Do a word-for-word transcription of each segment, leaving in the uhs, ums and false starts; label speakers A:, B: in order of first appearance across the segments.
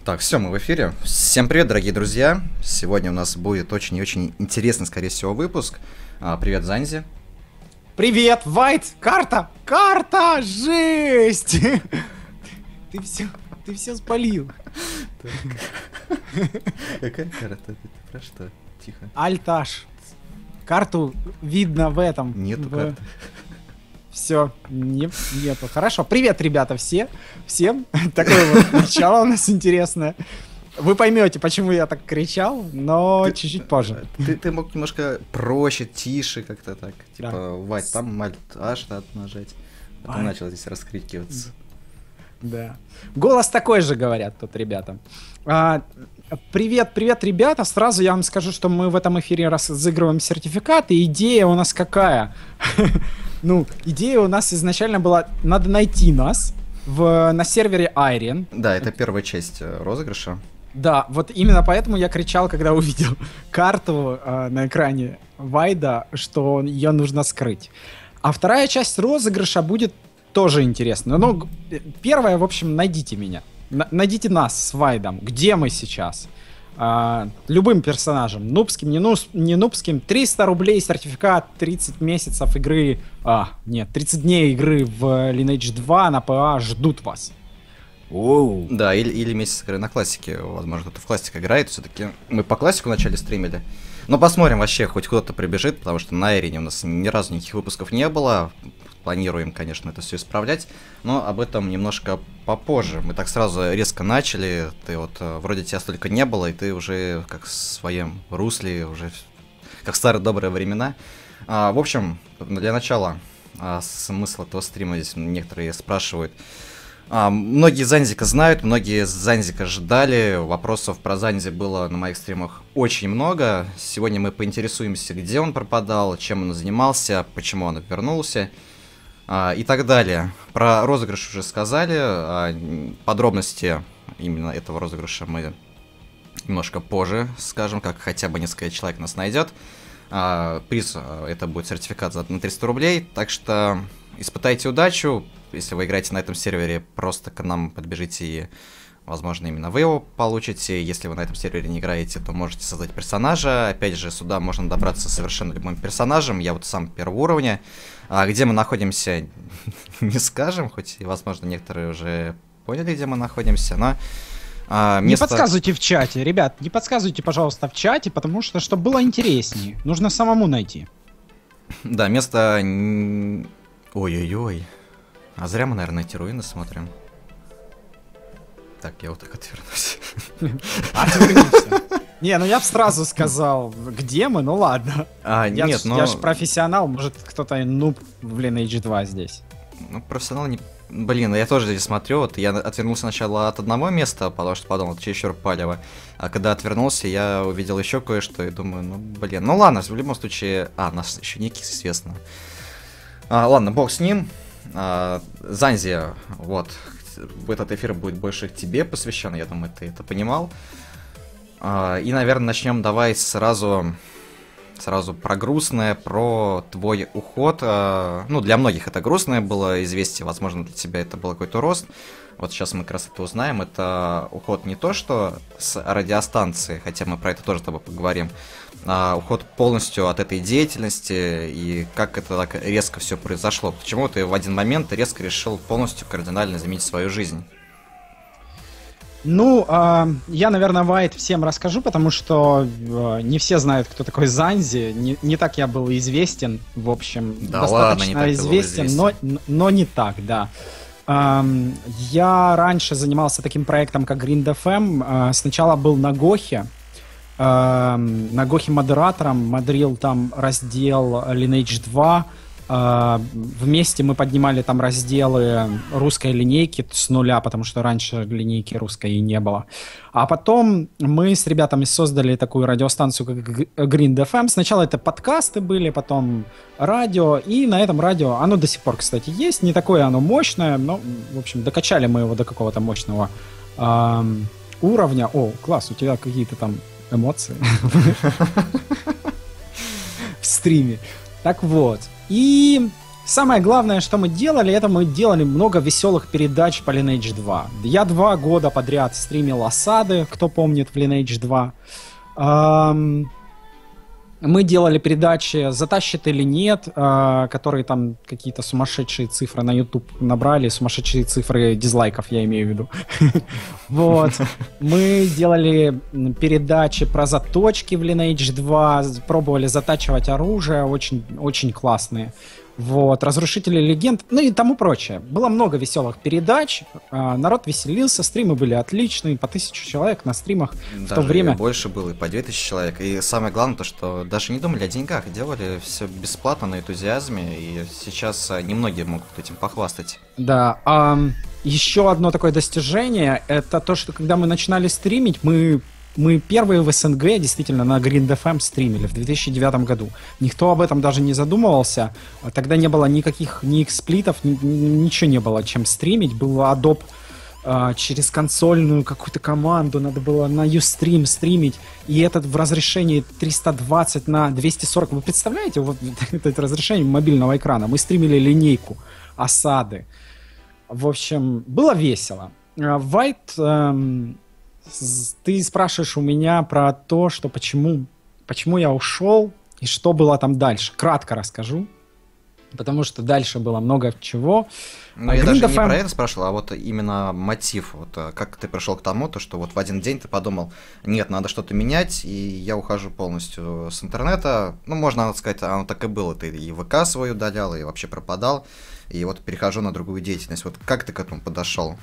A: Так, все, мы в эфире. Всем привет, дорогие друзья. Сегодня у нас будет очень и очень интересный, скорее всего, выпуск. А, привет, Занзи.
B: Привет, Вайт! Карта! Карта! Жесть! Ты все, ты все спалил.
A: Какая карта? Ты про что? Тихо.
B: Альтаж. Карту видно в этом.
A: Нету
B: в...
A: карты.
B: Все, не, нету. Хорошо. Привет, ребята, все. Всем. Такое вот начало у нас интересное. Вы поймете, почему я так кричал, но ты, чуть-чуть позже.
A: Ты, ты мог немножко проще, тише как-то так. Типа,
B: да.
A: Вать, там Альт аж надо нажать. А ты
B: Ай.
A: начал здесь раскрикиваться.
B: Да. Голос такой же, говорят тут ребята. А, привет, привет, ребята. Сразу я вам скажу, что мы в этом эфире разыгрываем сертификат. И идея у нас какая? Ну, идея у нас изначально была, надо найти нас в, на сервере Айрен.
A: Да, это первая часть розыгрыша.
B: Да, вот именно поэтому я кричал, когда увидел карту э, на экране Вайда, что ее нужно скрыть. А вторая часть розыгрыша будет тоже интересна. Но первая, в общем, найдите меня. Н- найдите нас с Вайдом. Где мы сейчас? Uh, любым персонажем, нубским, не, нуб, не нубским, триста рублей сертификат, тридцать месяцев игры, а, нет, тридцать дней игры в Lineage два на ПА ждут вас.
A: Оу. Да, или, или месяц игры на классике, возможно, кто-то в классике играет, все-таки мы по классику вначале стримили, но посмотрим вообще, хоть кто-то прибежит, потому что на Айрене у нас ни разу никаких выпусков не было. Планируем, конечно, это все исправлять, но об этом немножко попозже. Мы так сразу резко начали, ты вот, вроде тебя столько не было, и ты уже как в своем русле, уже как в старые добрые времена. А, в общем, для начала а, смысл этого стрима здесь некоторые спрашивают. А, многие Занзика знают, многие Занзика ждали, вопросов про Занзи было на моих стримах очень много. Сегодня мы поинтересуемся, где он пропадал, чем он занимался, почему он вернулся. А, и так далее. Про розыгрыш уже сказали, а, подробности именно этого розыгрыша мы немножко позже скажем, как хотя бы несколько человек нас найдет. А, приз а, это будет сертификат за, на триста рублей, так что испытайте удачу. Если вы играете на этом сервере, просто к нам подбежите и, возможно, именно вы его получите. Если вы на этом сервере не играете, то можете создать персонажа. Опять же, сюда можно добраться совершенно любым персонажем. Я вот сам первого уровня. А где мы находимся, не скажем, хоть, и, возможно, некоторые уже поняли, где мы находимся, но... А, место...
B: Не подсказывайте в чате, ребят, не подсказывайте, пожалуйста, в чате, потому что, чтобы было интереснее, нужно самому найти. Да,
A: место... Ой-ой-ой. А зря мы, наверное, эти руины смотрим. Так, я вот так отвернусь.
B: Отвернусь. Не, ну я бы сразу сказал, где мы, ну ладно.
A: А,
B: я
A: нет,
B: ж,
A: но...
B: я же профессионал, может кто-то нуб в Lineage два здесь.
A: Ну, профессионал не... Блин, я тоже здесь смотрю, вот я отвернулся сначала от одного места, потому что подумал, это чересчур палево. А когда отвернулся, я увидел еще кое-что и думаю, ну, блин, ну ладно, в любом случае... А, нас еще ник известно. А, ладно, бог с ним. А, Занзи, вот, этот эфир будет больше тебе посвящен, я думаю, ты это понимал. И, наверное, начнем давай сразу, сразу про грустное, про твой уход. Ну, для многих это грустное было известие, возможно, для тебя это был какой-то рост. Вот сейчас мы как раз это узнаем. Это уход не то, что с радиостанции, хотя мы про это тоже с тобой поговорим, а уход полностью от этой деятельности и как это так резко все произошло. Почему ты в один момент резко решил полностью кардинально изменить свою жизнь?
B: Ну, э, я, наверное, Вайт всем расскажу, потому что э, не все знают, кто такой Занзи. Не, не так я был известен, в общем,
A: да
B: достаточно
A: ладно,
B: известен, известен. Но, но не так, да. Эм, я раньше занимался таким проектом, как Grind эф эм. Э, сначала был на Гохе. Э, на Гохе модератором, модерил там раздел Lineage два. Uh, вместе мы поднимали там разделы русской линейки с нуля, потому что раньше линейки русской и не было. А потом мы с ребятами создали такую радиостанцию, как Grind эф эм. Сначала это подкасты были, потом радио, и на этом радио, оно до сих пор, кстати, есть. Не такое оно мощное, но, в общем, докачали мы его до какого-то мощного uh, уровня. О, класс, у тебя какие-то там эмоции в стриме. Так вот. И Самое главное, что мы делали, это мы делали много веселых передач по Lineage два. Я два года подряд стримил осады, кто помнит, в Lineage два. Эм, мы делали передачи «Затащит или нет», э, которые там какие-то сумасшедшие цифры на YouTube набрали, сумасшедшие цифры дизлайков, я имею в виду. Вот. Мы делали передачи про заточки в Lineage два, пробовали затачивать оружие, очень, очень классные. Вот, разрушители легенд, ну и тому прочее. Было много веселых передач, народ веселился, стримы были отличные, по тысячу человек на стримах.
A: Даже
B: в то время
A: больше было, и по две тысячи человек. И самое главное то, что даже не думали о деньгах, делали все бесплатно на энтузиазме, и сейчас немногие могут этим похвастать.
B: Да, а еще одно такое достижение, это то, что когда мы начинали стримить, мы Мы первые в СНГ действительно на Grind эф эм стримили в две тысячи девятом году. Никто об этом даже не задумывался. Тогда не было никаких ни эксплитов, ни, ничего не было, чем стримить. Был Adobe а, через консольную какую-то команду, надо было на Ustream стримить. И этот в разрешении триста двадцать на двести сорок. Вы представляете, вот это разрешение мобильного экрана? Мы стримили линейку, осады. В общем, было весело. White... Эм, Ты спрашиваешь у меня про то, что почему, почему я ушел и что было там дальше. Кратко расскажу, потому что дальше было много чего.
A: Ну, я даже не про это спрашивал, а вот именно мотив. Вот как ты пришел к тому, то, что вот в один день ты подумал, нет, надо что-то менять, и я ухожу полностью с интернета. Ну, можно сказать, оно так и было. Ты и ВК свою удалял, и вообще пропадал. И вот перехожу на другую деятельность. Вот как ты к этому подошел?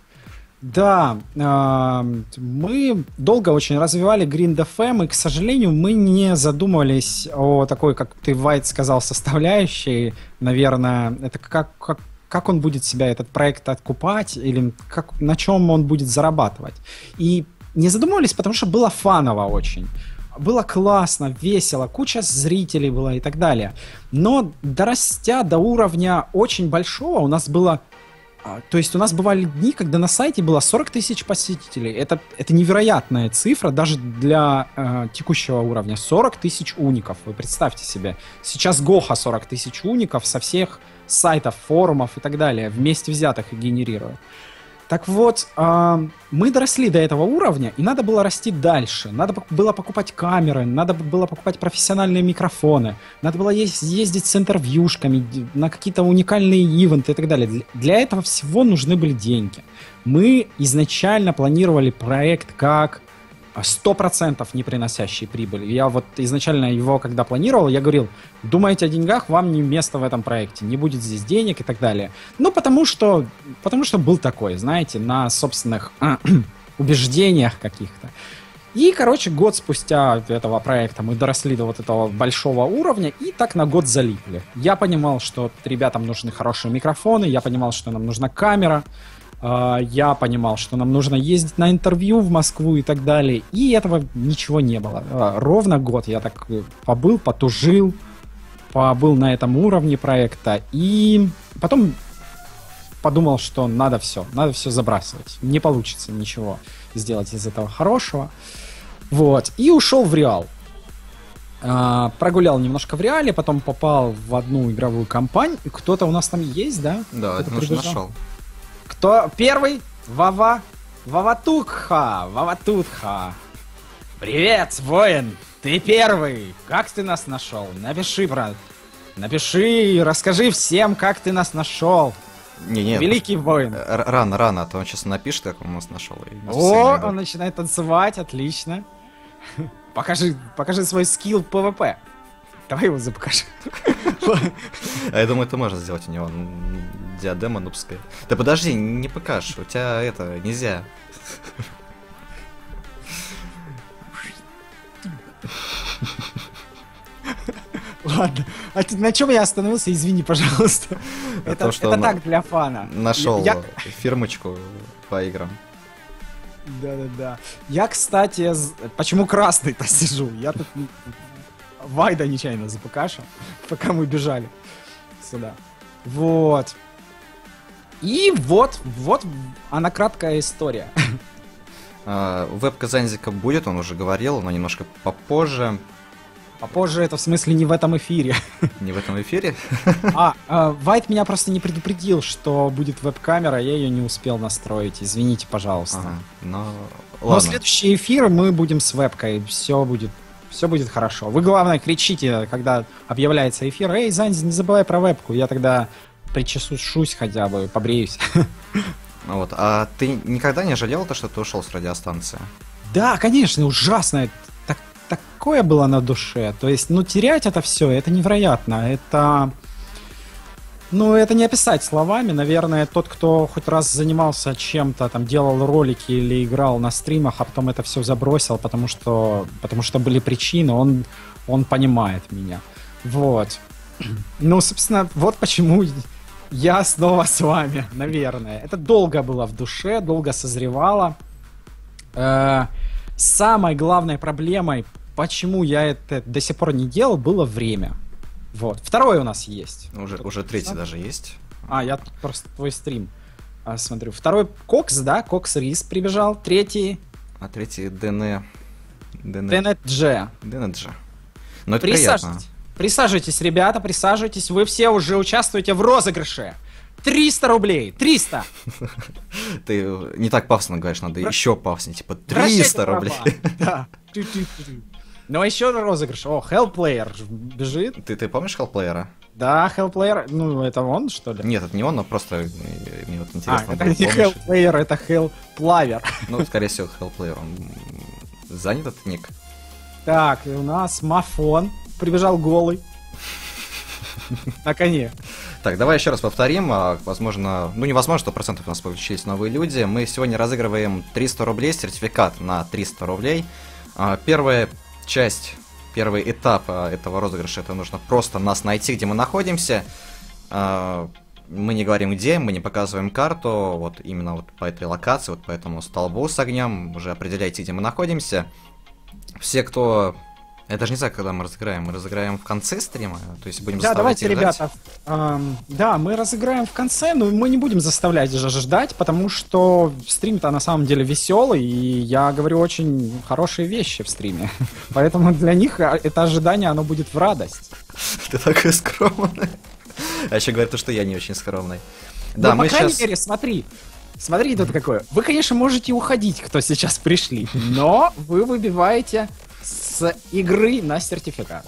B: Да, э, мы долго очень развивали Grind эф эм, и, к сожалению, мы не задумывались о такой, как ты, Вайт, сказал, составляющей. Наверное, это как, как, как он будет себя, этот проект, откупать, или как, на чем он будет зарабатывать. И не задумывались, потому что было фаново очень. Было классно, весело, куча зрителей была и так далее. Но дорастя до уровня очень большого, у нас было... То есть у нас бывали дни, когда на сайте было сорок тысяч посетителей. Это, это невероятная цифра даже для э, текущего уровня. сорок тысяч уников, вы представьте себе. Сейчас Гоха сорок тысяч уников со всех сайтов, форумов и так далее, вместе взятых и генерирует. Так вот, э, мы доросли до этого уровня, и надо было расти дальше. Надо было покупать камеры, надо было покупать профессиональные микрофоны, надо было ездить с интервьюшками на какие-то уникальные ивенты и так далее. Для этого всего нужны были деньги. Мы изначально планировали проект как сто процентов не приносящий прибыль. Я вот изначально его, когда планировал, я говорил, думаете о деньгах, вам не место в этом проекте, не будет здесь денег и так далее. Ну, потому что, потому что был такой, знаете, на собственных убеждениях каких-то. И, короче, год спустя этого проекта мы доросли до вот этого большого уровня и так на год залипли. Я понимал, что ребятам нужны хорошие микрофоны, я понимал, что нам нужна камера, я понимал, что нам нужно ездить на интервью в Москву и так далее, и этого ничего не было. Ровно год я так побыл, потужил, побыл на этом уровне проекта, и потом подумал, что надо все, надо все забрасывать. Не получится ничего сделать из этого хорошего. Вот, и ушел в Реал. Прогулял немножко в Реале, потом попал в одну игровую компанию. Кто-то у нас там есть, да?
A: Да, это уже нашел.
B: Кто первый? Вава. Ваватутха. Ваватутха. Привет, воин. Ты первый. Как ты нас нашел? Напиши, брат. Напиши, расскажи всем, как ты нас нашел.
A: Не, не,
B: великий воин.
A: Рано, рано, а то он сейчас напишет, как он нас нашел.
B: О, он начинает танцевать, отлично. Покажи, покажи свой скилл пэ вэ пэ. Давай его запокажи.
A: А я думаю, это можно сделать у него. Диадема нубская. Да подожди, не покажешь, у тебя это нельзя.
B: Ладно, а на чем я остановился, извини, пожалуйста. Это, то, это так, для фана.
A: Нашел я... фирмочку по играм.
B: Да-да-да. Я, кстати, почему красный-то сижу? Я тут Вайда нечаянно запокашил, пока мы бежали сюда. Вот. И вот, вот она краткая история.
A: Веб-казанзика будет, он уже говорил, но немножко попозже.
B: Попозже это в смысле не в этом эфире.
A: Не в этом эфире?
B: А, а, Вайт меня просто не предупредил, что будет веб-камера, я ее не успел настроить. Извините, пожалуйста.
A: Ага, но...
B: но следующий эфир мы будем с вебкой, все будет, все будет хорошо. Вы, главное, кричите, когда объявляется эфир: «Эй, Занзи, не забывай про вебку». Я тогда причешусь хотя бы, побреюсь.
A: Вот. А ты никогда не жалел то, что ты ушел с радиостанции?
B: Да, конечно, ужасно. Так, такое было на душе. То есть, ну, терять это все, это невероятно. Это... Ну, это не описать словами. Наверное, тот, кто хоть раз занимался чем-то, там, делал ролики или играл на стримах, а потом это все забросил, потому что, потому что были причины, он, он понимает меня. Вот. Ну, собственно, вот почему я снова с вами, наверное. Это долго было в душе, долго созревало. Э-э- самой главной проблемой, почему я это до сих пор не делал, было время. Вот. Второе у нас есть.
A: Уже, уже третий Сам? даже есть.
B: А, я тут просто твой стрим а, смотрю. Второй Кокс, да? Кокс Рис прибежал. Третий...
A: А третий Дене...
B: Денет Дж.
A: Денет Дж. Ну, это
B: Присаживайтесь.
A: приятно.
B: Присаживайтесь, ребята, присаживайтесь. Вы все уже участвуете в розыгрыше. триста рублей! триста!
A: Ты не так пафосно говоришь, надо еще пафоснее. Типа триста рублей.
B: Да. Ну, а еще розыгрыш. О, Hellplayer бежит.
A: Ты, ты помнишь Hellplayer'а?
B: Да, Hellplayer. Ну, это он, что ли?
A: Нет, это не он, но просто мне вот интересно.
B: А, это не Hellplayer, это Hellplayer.
A: Ну, скорее всего, Hellplayer. Он занят этот ник.
B: Так, и у нас Мафон прибежал голый. На коне.
A: Так, давай еще раз повторим. Возможно, ну невозможно, сто процентов у нас получились новые люди. Мы сегодня разыгрываем триста рублей, сертификат на триста рублей. Первая часть, первый этап этого розыгрыша, это нужно просто нас найти, где мы находимся. Мы не говорим где, мы не показываем карту, вот именно вот по этой локации, вот по этому столбу с огнем, уже определяйте, где мы находимся. Все, кто... Я даже не знаю, когда мы разыграем. Мы разыграем в конце стрима, то есть будем
B: да,
A: заставлять
B: давайте, ребята, эм, да, мы разыграем в конце, но мы не будем заставлять же ждать, потому что стрим-то на самом деле веселый, и я говорю очень хорошие вещи в стриме. Поэтому для них это ожидание, оно будет в радость.
A: Ты такой скромный. А еще говорят, что я не очень скромный.
B: Да, мы по крайней мере, смотри. Смотри, тут какое. Вы, конечно, можете уходить, кто сейчас пришли, но вы выбиваете с игры на сертификат.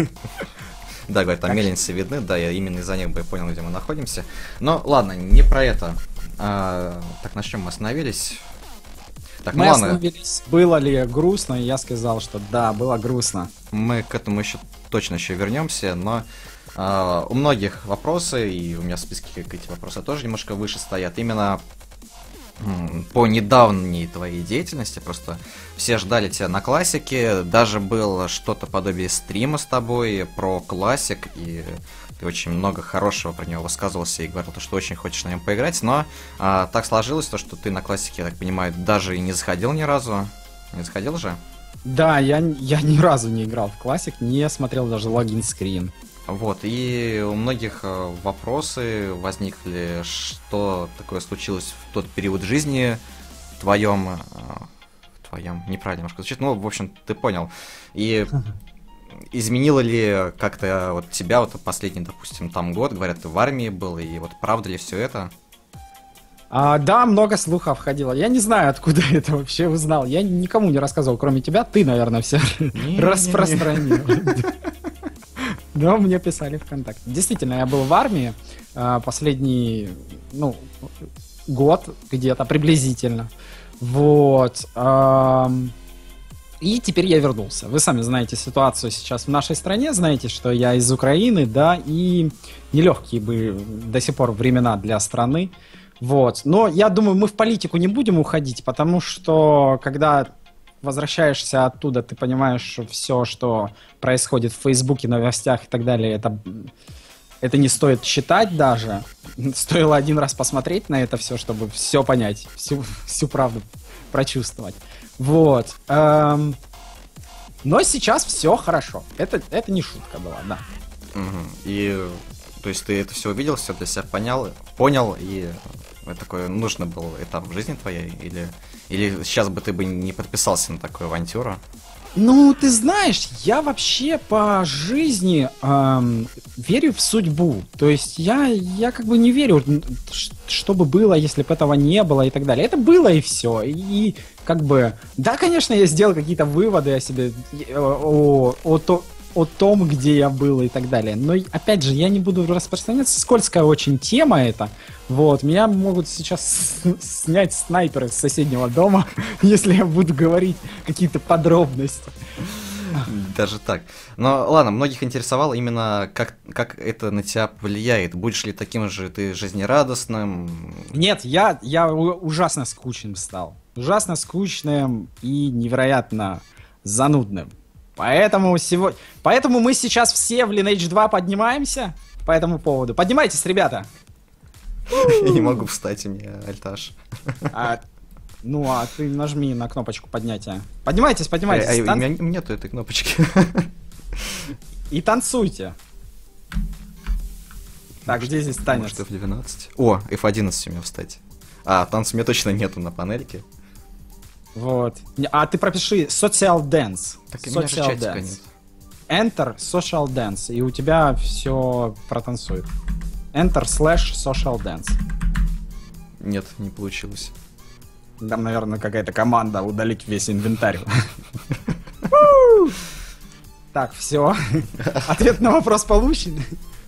A: Да, говорят, там мельницы видны, да, я именно из-за них бы понял, где мы находимся. Но ладно, не про это. А, так, на чем мы остановились? Так,
B: мы
A: ну, ладно.
B: остановились. Было ли грустно? Я сказал, что да, было грустно.
A: Мы к этому еще точно еще вернемся, но а, у многих вопросы, и у меня в списке эти вопросы тоже немножко выше стоят, именно по недавней твоей деятельности. Просто все ждали тебя на классике, даже было что-то подобие стрима с тобой про классик, и ты очень много хорошего про него высказывался и говорил, что очень хочешь на нем поиграть, но а, так сложилось, то, что ты на классике, я так понимаю, даже и не заходил ни разу. Не заходил же?
B: Да, я, я ни разу не играл в классик, не смотрел даже логин-скрин.
A: Вот, и у многих вопросы возникли, что такое случилось в тот период жизни твоем, в твоем, неправильно немножко звучит, ну, в общем, ты понял. И изменило ли как-то вот тебя, вот последний, допустим, там год, говорят, ты в армии был, и вот правда ли все это?
B: А, да, много слухов ходило. Я не знаю, откуда это вообще узнал. Я никому не рассказывал, кроме тебя. Ты, наверное, все распространил. Но мне писали ВКонтакте. Действительно, я был в армии последний, ну, год где-то приблизительно. Вот. И теперь я вернулся. Вы сами знаете ситуацию сейчас в нашей стране, знаете, что я из Украины, да, и нелегкие бы до сих пор времена для страны. Вот. Но я думаю, мы в политику не будем уходить, потому что когда возвращаешься оттуда, ты понимаешь, что все, что происходит в Фейсбуке, новостях и так далее, это, это не стоит читать даже. Стоило один раз посмотреть на это все, чтобы все понять, всю, всю правду прочувствовать. Вот. Эм... Но сейчас все хорошо. Это, это не шутка была, да.
A: Угу. И, то есть, ты это все увидел, все для себя понял, понял, и это такой нужный был этап в жизни твоей? Или, или сейчас бы ты бы не подписался на такую авантюру?
B: Ну, ты знаешь, я вообще по жизни эм, верю в судьбу. То есть я, я как бы не верю, что бы было, если бы этого не было и так далее. Это было и все. И как бы, да, конечно, я сделал какие-то выводы о себе, о, о, о, о том, где я был и так далее. Но, опять же, я не буду распространяться. Скользкая очень тема эта. Вот, меня могут сейчас снять снайперы с соседнего дома, если я буду говорить какие-то подробности.
A: Даже так. Но ладно, многих интересовало именно, как, как это на тебя повлияет. Будешь ли таким же ты жизнерадостным?
B: Нет, я, я ужасно скучным стал. Ужасно скучным и невероятно занудным. Поэтому, сегодня... Поэтому мы сейчас все в Lineage два поднимаемся по этому поводу. Поднимайтесь, ребята!
A: Я не могу встать, у меня альтаж.
B: А, ну, а ты нажми на кнопочку поднятия. Поднимайтесь, поднимайтесь.
A: А, а, Тан... У меня нету этой кнопочки.
B: И танцуйте. Так, где здесь танец?
A: Может, эф двенадцать? О, эф одиннадцать у меня встать. А, танца у меня точно нету на панельке.
B: Вот. А ты пропиши Social Dance.
A: Так и у меня же чатика нет.
B: Enter Social Dance, и у тебя все протанцует. Enter slash social dance.
A: Нет, не получилось.
B: Там, наверное, какая-то команда удалить весь инвентарь. Так, все. Ответ на вопрос получен.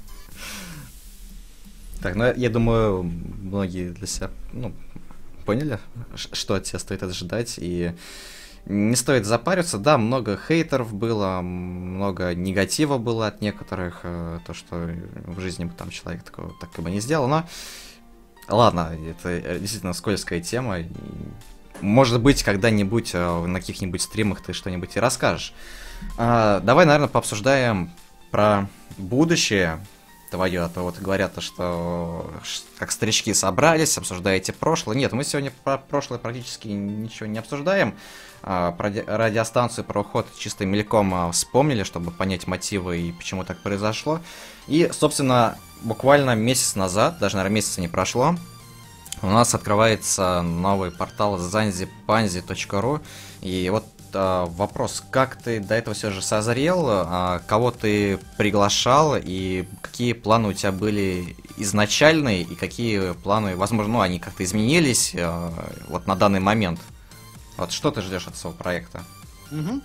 A: Так, ну я думаю, многие для себя, ну, поняли, что от тебя стоит ожидать, и не стоит запариваться. Да, много хейтеров было, много негатива было от некоторых, то, что в жизни бы там человек такого так бы не сделал, но ладно, это действительно скользкая тема. Может быть, когда-нибудь на каких-нибудь стримах ты что-нибудь и расскажешь. А, давай, наверное, пообсуждаем про будущее твое, а то вот говорят, что как старички собрались, обсуждаете прошлое. Нет, мы сегодня про прошлое практически ничего не обсуждаем. Про радиостанцию, про уход чисто мельком вспомнили, чтобы понять мотивы и почему так произошло. И, собственно, буквально месяц назад, даже, наверное, месяца не прошло, у нас открывается новый портал занзи панзи точка ру. И вот э, вопрос, как ты до этого все же созрел, э, кого ты приглашал, и какие планы у тебя были изначальные, и какие планы, возможно, ну, они как-то изменились э, вот на данный момент. Вот что ты ждешь от своего проекта?
B: Угу.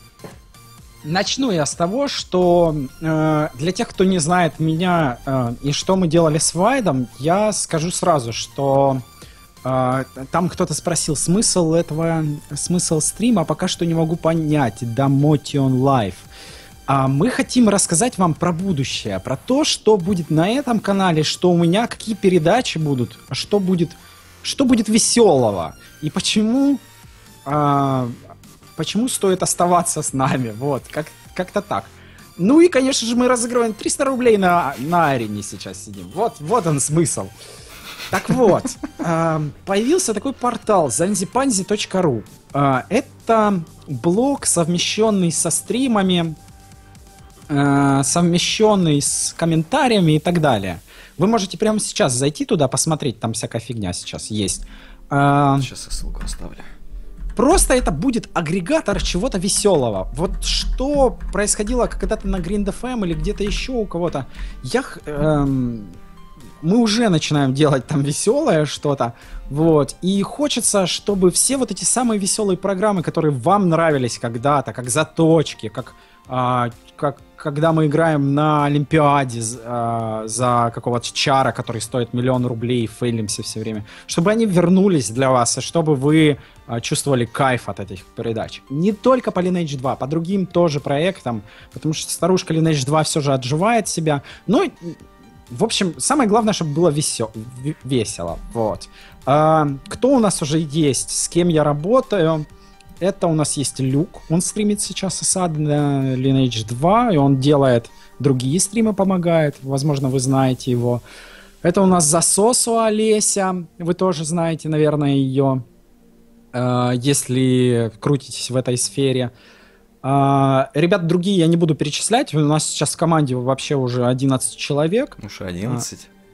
B: Начну я с того, что э, для тех, кто не знает меня э, и что мы делали с Вайдом, я скажу сразу, что э, там кто-то спросил смысл этого, смысл стрима, пока что не могу понять, Damotion Live. А мы хотим рассказать вам про будущее, про то, что будет на этом канале, что у меня, какие передачи будут, что будет, что будет веселого и почему... А, почему стоит оставаться с нами, вот, как, как-то так. Ну и, конечно же, мы разыгрываем триста рублей на, на арене сейчас сидим, вот, вот он смысл. Так вот, а, появился такой портал занзи панзи точка ру. а, Это блог, совмещенный со стримами, а, совмещенный с комментариями и так далее. Вы можете прямо сейчас зайти туда, посмотреть, там всякая фигня сейчас есть. а,
A: Сейчас я ссылку оставлю.
B: Просто это будет агрегатор чего-то веселого. Вот что происходило когда-то на Grind эф эм или где-то еще у кого-то. Я, эм, мы уже начинаем делать там веселое что-то. Вот. И хочется, чтобы все вот эти самые веселые программы, которые вам нравились когда-то, как заточки, как, э, как когда мы играем на Олимпиаде э, за какого-то чара, который стоит миллион рублей, фейлимся все время, чтобы они вернулись для вас, и чтобы вы э, чувствовали кайф от этих передач. Не только по Lineage два, по другим тоже проектам, потому что старушка Lineage два все же отживает себя. Ну, в общем, самое главное, чтобы было весел, весело. Вот. Э, кто у нас уже есть, с кем я работаю? Это у нас есть Люк, он стримит сейчас осады на Lineage два, и он делает другие стримы, помогает, возможно, вы знаете его. Это у нас Засосу Олеся, вы тоже знаете, наверное, ее, э, если крутитесь в этой сфере. Э, ребят другие я не буду перечислять, у нас сейчас в команде вообще уже одиннадцать человек.
A: Уж одиннадцать.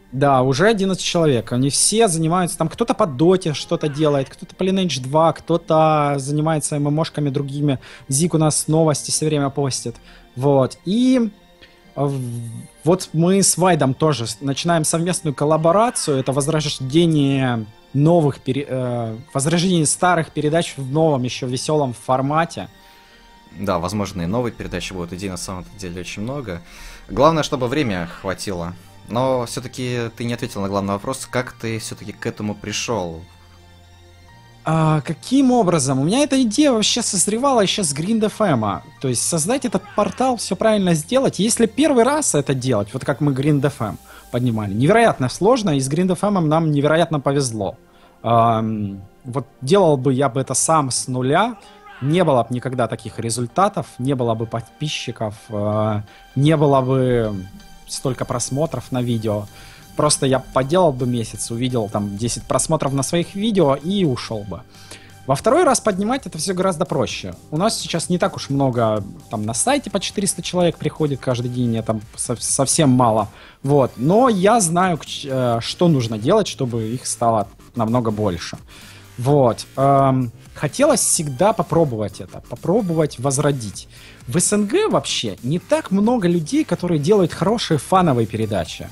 B: Да, уже одиннадцать человек. Они все занимаются, там кто-то по доте что-то делает, кто-то по Lineage два, кто-то занимается ММОшками другими. Зик у нас новости все время постит. Вот. И вот мы с Вайдом тоже начинаем совместную коллаборацию. Это возрождение новых, пере... э, возрождение старых передач в новом, еще веселом формате.
A: Да, возможно, и новые передачи будут. Идей на самом деле очень много. Главное, чтобы время хватило. Но все-таки ты не ответил на главный вопрос, как ты все-таки к этому пришел?
B: А, каким образом? У меня эта идея вообще созревала еще с GrindFM. То есть создать этот портал, все правильно сделать. Если первый раз это делать, вот как мы GrindFM поднимали, невероятно сложно, и с GrindFM нам невероятно повезло. А, вот делал бы я бы это сам с нуля, не было бы никогда таких результатов, не было бы подписчиков, а, не было бы столько просмотров на видео. Просто я поделал бы месяц, увидел там десять просмотров на своих видео и ушел бы. Во второй раз поднимать это все гораздо проще. У нас сейчас не так уж много, там на сайте по четыреста человек приходит каждый день, это совсем мало. Вот. Но я знаю, что нужно делать, чтобы их стало намного больше. Вот. Хотелось всегда попробовать это, попробовать возродить. В СНГ вообще не так много людей, которые делают хорошие фановые передачи.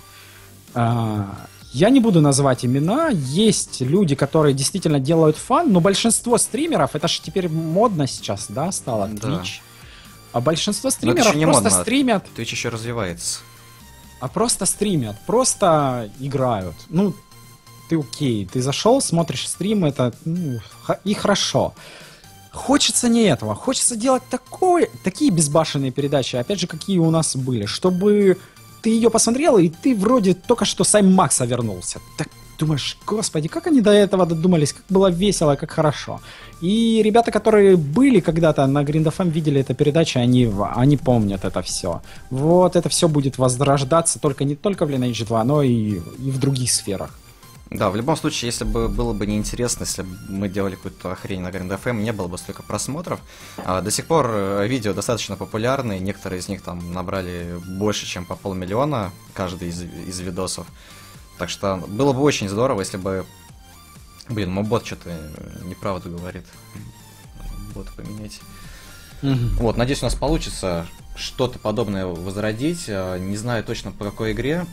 B: Я не буду называть имена. Есть люди, которые действительно делают фан, но большинство стримеров, это же теперь модно сейчас, да, стало, Twitch. А большинство стримеров просто модно. Стримят.
A: Twitch еще развивается.
B: А просто стримят, просто играют. Ну, ты окей, ты зашел, смотришь стрим, это ну, и хорошо. Хочется не этого, хочется делать такое, такие безбашенные передачи, опять же, какие у нас были, чтобы ты ее посмотрел, и ты вроде только что с Аймакса вернулся. Так думаешь, господи, как они до этого додумались, как было весело, как хорошо. И ребята, которые были когда-то на GrindFM, видели эту передачу, они, они помнят это все. Вот это все будет возрождаться только не только в Lineage два, но и, и в других сферах.
A: Да, в любом случае, если бы было бы неинтересно, если бы мы делали какую-то хрень на GrindFM, не было бы столько просмотров. А, до сих пор видео достаточно популярны, некоторые из них там набрали больше, чем по полмиллиона, каждый из, из видосов. Так что было бы очень здорово, если бы... Блин, мой бот что-то неправду говорит. Бот поменять. Mm-hmm. Вот, надеюсь, у нас получится что-то подобное возродить. Не знаю точно по какой игре.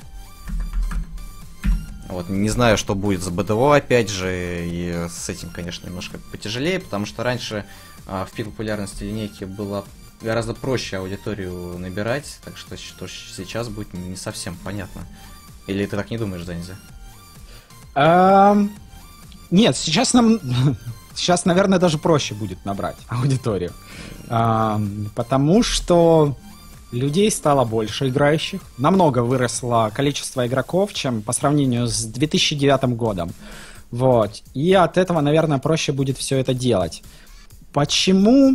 A: Вот, не знаю, что будет с БДО, опять же, и с этим, конечно, немножко потяжелее, потому что раньше а, в пик популярности линейки было гораздо проще аудиторию набирать, так что, что сейчас будет не совсем понятно. Или ты так не думаешь, Дензи?
B: Um, нет, сейчас нам... Сейчас, наверное, даже проще будет набрать аудиторию. Um, потому что... Людей стало больше играющих. Намного выросло количество игроков, чем по сравнению с две тысячи девятым годом. Вот. И от этого, наверное, проще будет все это делать. Почему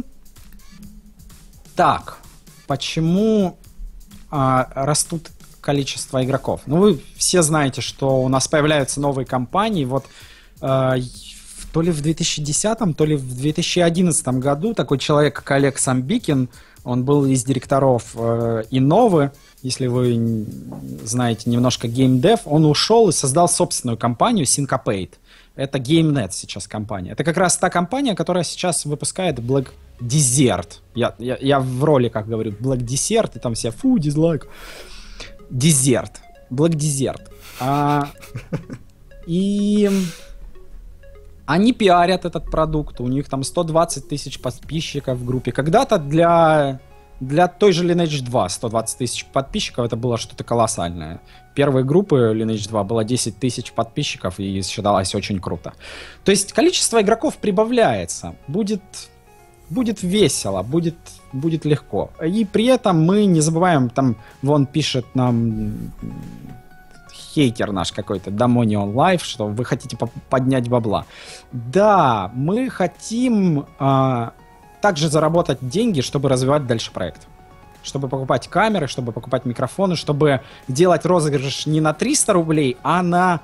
B: так? Почему а, растут количество игроков? Ну, вы все знаете, что у нас появляются новые компании. Вот а, то ли в две тысячи десятом, то ли в две тысячи одиннадцатом году такой человек, как Олег Самбикин, он был из директоров э, Инновы, если вы знаете немножко геймдев, он ушел и создал собственную компанию Syncopate. Это GameNet сейчас компания. Это как раз та компания, которая сейчас выпускает Black Desert. Я, я, я в роликах говорю Black Desert, и там все фу, дизлайк. Desert. Black Desert. А, и... Они пиарят этот продукт, у них там сто двадцать тысяч подписчиков в группе. Когда-то для, для той же Lineage два сто двадцать тысяч подписчиков это было что-то колоссальное. Первой группы Lineage два было десять тысяч подписчиков и считалось очень круто. То есть количество игроков прибавляется, будет, будет весело, будет, будет легко. И при этом мы не забываем, там вон пишет нам... хейтер наш какой-то, Dominion Life, что вы хотите поднять бабла. Да, мы хотим э, также заработать деньги, чтобы развивать дальше проект. Чтобы покупать камеры, чтобы покупать микрофоны, чтобы делать розыгрыш не на триста рублей, а на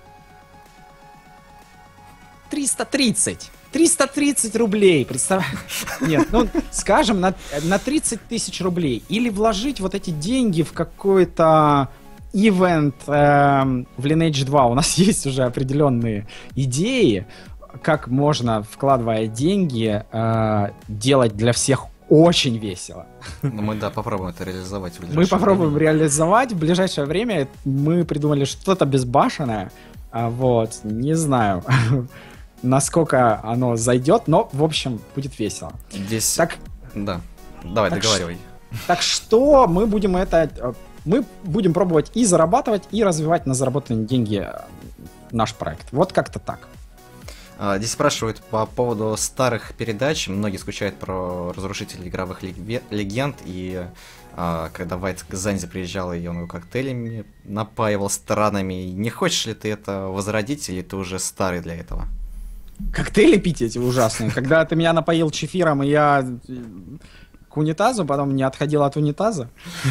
B: триста тридцать. триста тридцать рублей, представляешь? Нет, ну, скажем, на, на тридцать тысяч рублей. Или вложить вот эти деньги в какое-то ивент э, в Lineage два. У нас есть уже определенные идеи, как можно, вкладывая деньги, э, делать для всех очень весело.
A: Ну, мы, да, попробуем это реализовать в ближайшее
B: Мы попробуем
A: время.
B: реализовать в ближайшее время. Мы придумали что-то безбашенное. А, вот, не знаю, насколько оно зайдет, но, в общем, будет весело.
A: Здесь...
B: Так,
A: да. Давай,
B: так
A: договаривай.
B: Ш... Так что мы будем это... Мы будем пробовать и зарабатывать, и развивать на заработанные деньги наш проект. Вот как-то так.
A: Здесь спрашивают по поводу старых передач. Многие скучают про разрушителей игровых легенд. И а, когда Вайт к Занзе приезжал, и он его коктейлями напаивал странами. Не хочешь ли ты это возродить, или ты уже старый для этого?
B: Коктейли пить эти ужасные. Когда ты меня напоил чефиром, и я к унитазу, потом не отходил от унитаза.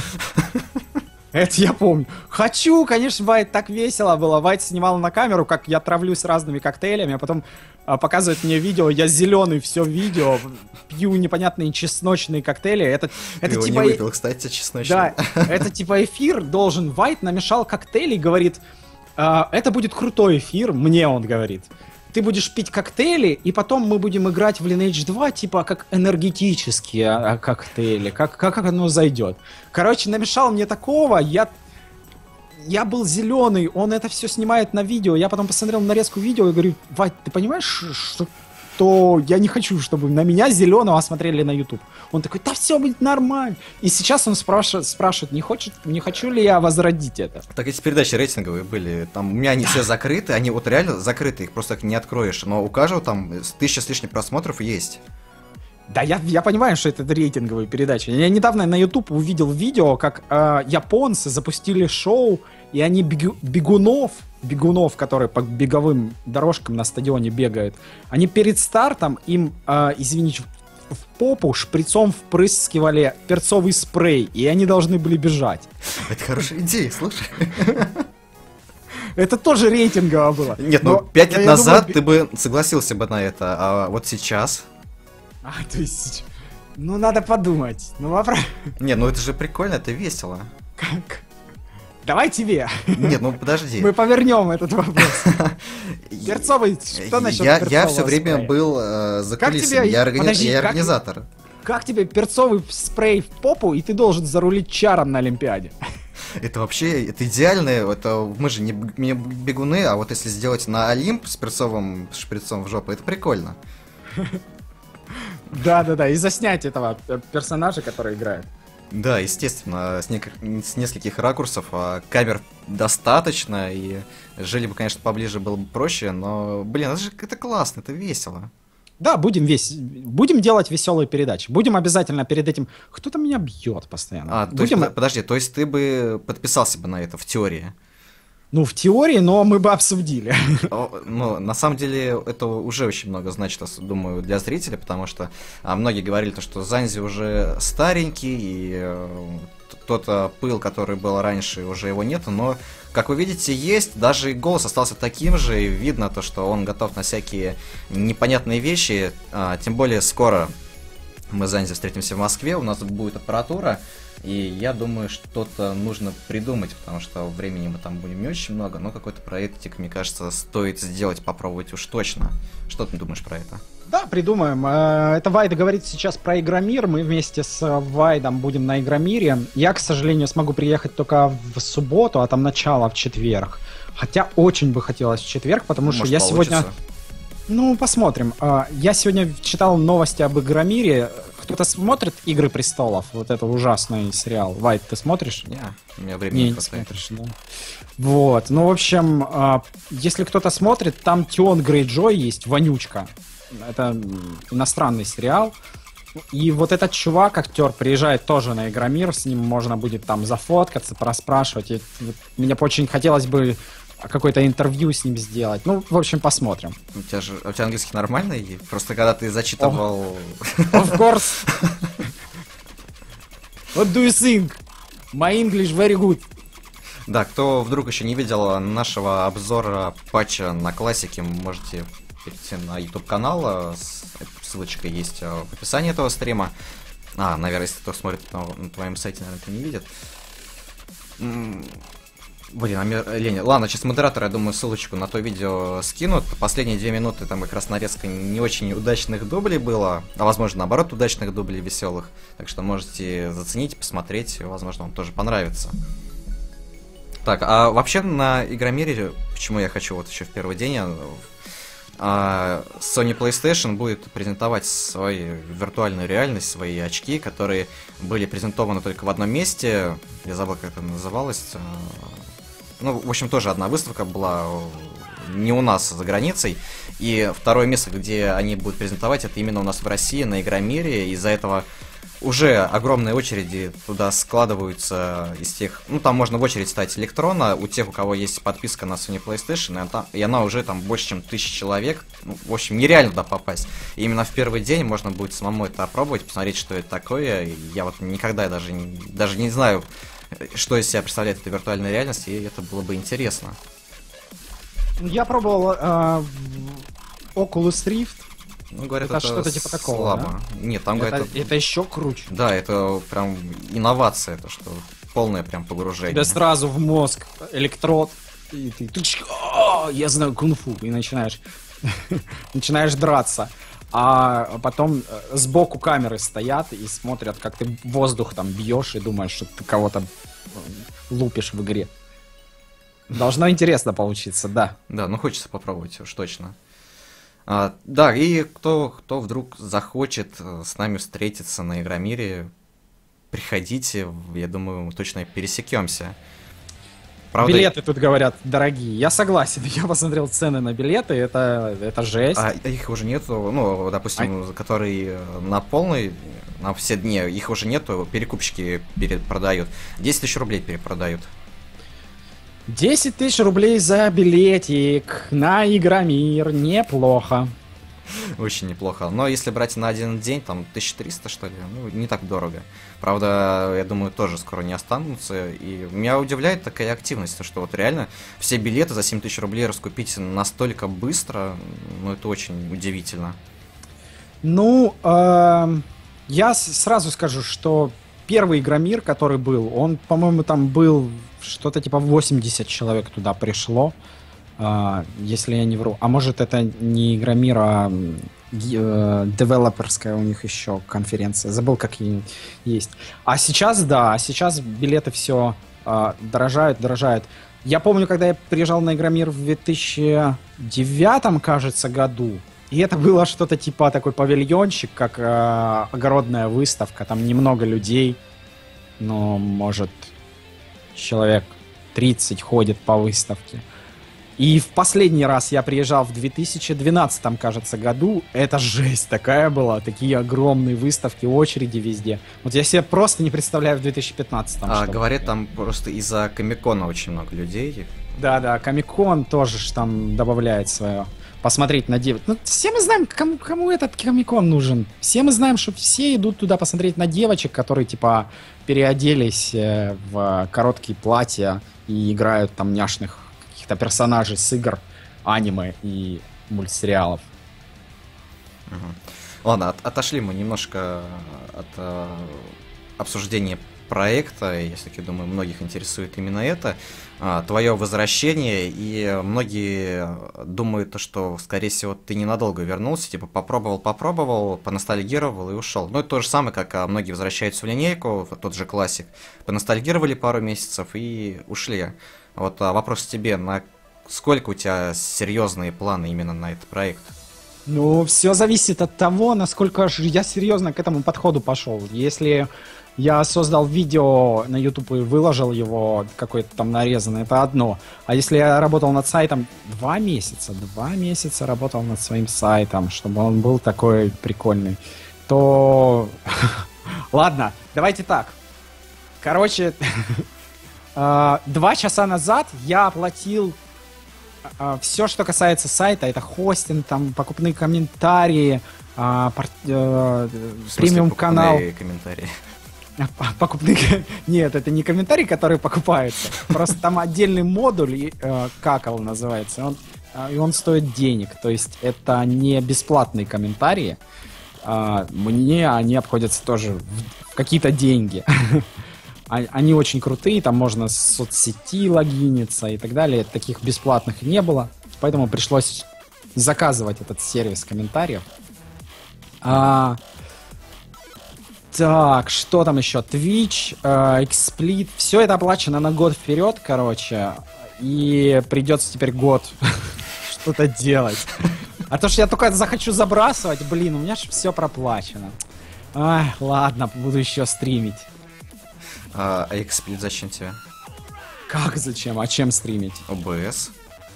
B: Это я помню. Хочу, конечно, Вайт, так весело было. Вайт снимал на камеру, как я травлюсь разными коктейлями, а потом а, показывает мне видео, я зеленый, все видео, пью непонятные чесночные коктейли. Это,
A: Ты
B: это
A: его
B: типа...
A: не выпил, кстати, чесночный.
B: Да, это типа эфир должен. Вайт намешал коктейли и говорит, а, это будет крутой эфир, мне он говорит. Ты будешь пить коктейли, и потом мы будем играть в Lineage два, типа, как энергетические а, коктейли, как, как оно зайдет. Короче, намешал мне такого, я... Я был зеленый, он это все снимает на видео, я потом посмотрел нарезку видео и говорю, Вать, ты понимаешь, что то я не хочу, чтобы на меня зеленого смотрели на YouTube. Он такой, да все будет нормально. И сейчас он спрашивает, спрашивает не, хочет, не хочу ли я возродить это.
A: Так эти передачи рейтинговые были, там у меня они все закрыты, они вот реально закрыты, их просто так не откроешь, но у каждого там тысяча с лишним просмотров есть.
B: Да, я, я понимаю, что это рейтинговые передачи. Я недавно на YouTube увидел видео, как э, японцы запустили шоу, и они бегу, бегунов, бегунов, которые по беговым дорожкам на стадионе бегают, они перед стартом им, э, извините, в, в попу шприцом впрыскивали перцовый спрей, и они должны были бежать.
A: Это хорошая идея, слушай.
B: Это тоже рейтингово было.
A: Нет, ну пять лет назад ты бы согласился бы на это, а вот сейчас...
B: А, то есть, ну надо подумать. Ну вопрос.
A: Не, ну это же прикольно, это весело.
B: Как? Давай тебе.
A: Нет, ну подожди.
B: Мы повернем этот вопрос. Перцовый, что насчет
A: я,
B: перцового
A: Я все
B: спрея?
A: время был э, за
B: Как
A: кулисами,
B: тебе...
A: я, органи...
B: Подожди,
A: я
B: как...
A: организатор.
B: Как тебе перцовый спрей в попу, и ты должен зарулить чаром на Олимпиаде?
A: Это вообще, это идеально, это мы же не бегуны, а вот если сделать на Олимп с перцовым шприцом в жопу, это прикольно.
B: Да-да-да, и заснять этого персонажа, который играет.
A: Да, естественно, с, не- с нескольких ракурсов, а камер достаточно, и жили бы, конечно, поближе было бы проще, но, блин, это же это классно, это весело.
B: Да, будем весь, будем делать веселые передачи. Будем обязательно перед этим... Кто-то меня бьет постоянно.
A: А, то
B: будем...
A: есть, подожди, то есть ты бы подписался бы на это в теории?
B: Ну, в теории, но мы бы обсудили.
A: Ну, на самом деле, это уже очень много значит, думаю, для зрителя, потому что а, многие говорили, то, что Занзи уже старенький, и э, тот пыл, который был раньше, уже его нету, но, как вы видите, есть, даже и голос остался таким же, и видно то, что он готов на всякие непонятные вещи, а, тем более скоро мы с Занзи встретимся в Москве, у нас тут будет аппаратура, и я думаю, что-то нужно придумать, потому что времени мы там будем не очень много, но какой-то проектик, мне кажется, стоит сделать, попробовать уж точно. Что ты думаешь про это?
B: Да, придумаем. Это Вайд говорит сейчас про Игромир. Мы вместе с Вайдом будем на Игромире. Я, к сожалению, смогу приехать только в субботу, а там начало в четверг. Хотя очень бы хотелось в четверг, потому
A: Может,
B: что я
A: получится.
B: сегодня... Ну, посмотрим. Я сегодня читал новости об Игромире. Кто-то смотрит «Игры престолов», вот это ужасный сериал. Вайт, ты смотришь?
A: Не, у меня времени не,
B: не
A: хватает.
B: смотришь, да. Вот, ну, в общем, если кто-то смотрит, там Тион Грейджой есть, вонючка. Это иностранный сериал. И вот этот чувак, актер, приезжает тоже на Игромир, с ним можно будет там зафоткаться, пораспрашивать. И, вот, мне бы очень хотелось бы какое-то интервью с ним сделать. Ну, в общем, посмотрим.
A: У тебя же, у тебя английский нормальный? Просто когда ты зачитывал...
B: Of course. What do you think? My English very good.
A: Да, кто вдруг еще не видел нашего обзора патча на классике, можете перейти на YouTube-канал, ссылочка есть в описании этого стрима. А, наверное, если кто смотрит на, на твоем сайте, наверное, это не видит. Блин, а мне лень. Ладно, сейчас модератор, я думаю, ссылочку на то видео скинут. Последние две минуты там как раз нарезка не очень удачных дублей было, а возможно, наоборот, удачных дублей веселых. Так что можете заценить, посмотреть, возможно, вам тоже понравится. Так, а вообще на Игромире, почему я хочу вот еще в первый день, а, Sony PlayStation будет презентовать свою виртуальную реальность, свои очки, которые были презентованы только в одном месте. Я забыл, как это называлось. Ну, в общем, тоже одна выставка была не у нас, а за границей. И второе место, где они будут презентовать, это именно у нас в России, на Игромире. Из-за этого уже огромные очереди туда складываются из тех... Ну, там можно в очередь стать электрона, у тех, у кого есть подписка на Sony PlayStation, и она, и она уже там больше, чем тысяча человек. Ну, в общем, нереально туда попасть. И именно в первый день можно будет самому это опробовать, посмотреть, что это такое. Я вот никогда даже не, даже не знаю, что из себя представляет эта виртуальная реальность, и это было бы интересно.
B: Я пробовал э, Oculus Rift.
A: Ну, говорят,
B: это,
A: это
B: что-то типа такого,
A: слабо.
B: Да?
A: Нет, там
B: это,
A: говорят...
B: Это, это еще круче.
A: Да, это прям инновация, это что полное прям погружение.
B: Тебе сразу в мозг электрод, и ты... О, я знаю кунг-фу, и начинаешь... начинаешь драться. А потом сбоку камеры стоят и смотрят, как ты воздух там бьешь и думаешь, что ты кого-то лупишь в игре. Должно интересно получиться, да.
A: Да, ну хочется попробовать уж точно. А, да, и кто, кто вдруг захочет с нами встретиться на Игромире, приходите, я думаю, мы точно пересекемся.
B: Правда, билеты тут, говорят, дорогие. Я согласен, я посмотрел цены на билеты, это, это жесть.
A: А их уже нету, ну, допустим, а... которые на полный, на все дни, их уже нету, перекупщики перепродают. десять тысяч рублей перепродают.
B: десять тысяч рублей за билетик на Игромир, неплохо.
A: Очень неплохо. Но если брать на один день, там, тысяча триста, что ли, ну, не так дорого. Правда, я думаю, тоже скоро не останутся. И меня удивляет такая активность, что вот реально все билеты за семь тысяч рублей раскупить настолько быстро, ну, это очень удивительно.
B: Ну, э, я сразу скажу, что первый Игромир, который был, он, по-моему, там был что-то типа восемьдесят человек туда пришло. Uh, если я не вру. А может, это не Игромир, а uh, девелоперская у них еще конференция. Забыл, как и есть. А сейчас, да, сейчас билеты все uh, дорожают, дорожают. Я помню, когда я приезжал на Игромир в две тысячи девятом, кажется, году, и это было что-то типа такой павильончик, как uh, огородная выставка. Там немного людей, но, может, человек тридцать ходит по выставке. И в последний раз я приезжал в две тысячи двенадцатом, кажется, году. Это жесть такая была. Такие огромные выставки, очереди везде. Вот я себе просто не представляю в две тысячи пятнадцатом.
A: А, говорят, там просто из-за Комик-Кона очень много людей.
B: Да-да, Комик-Кон тоже ж там добавляет свое. Посмотреть на девочек. Ну, все мы знаем, кому, кому этот Комик-Кон нужен. Все мы знаем, что все идут туда посмотреть на девочек, которые, типа, переоделись в короткие платья и играют там няшных каких-то персонажей с игр, аниме и мультсериалов.
A: Угу. Ладно, от, отошли мы немножко от э, обсуждения проекта. Я все-таки думаю, многих интересует именно это. А, твое возвращение, и многие думают, что, скорее всего, ты ненадолго вернулся, типа попробовал, попробовал, поностальгировал и ушел. Ну, это то же самое, как многие возвращаются в линейку, тот же классик. Поностальгировали пару месяцев и ушли. Вот а вопрос тебе, на сколько у тебя серьезные планы именно на этот проект?
B: Ну, все зависит от того, насколько я серьезно к этому подходу пошел. Если я создал видео на YouTube и выложил его, какой-то там нарезанный, это одно. А если я работал над сайтом два месяца, два месяца работал над своим сайтом, чтобы он был такой прикольный, то... Ладно, давайте так. Короче... Uh, два часа назад я оплатил uh, все, что касается сайта. Это хостинг, там покупные комментарии, uh, пар- uh, премиум-канал.
A: Комментарии.
B: Покупные... Нет, это не комментарии, которые покупаются. Просто там отдельный модуль, uh, какал называется, он, uh, и он стоит денег. То есть это не бесплатные комментарии. Uh, мне они обходятся тоже в, в какие-то деньги. Они очень крутые, там можно с соцсети логиниться и так далее. Таких бесплатных не было, поэтому пришлось заказывать этот сервис комментариев. А, так, что там еще? Twitch, э, XSplit, все это оплачено на год вперед, короче, и придется теперь год что-то делать. А то, что я только захочу забрасывать, блин, у меня же все проплачено. Ай, ладно, буду еще стримить.
A: А XSplit зачем тебе?
B: Как зачем? А чем стримить?
A: о бэ эс.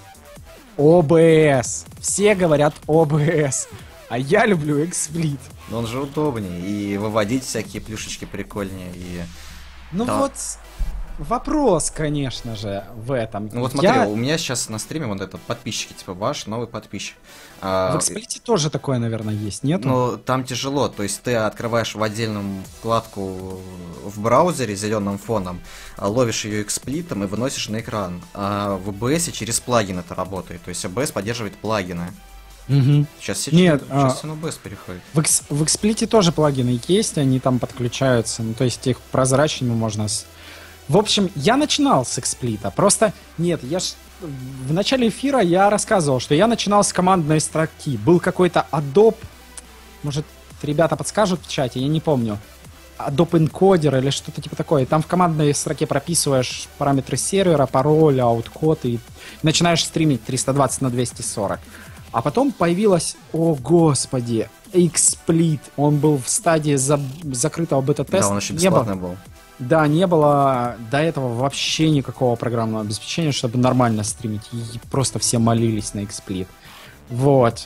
B: о бэ эс. Все говорят о бэ эс. А я люблю XSplit.
A: Но он же удобнее. И выводить всякие плюшечки прикольнее. И...
B: Ну да. Вот вопрос, конечно же, в этом.
A: Ну вот смотри, я... у меня сейчас на стриме вот этот подписчики, типа ваш новый подписчик.
B: В XSplit тоже такое, наверное, есть, нет?
A: Ну, там тяжело. То есть ты открываешь в отдельном вкладку в браузере зеленым фоном, ловишь ее XSplit и выносишь на экран. А в о бэ эс через плагин это работает. То есть о бэ эс поддерживает плагины.
B: Угу.
A: Сейчас все,
B: Нет,
A: сейчас
B: а...
A: все на о бэ эс переходит.
B: В, X... в XSplit тоже плагины есть, они там подключаются. Ну, то есть их прозрачными можно... В общем, я начинал с XSplit. Просто, нет, я ж... В начале эфира я рассказывал, что я начинал с командной строки. Был какой-то Adobe, может, ребята подскажут в чате, я не помню. Adobe Encoder или что-то типа такое. Там в командной строке прописываешь параметры сервера, пароль, ауткод и начинаешь стримить триста двадцать на двести сорок. А потом появилась, о господи, XSplit. Он был в стадии за... закрытого бета-теста.
A: Да, он еще бесплатный был.
B: Да, не было до этого вообще никакого программного обеспечения, чтобы нормально стримить. И просто все молились на XSplit. Вот.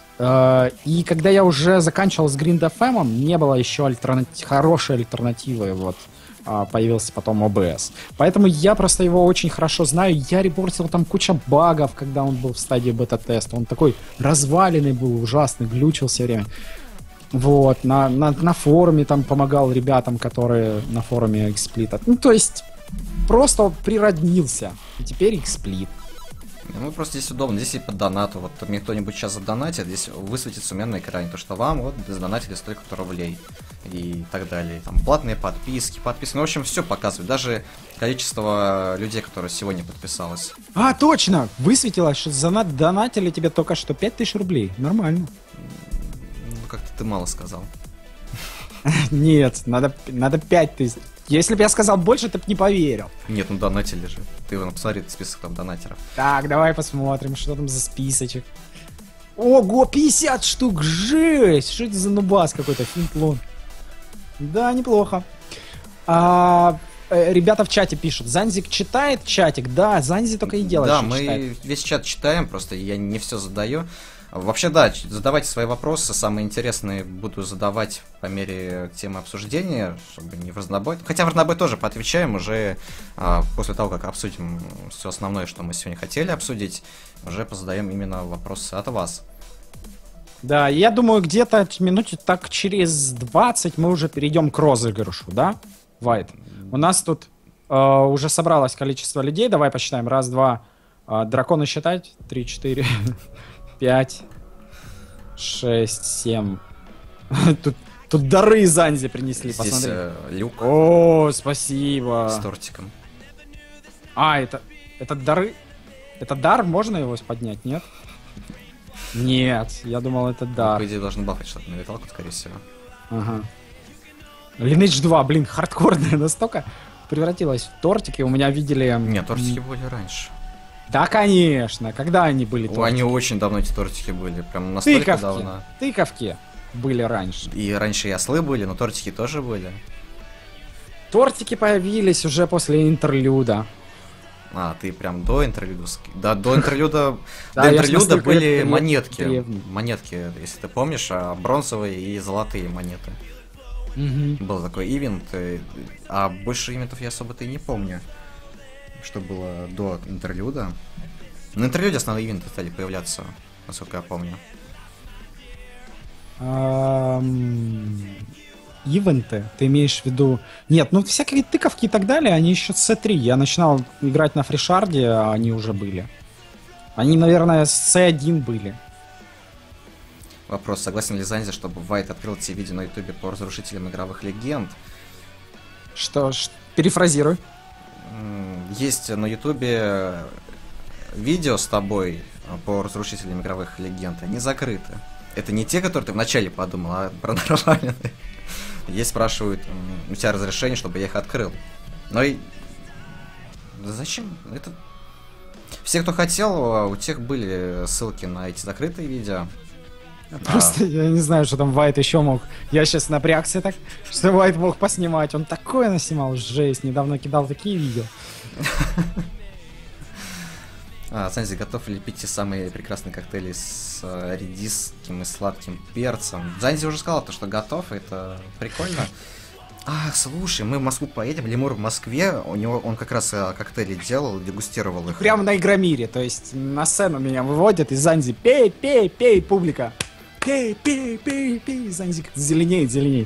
B: И когда я уже заканчивал с GrindFM, не было еще альтернати... хорошей альтернативы. Вот. Появился потом о бэ эс. Поэтому я просто его очень хорошо знаю. Я репортил там куча багов, когда он был в стадии бета-теста. Он такой разваленный был, ужасный, глючил все время. Вот, на, на, на форуме там помогал ребятам, которые на форуме XSplit. Ну, то есть, просто природнился. И теперь XSplit.
A: Ну, просто здесь удобно, здесь и по донату. Вот мне кто-нибудь сейчас задонатит, здесь высветится у меня на экране, то, что вам вот задонатили столько-то рублей. И так далее. Там платные подписки, подписки. Ну, в общем, все показывает. Даже количество людей, которые сегодня подписалось.
B: А, точно! Высветилось, что задонатили тебе только что пять тысяч рублей. Нормально.
A: Как-то ты мало сказал.
B: Нет, надо, надо пять тысяч. Если бы я сказал больше, ты бы не поверил.
A: Нет, ну донатили же. Ты вон, посмотри список там донатеров.
B: Так, давай посмотрим, что там за списочек. Ого, пятьдесят штук, жесть! Что это за нубас какой-то, финтлон? Да, неплохо. А, ребята в чате пишут, Занзик читает чатик? Да, Занзи только и делает,
A: да,
B: что
A: мы
B: читает.
A: Весь чат читаем, просто я не все задаю. Вообще, да, задавайте свои вопросы, самые интересные буду задавать по мере темы обсуждения, чтобы не в разнобой. Хотя в разнобой тоже поотвечаем уже а, после того, как обсудим все основное, что мы сегодня хотели обсудить, уже позадаем именно вопросы от вас. Да,
B: я думаю, где-то минуте так через двадцать мы уже перейдем к розыгрышу, да, Вайт? У нас тут э, уже собралось количество людей, давай посчитаем, раз, два, э, драконы считать, три, четыре... пять, шесть, семь. Тут, тут дары Занзи принесли,
A: здесь,
B: посмотри.
A: Э, люк.
B: О, спасибо.
A: С тортиком.
B: А, это, это дары... Это дар? Можно его поднять, нет? Нет, я думал, это дар.
A: По идее, должен бахать что-то на виталку, скорее всего.
B: Ага. Lineage два, блин, хардкорная настолько превратилась в тортики. У меня видели...
A: Нет, тортики были раньше.
B: Да, конечно. Когда они были тортики?
A: Они очень давно, эти тортики были. Прям настолько
B: тыковки.
A: давно.
B: Тыковки были раньше.
A: И раньше и ослы были, но тортики тоже были.
B: Тортики появились уже после интерлюда.
A: А, ты прям до интерлюда... Да, до интерлюда... До интерлюда были монетки. Монетки, если ты помнишь, бронзовые и золотые монеты. Был такой ивент, а больше ивентов я особо-то и не помню. Что было до интерлюда. На интерлюде основные ивенты стали появляться, насколько я помню.
B: Ивенты? Ты имеешь в виду... Нет, ну всякие тыковки и так далее, они еще с си три. Я начинал играть на фрешарде, а они уже были. Они, наверное, с си один были.
A: Вопрос, согласен ли Занзи, чтобы Вайт открыл тебе видео на ютубе по разрушителям игровых легенд?
B: Что ж, перефразируй.
A: Есть на ютубе видео с тобой по разрушителям игровых легенд, они закрыты. Это не те, которые ты вначале подумал, а про нормальные. Есть спрашивают, у тебя разрешение, чтобы я их открыл. Но и... Да зачем? Это... Все, кто хотел, у тех были ссылки на эти закрытые видео.
B: Просто а... я не знаю, что там Вайт еще мог. Я сейчас напрягся так, что Вайт мог поснимать. Он такое наснимал, жесть. Недавно кидал такие видео.
A: А, Занзи, готов ли пить те самые прекрасные коктейли с э, редисским и сладким перцем? Занзи уже сказал, то, что готов, это прикольно. Ах, слушай, мы в Москву поедем, Лемур в Москве, у него он как раз э, коктейли делал, дегустировал их.
B: Прямо на Игромире, то есть на сцену меня выводят, и Занзи пей, пей, пей, публика. Пей, пей, пей, пей, Занзи зеленеет, зеленеет.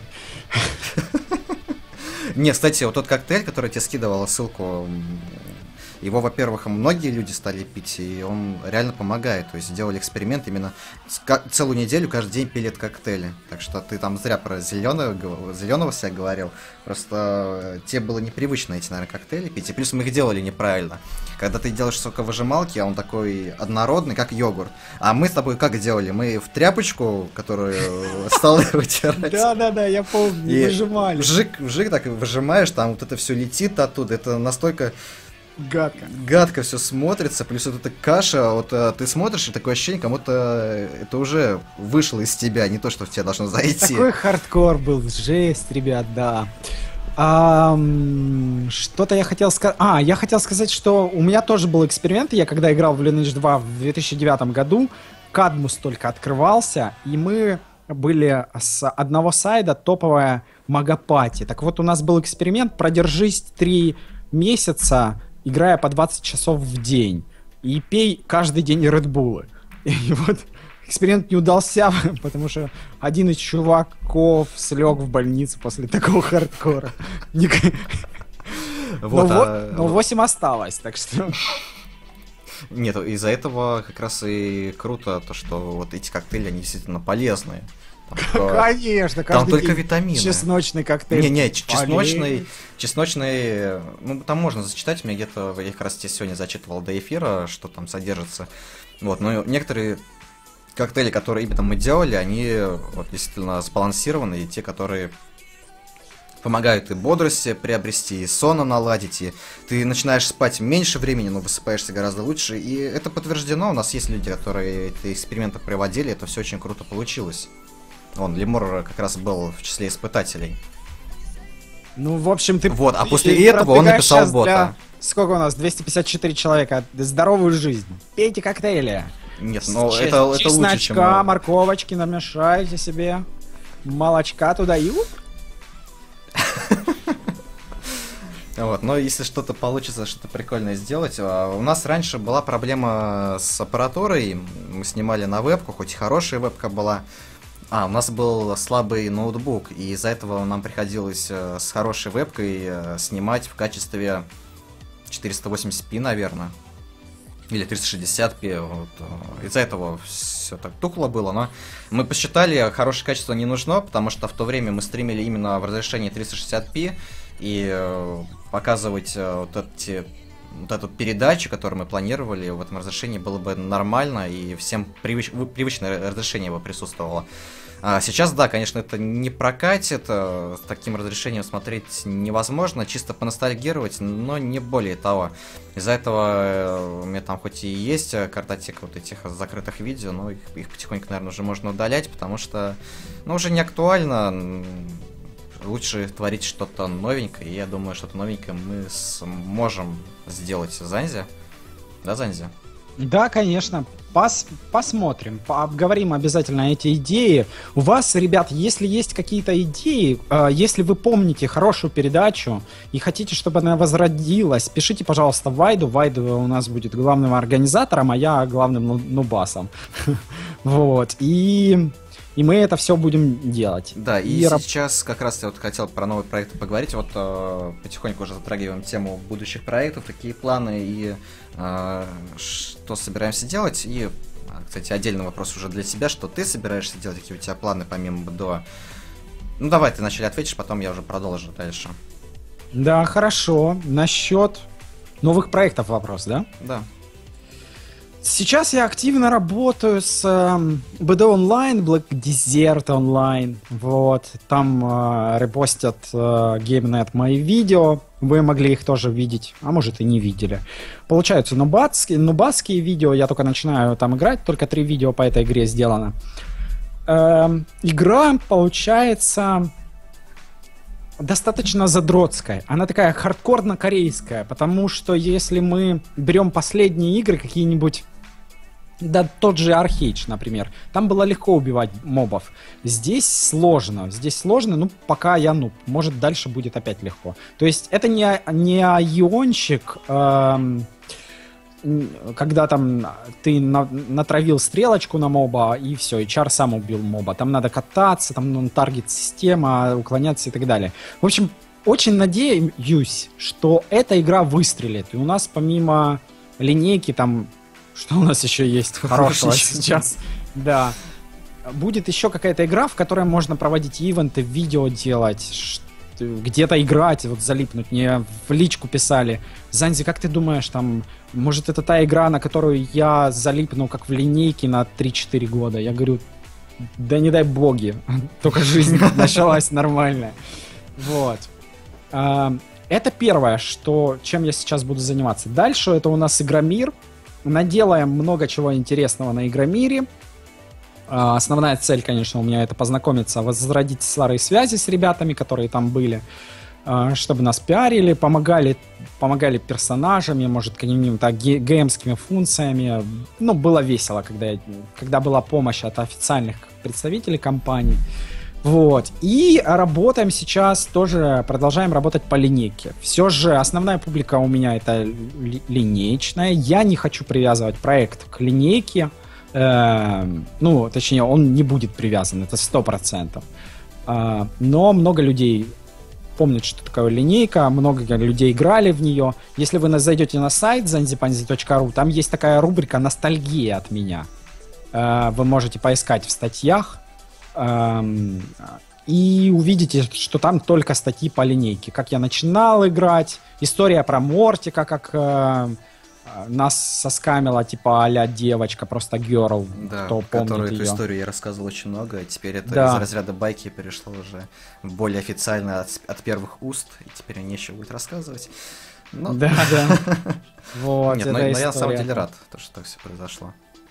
A: Не, кстати, вот тот коктейль, который тебе скидывала ссылку, его, во-первых, многие люди стали пить, и он реально помогает. То есть сделали эксперимент, именно целую неделю каждый день пили этот коктейли. Так что ты там зря про зеленого, зеленого себя говорил. Просто тебе было непривычно эти, наверное, коктейли пить. И плюс мы их делали неправильно. Когда ты делаешь соковыжималки, он такой однородный, как йогурт. А мы с тобой как делали? Мы в тряпочку, которую стал вытирать.
B: Да-да-да, я помню, выжимали.
A: Вжик, вжик, так выжимаешь, там вот это все летит оттуда. Это настолько...
B: Гадко.
A: Гадко все смотрится, плюс вот эта каша, вот а, ты смотришь, и такое ощущение, кому-то это уже вышло из тебя, не то, что в тебя должно зайти.
B: Такой хардкор был, жесть, ребят, да. А, что-то я хотел сказать... А, я хотел сказать, что у меня тоже был эксперимент, я когда играл в Lineage два в две тысячи девятом году, Кадмус только открывался, и мы были с одного сайда топовая Магапати. Так вот, у нас был эксперимент, продержись три месяца, играя по двадцать часов в день, и пей каждый день Редбулы. И вот эксперимент не удался, потому что один из чуваков слег в больницу после такого хардкора. Но восемь осталось, так что...
A: Нет, из-за этого как раз и круто, то, что вот эти коктейли, они действительно полезные.
B: Конечно,
A: каждый там только витамины.
B: Чесночный коктейль.
A: Не-не, чесночный, чесночный, ну там можно зачитать, мне где-то, я как раз тебе сегодня зачитывал до эфира, что там содержится. Вот, но некоторые коктейли, которые именно мы делали, они вот действительно сбалансированы, и те, которые помогают и бодрости приобрести, и сона наладить, и ты начинаешь спать меньше времени, но высыпаешься гораздо лучше, и это подтверждено, у нас есть люди, которые эти эксперименты проводили, это все очень круто получилось. Вон, Лемур как раз был в числе испытателей.
B: Ну, в общем, ты...
A: Вот, а после этого он написал бота.
B: Для... Сколько у нас? двести пятьдесят четыре человека. Здоровую жизнь. Пейте коктейли.
A: Нет, ну это, это лучше, чем...
B: Чесночка, морковочки намешайте себе. Молочка туда и...
A: Вот, но если что-то получится, что-то прикольное сделать. У нас раньше была проблема с аппаратурой. Мы снимали на вебку, хоть и хорошая вебка была. А, у нас был слабый ноутбук, и из-за этого нам приходилось э, с хорошей вебкой э, снимать в качестве четыреста восемьдесят пи, наверное. Или триста шестьдесят пи. Вот. Из-за этого все так тухло было, но мы посчитали, хорошее качество не нужно, потому что в то время мы стримили именно в разрешении триста шестьдесят пи, и э, показывать э, вот эти... вот эту передачу, которую мы планировали в этом разрешении, было бы нормально, и всем привыч... привычное разрешение бы присутствовало. А сейчас, да, конечно, это не прокатит, с таким разрешением смотреть невозможно, чисто поностальгировать, но не более того. Из-за этого у меня там хоть и есть картотека вот этих закрытых видео, но их, их потихоньку, наверное, уже можно удалять, потому что, ну, уже не актуально. Лучше творить что-то новенькое, и я думаю, что-то новенькое мы сможем сделать с Занзи. Да, Занзи?
B: Да, конечно. Пос посмотрим, обговорим обязательно эти идеи. У вас, ребят, если есть какие-то идеи, э, если вы помните хорошую передачу и хотите, чтобы она возродилась, пишите, пожалуйста, Вайду. Вайду у нас будет главным организатором, а я главным нубасом. Вот. И... И мы это все будем делать.
A: Да, и, и сейчас как раз я вот хотел про новые проекты поговорить. Вот э, потихоньку уже затрагиваем тему будущих проектов, какие планы и э, что собираемся делать. И, кстати, отдельный вопрос уже для себя, что ты собираешься делать, какие у тебя планы помимо БДО. Ну давай ты вначале ответишь, потом я уже продолжу дальше.
B: Да, хорошо. Насчет новых проектов вопрос, да?
A: Да.
B: Сейчас я активно работаю с э, би ди Online, Black Desert Online. Вот. Там э, репостят э, GameNet мои видео. Вы могли их тоже видеть, а может и не видели. Получаются нубатские, нубатские видео. Я только начинаю там играть. Только три видео по этой игре сделано. Э, игра получается достаточно задротская. Она такая хардкорно-корейская. Потому что если мы берем последние игры, какие-нибудь... Да, тот же Архейдж, например. Там было легко убивать мобов. Здесь сложно. Здесь сложно, ну, пока я нуб. Может, дальше будет опять легко. То есть, это не, не айончик, эм, когда там ты на, натравил стрелочку на моба, и все, и чар сам убил моба. Там надо кататься, там ну, таргет-система, уклоняться и так далее. В общем, очень надеюсь, что эта игра выстрелит. И у нас помимо линейки там... Что у нас еще есть хорошего сейчас? Да. Будет еще какая-то игра, в которой можно проводить ивенты, видео делать, где-то играть, вот залипнуть. Мне в личку писали: Занзи, как ты думаешь, там, может, это та игра, на которую я залипну, как в линейке, на три-четыре года? Я говорю, да не дай боги, только жизнь началась нормальная. Вот. Это первое, что, чем я сейчас буду заниматься. Дальше это у нас Игромир. Наделаем много чего интересного на Игромире. Uh, основная цель, конечно, у меня это познакомиться, возродить старые связи с ребятами, которые там были, uh, чтобы нас пиарили, помогали, помогали персонажами, может, какими-то ге- геймскими функциями. Ну, было весело, когда, я, когда была помощь от официальных представителей компании. Вот. И работаем сейчас тоже, продолжаем работать по линейке. Все же основная публика у меня это ли- линейчная. Я не хочу привязывать проект к линейке. Э, ну, точнее, он не будет привязан, это сто процентов. Э, но много людей помнят, что такое линейка, много людей играли в нее. Если вы зайдете на сайт zanzipanzi точка ру, там есть такая рубрика «Ностальгия от меня». Э, вы можете поискать в статьях и увидите, что там только статьи по линейке. Как я начинал играть, история про Мортика, как э, нас соскамила, типа а-ля девочка, просто герл,
A: да,
B: кто помнит
A: которую
B: ее.
A: Эту историю я рассказывал очень много, и теперь это
B: да.
A: из разряда байки перешло уже более официально от, от первых уст, и теперь нечего будет рассказывать. Но...
B: Да, да. Вот,
A: Нет, но, но я на самом деле рад, то, что так все произошло.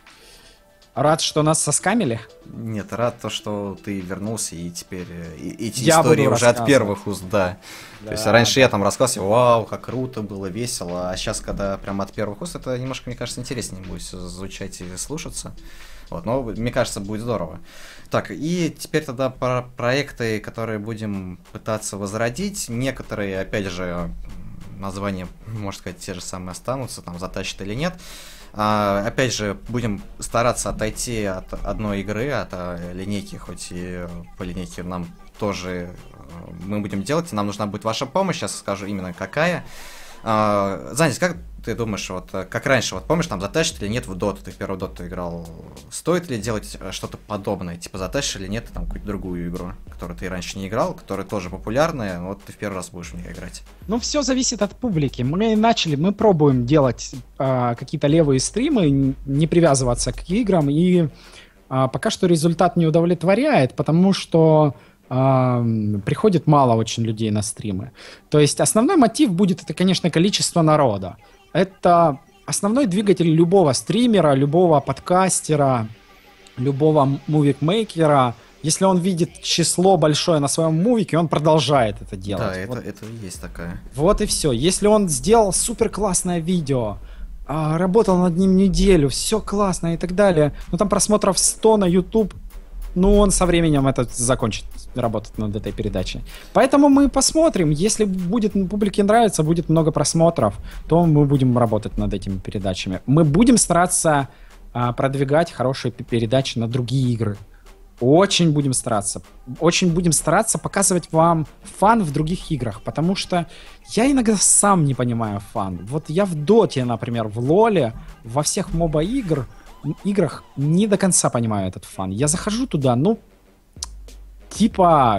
B: Рад, что нас соскамили?
A: Нет, рад то, что ты вернулся, и теперь и, эти
B: я
A: истории уже от первых уст, да.
B: да.
A: То есть раньше я там рассказывал, вау, как круто было, весело, а сейчас, когда прям от первых уст, это немножко, мне кажется, интереснее будет звучать и слушаться. Вот, но мне кажется, будет здорово. Так, и теперь тогда про проекты, которые будем пытаться возродить. Некоторые, опять же, названия, можно сказать, те же самые останутся, там, затащат или нет. Uh, опять же, будем стараться отойти от одной игры, от uh, линейки, хоть и по линейке нам тоже uh, мы будем делать, нам нужна будет ваша помощь, сейчас скажу именно какая. Uh, Занзис, как ты думаешь, вот как раньше, вот помнишь, там затащит или нет в доту, ты в первую доту играл, стоит ли делать что-то подобное, типа затащишь или нет там какую-то другую игру, которую ты раньше не играл, которая тоже популярная, вот ты в первый раз будешь в нее играть?
B: Ну, все зависит от публики. Мы начали, мы пробуем делать э, какие-то левые стримы, не привязываться к играм, и э, пока что результат не удовлетворяет, потому что Uh, приходит мало очень людей на стримы. То есть основной мотив будет, это, конечно, количество народа. Это основной двигатель любого стримера, любого подкастера, любого мувикмейкера. Если он видит число большое на своем мувике, он продолжает это делать.
A: Да,
B: вот.
A: это, это и есть такая.
B: Вот и все. Если он сделал супер классное видео, работал над ним неделю, все классно и так далее, но там просмотров сто на YouTube, ну, он со временем это закончит работать над этой передачей. Поэтому мы посмотрим. Если будет публике нравится, будет много просмотров, то мы будем работать над этими передачами. Мы будем стараться а, продвигать хорошие передачи на другие игры. Очень будем стараться. Очень будем стараться показывать вам фан в других играх, потому что я иногда сам не понимаю фан. Вот я в Доте, например, в Лоле, во всех моба-игр, играх не до конца понимаю этот фан. Я захожу туда, ну, типа,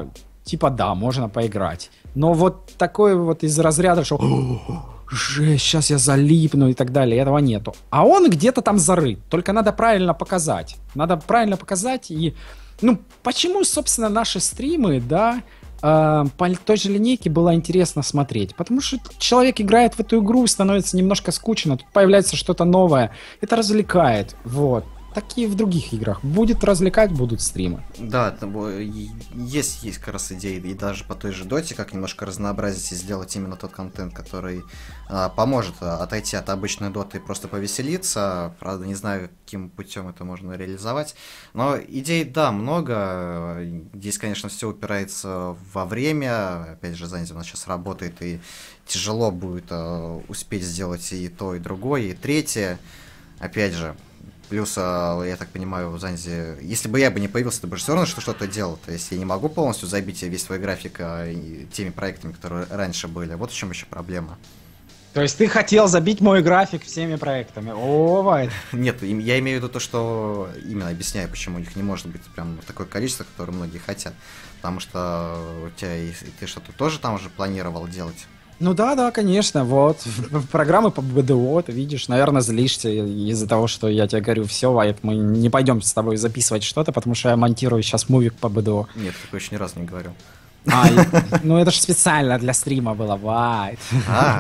B: типа да, можно поиграть. Но вот такой вот из разряда, что жесть, сейчас я залипну и так далее, этого нету. А он где-то там зарыт, только надо правильно показать. Надо правильно показать и... Ну, почему, собственно, наши стримы, да, э, по той же линейке было интересно смотреть? Потому что человек играет в эту игру, становится немножко скучно, тут появляется что-то новое, это развлекает, вот. Так и в других играх. Будет развлекать, будут стримы.
A: Да, есть, есть как раз идеи, и даже по той же доте, как немножко разнообразить и сделать именно тот контент, который а, поможет отойти от обычной доты и просто повеселиться. Правда, не знаю, каким путем это можно реализовать. Но идей, да, много. Здесь, конечно, все упирается во время. Опять же, Занзи у нас сейчас работает, и тяжело будет а, успеть сделать и то, и другое, и третье. Опять же, плюс, я так понимаю, в Занзи, если бы я бы не появился, ты бы же все равно что-то делал. То есть я не могу полностью забить весь свой график теми проектами, которые раньше были. Вот в чем еще проблема.
B: То есть ты хотел забить мой график всеми проектами? О, Вайт.
A: Нет, я имею в виду то, что именно объясняю, почему их не может быть прям такое количество, которое многие хотят. Потому что у тебя ты что-то тоже там уже планировал делать.
B: Ну да, да, конечно, вот. Программы по БДО, ты видишь, наверное, злишься из-за того, что я тебе говорю, все, Вайт, мы не пойдем с тобой записывать что-то, потому что я монтирую сейчас мувик по БДО.
A: Нет, такое еще ни разу не говорил.
B: А, и, ну это же специально для стрима было, Вайт.
A: А,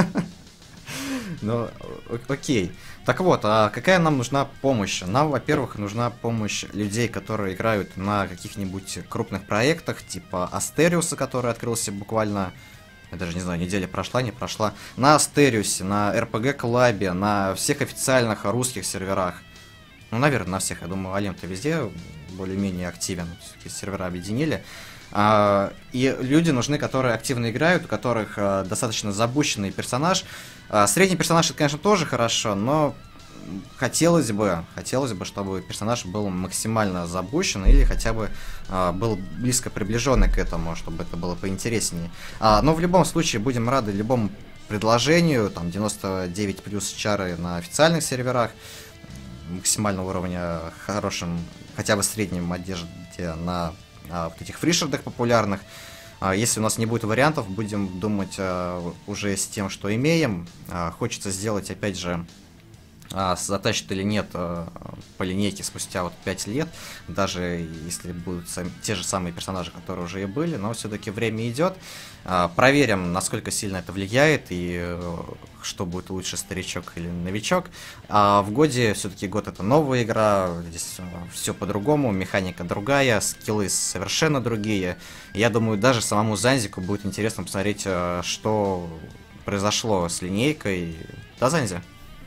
A: ну, окей. Так вот, а какая нам нужна помощь? Нам, во-первых, нужна помощь людей, которые играют на каких-нибудь крупных проектах, типа Астериуса, который открылся буквально... Я даже не знаю, неделя прошла, не прошла. На Астериусе, на эр пи джи Коллабе, на всех официальных русских серверах. Ну, наверное, на всех. Я думаю, Олимп-то везде более-менее активен. Все-таки сервера объединили. А, и люди нужны, которые активно играют, у которых а, достаточно запущенный персонаж. А, средний персонаж, это, конечно, тоже хорошо, но хотелось бы, хотелось бы, чтобы персонаж был максимально запущен или хотя бы а, был близко приближенный к этому, чтобы это было поинтереснее. А, но в любом случае будем рады любому предложению, там девяносто девять плюс чары на официальных серверах, максимального уровня хорошим, хотя бы среднем одежде на а, вот этих фришердах популярных. А, если у нас не будет вариантов, будем думать а, уже с тем, что имеем. А, хочется сделать, опять же, а, затащит или нет а, по линейке спустя вот пять лет, даже если будут сами, те же самые персонажи, которые уже и были, но все-таки время идет. А, проверим, насколько сильно это влияет и а, что будет лучше, старичок или новичок. А в годе все-таки год это новая игра, здесь а, все по-другому, механика другая, скиллы совершенно другие. Я думаю, даже самому Занзику будет интересно посмотреть, а, что произошло с линейкой. Да, Занзи?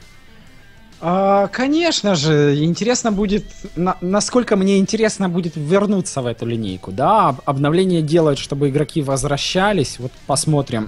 B: А, конечно же, интересно будет, на, насколько мне интересно будет вернуться в эту линейку, да, обновление делают, чтобы игроки возвращались, вот посмотрим,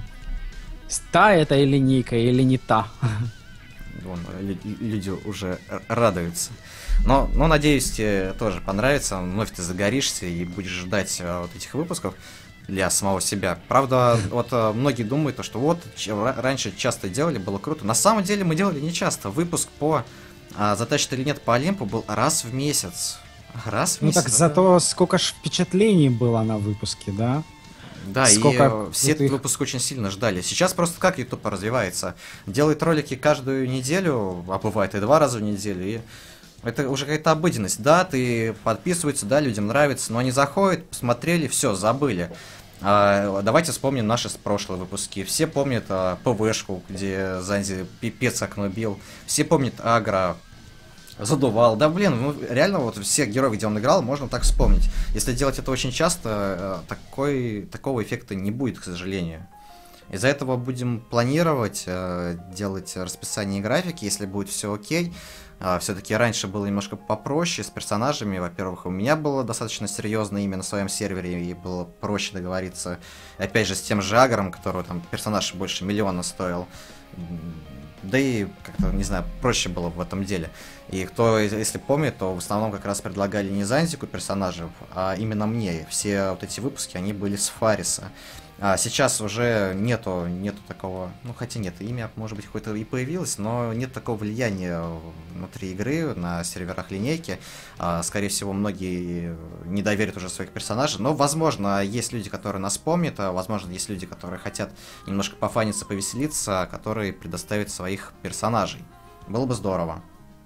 B: та эта линейка или не та.
A: Вон, люди уже радуются. Но, но, надеюсь, тебе тоже понравится, вновь ты загоришься и будешь ждать вот этих выпусков для самого себя. Правда, вот многие думают, что вот раньше часто делали, было круто. На самом деле мы делали не часто. Выпуск по а, затащит или нет по Олимпу был раз в месяц. Раз в
B: ну
A: месяц.
B: Так зато сколько ж впечатлений было на выпуске, да?
A: Да, сколько и все этот выпуск очень сильно ждали. Сейчас просто как YouTube развивается. Делает ролики каждую неделю, а бывает и два раза в неделю, и это уже какая-то обыденность. Да, ты подписываются, да, людям нравится, но они заходят, посмотрели, все, забыли. А, давайте вспомним наши прошлые выпуски. Все помнят а, ПВшку, где Занзи пипец окно бил. Все помнят Агро, задувал. Да, блин, ну реально вот всех героев, где он играл, можно так вспомнить. Если делать это очень часто, такой, такого эффекта не будет, к сожалению. Из-за этого будем планировать, делать расписание и графики, если будет все окей. Все-таки раньше было немножко попроще с персонажами. Во-первых, у меня было достаточно серьезное имя на своем сервере, и было проще договориться, опять же, с тем же Агром, которого там персонаж больше миллиона стоил. Да и, как-то, не знаю, проще было в этом деле. И кто, если помнит, то в основном как раз предлагали не Занзику персонажев, а именно мне. Все вот эти выпуски, они были с Фариса. А сейчас уже нету, нету такого, ну хотя нет, имя может быть какое-то и появилось, но нет такого влияния внутри игры на серверах линейки. А, скорее всего, многие не доверят уже своих персонажей, но возможно есть люди, которые нас помнят, а возможно есть люди, которые хотят немножко пофаниться, повеселиться, которые предоставят своих персонажей. Было бы здорово.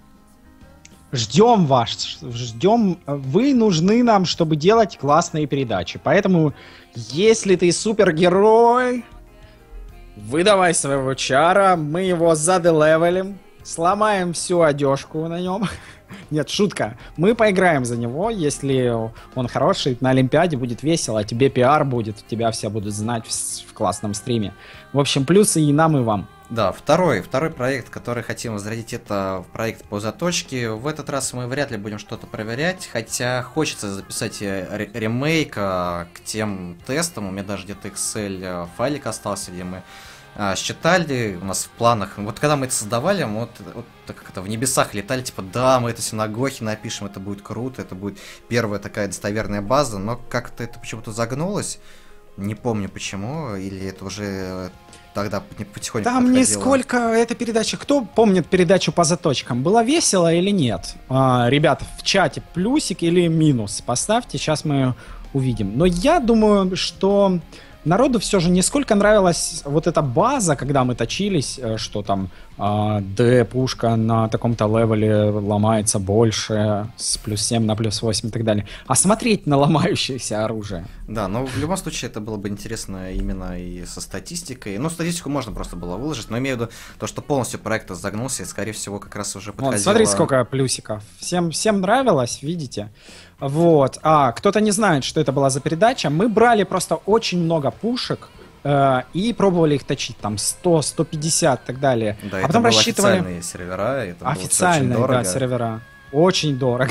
B: Ждем вас, ждем. Вы нужны нам, чтобы делать классные передачи. Поэтому, если ты супергерой, выдавай своего чара, мы его заделевелим, сломаем всю одежку на нем. Нет, шутка. Мы поиграем за него, если он хороший, на Олимпиаде будет весело, а тебе пиар будет, тебя все будут знать в, в классном стриме. В общем, плюсы и нам, и вам.
A: Да, второй, второй проект, который хотим возродить, это проект по заточке. В этот раз мы вряд ли будем что-то проверять, хотя хочется записать ремейк к тем тестам. У меня даже где-то Excel файлик остался, где мы а, считали, у нас в планах. Вот когда мы это создавали, мы вот, вот так как-то в небесах летали, типа, да, мы это все на Гохе напишем, это будет круто, это будет первая такая достоверная база, но как-то это почему-то загнулось. Не помню почему, или это уже... Тогда потихоньку
B: Там
A: подходило.
B: Нисколько эта передача... Кто помнит передачу по заточкам? Было весело или нет? А, ребята, в чате плюсик или минус поставьте, сейчас мы увидим. Но я думаю, что народу все же нисколько нравилась вот эта база, когда мы точились, что там а, D-пушка на таком-то левеле ломается больше, с плюс семь на плюс восемь и так далее. А смотреть на ломающееся оружие.
A: Да, но в любом случае это было бы интересно именно и со статистикой. Ну, статистику можно просто было выложить, но имею в виду то, что полностью проект загнулся, и, скорее всего, как раз уже подходило...
B: Вот, смотри, сколько плюсиков. Всем, всем нравилось, видите? Вот. А, кто-то не знает, что это была за передача. Мы брали просто очень много пушек э, и пробовали их точить, там, сто, сто пятьдесят и так далее.
A: Да,
B: а
A: это
B: потом
A: были
B: рассчитывали...
A: официальные сервера, это
B: официальные,
A: было очень дорого.
B: Да, сервера. Очень дорого.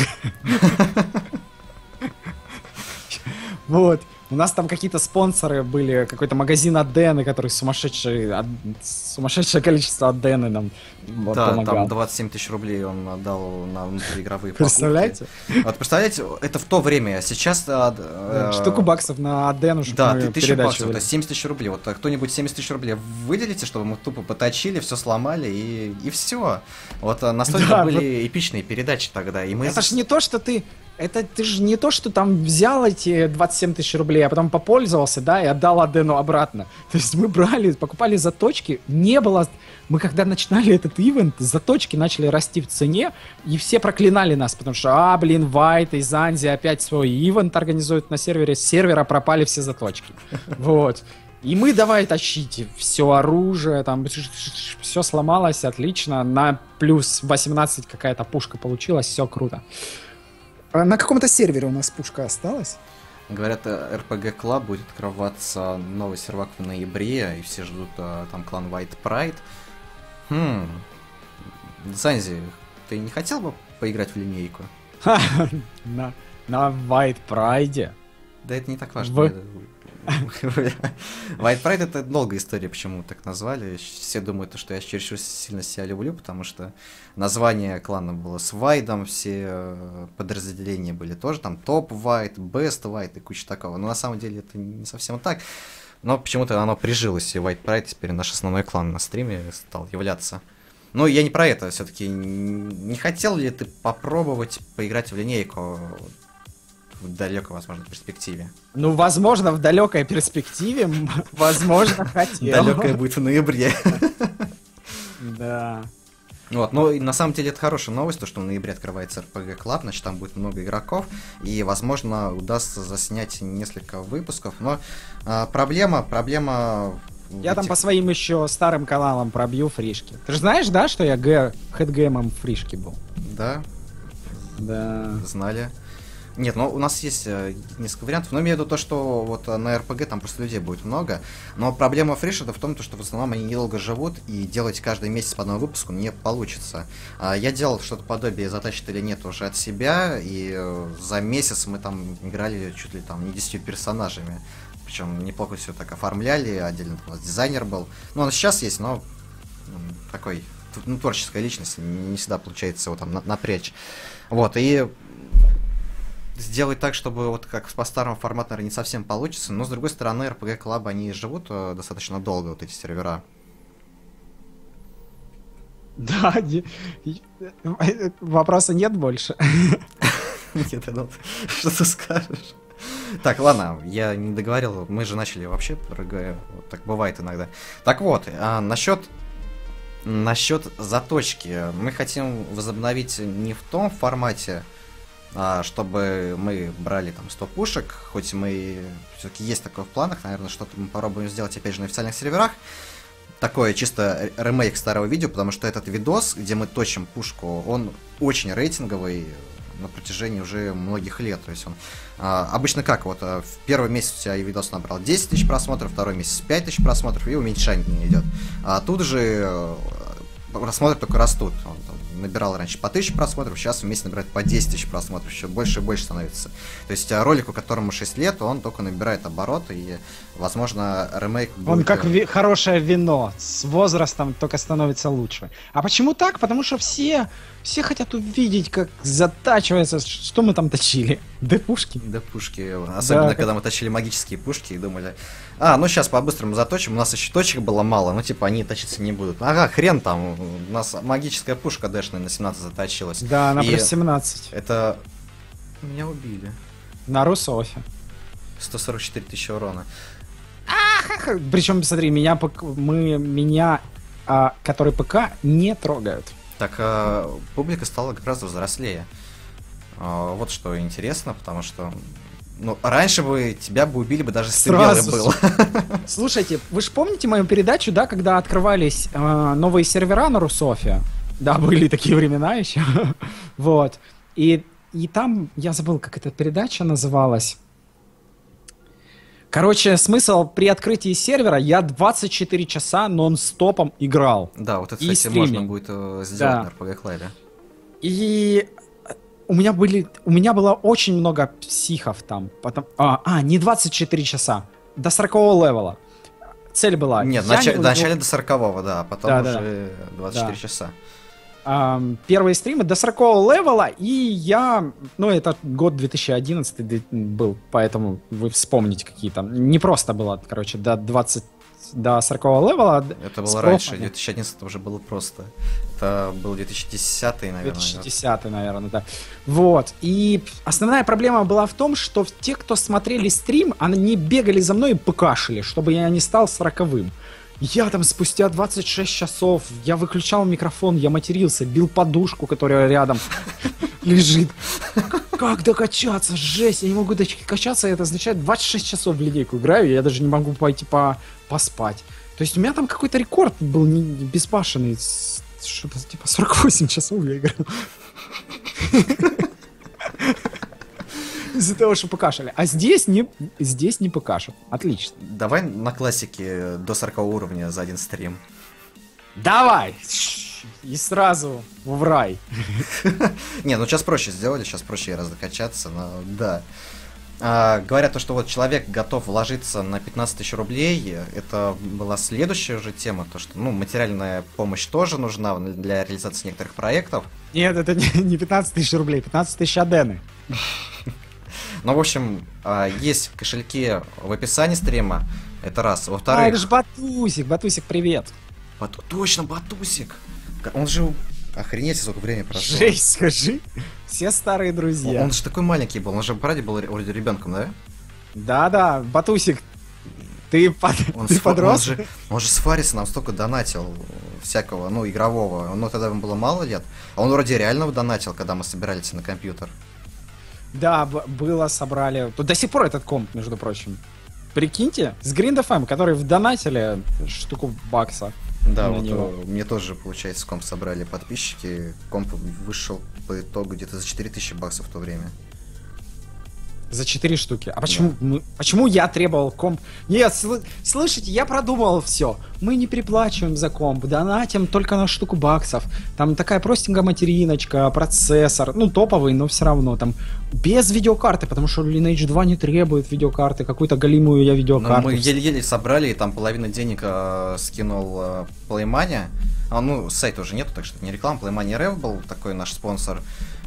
B: Вот. У нас там какие-то спонсоры были, какой-то магазин Адены, который сумасшедший, сумасшедшее количество Адены нам
A: да,
B: помогал.
A: Там двадцать семь тысяч рублей он отдал на внутриигровые покупки.
B: Представляете?
A: Вот представляете, это в то время, сейчас...
B: Да, штуку баксов на Адену, чтобы
A: да,
B: мы
A: тысячу баксов, это семьдесят тысяч рублей. Вот кто-нибудь семьдесят тысяч рублей выделите, чтобы мы тупо поточили, все сломали и, и все. Вот настолько
B: да,
A: были
B: вот...
A: эпичные передачи тогда. И мы...
B: Это ж не то, что ты... Это ты же не то, что там взял эти двадцать семь тысяч рублей, а потом попользовался, да, и отдал Адену обратно. То есть мы брали, покупали заточки, не было... Мы когда начинали этот ивент, заточки начали расти в цене, и все проклинали нас, потому что, а, блин, Вайт и Занзи опять свой ивент организуют на сервере, с сервера пропали все заточки. Вот. И мы давай тащите все оружие, там все сломалось, отлично, на плюс восемнадцать какая-то пушка получилась, все круто. На каком-то сервере у нас пушка осталась.
A: Говорят, эр пи джи Club будет открываться новый сервак в ноябре, и все ждут а, там клан White Pride. Хм. Занзи, ты не хотел бы поиграть в линейку?
B: На, на White Pride?
A: Да это не так важно. White Pride — это долгая история, почему так назвали. Все думают, что я чересчур сильно себя люблю, потому что название клана было с Вайдом, все подразделения были тоже там топ White, Best White и куча такого. Но на самом деле это не совсем так. Но почему-то оно прижилось, и White Pride теперь наш основной клан на стриме стал являться. Но я не про это, все-таки не хотел ли ты попробовать поиграть в линейку в далекой, возможно, перспективе?
B: Ну, возможно, в далекой перспективе, возможно, хотел.
A: Далекая будет в ноябре.
B: Да.
A: Вот, но на самом деле это хорошая новость, то, что в ноябре открывается эр пи джи Club, значит, там будет много игроков, и, возможно, удастся заснять несколько выпусков, но а, проблема, проблема...
B: Я этих... там по своим еще старым каналам пробью фришки. Ты же знаешь, да, что я г... хедгеймом фришки был?
A: Да.
B: Да.
A: Знали. Нет, ну у нас есть э, несколько вариантов, но имею в виду то, что вот на эр пи джи там просто людей будет много, но проблема фришета в том, что в основном они недолго живут, и делать каждый месяц по одному выпуску не получится. А, я делал что-то подобие «Затащит или нет» уже от себя, и э, за месяц мы там играли чуть ли там не десятью персонажами, причем неплохо все так оформляли, отдельно у нас дизайнер был, ну он сейчас есть, но ну, такой, ну, творческая личность, не всегда получается его там напрячь. Вот, и сделать так, чтобы вот как по старому формату, наверное, не совсем получится, но с другой стороны, эр пи джи Club, они живут э, достаточно долго, вот эти сервера.
B: Да, не... вопроса нет больше.
A: Нет, ну, что ты скажешь? Так, ладно, я не договорил, мы же начали вообще про эр джи, вот так бывает иногда. Так вот, а, насчет, насчет заточки, мы хотим возобновить не в том формате, а, чтобы мы брали там сто пушек, хоть мы все-таки есть такое в планах, наверное, что-то мы попробуем сделать опять же на официальных серверах. Такое чисто ремейк старого видео, потому что этот видос, где мы точим пушку, он очень рейтинговый на протяжении уже многих лет. То есть он а, обычно как, вот а, в первый месяц у тебя видос набрал десять тысяч просмотров, второй месяц пять тысяч просмотров, и уменьшание не идет. А тут же а, просмотры только растут. Он там набирал раньше по тысяче просмотров, сейчас в месяц набирает по десять тысяч просмотров, еще больше и больше становится. То есть а, ролику, которому шесть лет, он только набирает обороты, и, возможно, ремейк будет...
B: Он как ви- хорошее вино, с возрастом только становится лучше. А почему так? Потому что все, все хотят увидеть, как затачивается, что мы там точили. Д-пушки.
A: Д-пушки, особенно да, когда как... мы точили магические пушки и думали, а, ну сейчас по-быстрому заточим, у нас еще точек было мало, ну типа они точиться не будут. Ага, хрен там, у нас магическая пушка дэшная на семнадцать заточилась.
B: Да, на
A: и
B: плюс семнадцать.
A: Это... Меня убили.
B: На Русофе.
A: сто сорок четыре тысячи урона.
B: Причем, смотри, меня, мы, меня а, который ПК, не трогают.
A: Так, а, публика стала гораздо взрослее. А, вот что интересно, потому что... Ну, раньше бы тебя бы убили бы даже если ты белый был.
B: Слушайте, вы же помните мою передачу, да, когда открывались э, новые сервера на Русофе? Да, были такие времена еще. Вот. И, и там, я забыл, как эта передача называлась. Короче, смысл, при открытии сервера я двадцать четыре часа нон-стопом играл.
A: Да, вот это, кстати, можно будет сделать да. на эр пи джи Club.
B: И у меня были, у меня было очень много психов там. Потом, а, а, не двадцать четыре часа, до сорокового левела. Цель была...
A: Нет, нач... не... вначале до сорокового, да, а потом да, уже да. двадцать четыре да. часа.
B: Um, первые стримы до сорокового левела, и я, ну, это год две тысячи одиннадцатый был, поэтому вы вспомните какие там, не просто было, короче, до двадцать, до сорокового левела.
A: Это было раньше, две тысячи одиннадцатый уже было просто, это был две тысячи десятый, наверное.
B: две тысячи десятый, наверное, да. Вот, и основная проблема была в том, что те, кто смотрели стрим, они бегали за мной и пыкашили, чтобы я не стал сороковым. Я там спустя двадцать шесть часов, я выключал микрофон, я матерился, бил подушку, которая рядом лежит. Как докачаться? Жесть, я не могу докачаться, это означает двадцать шесть часов в линейку играю, я даже не могу пойти по поспать. То есть у меня там какой-то рекорд был не, не безбашенный, что-то типа сорок восемь часов я играл. Из-за того, что покашали. А здесь не, здесь не покашут. Отлично.
A: Давай на классике до сорокового уровня за один стрим.
B: Давай! И сразу в рай.
A: Не, ну сейчас проще сделали, сейчас проще раз докачаться, но да. А, говорят то, что вот человек готов вложиться на пятнадцать тысяч рублей, это была следующая же тема, то что, ну, материальная помощь тоже нужна для реализации некоторых проектов.
B: Нет, это не пятнадцать тысяч рублей, пятнадцать тысяч адены.
A: Ну, в общем, есть кошельки в описании стрима, это раз. Во-вторых...
B: А, это же Батусик, Батусик, привет.
A: Бату... Точно, Батусик. Он же... Охренеть, сколько времени прошло.
B: Жесть, скажи. Все старые друзья.
A: Он, он же такой маленький был, он же в параде был вроде ребенком, да?
B: Да-да, Батусик, ты, под...
A: он
B: ты
A: с...
B: подрос?
A: Он же, он же с Фариса нам столько донатил всякого, ну, игрового. Ну, тогда ему было мало лет. А он вроде реально донатил, когда мы собирались на компьютер.
B: Да, было, собрали. Тут до сих пор этот комп, между прочим. Прикиньте, с Гринд.эф эм, которые вдонатили штуку бакса.
A: Да, вот него. Мне тоже, получается, комп собрали подписчики. Комп вышел по итогу где-то за четыре тысячи баксов в то время.
B: За четыре штуки. А почему, да. мы, почему я требовал комп? Нет, сл- слышите, я продумал все. Мы не приплачиваем за комп, донатим только на штуку баксов. Там такая простенькая материночка, процессор, ну топовый, но все равно там без видеокарты, потому что Lineage два не требует видеокарты, какую-то голимую я видеокарту.
A: Но мы еле-еле собрали, и там половина денег э, скинул э, Playmania. А, ну, сайта уже нету, так что это не реклама. Playmania Rev был такой наш спонсор.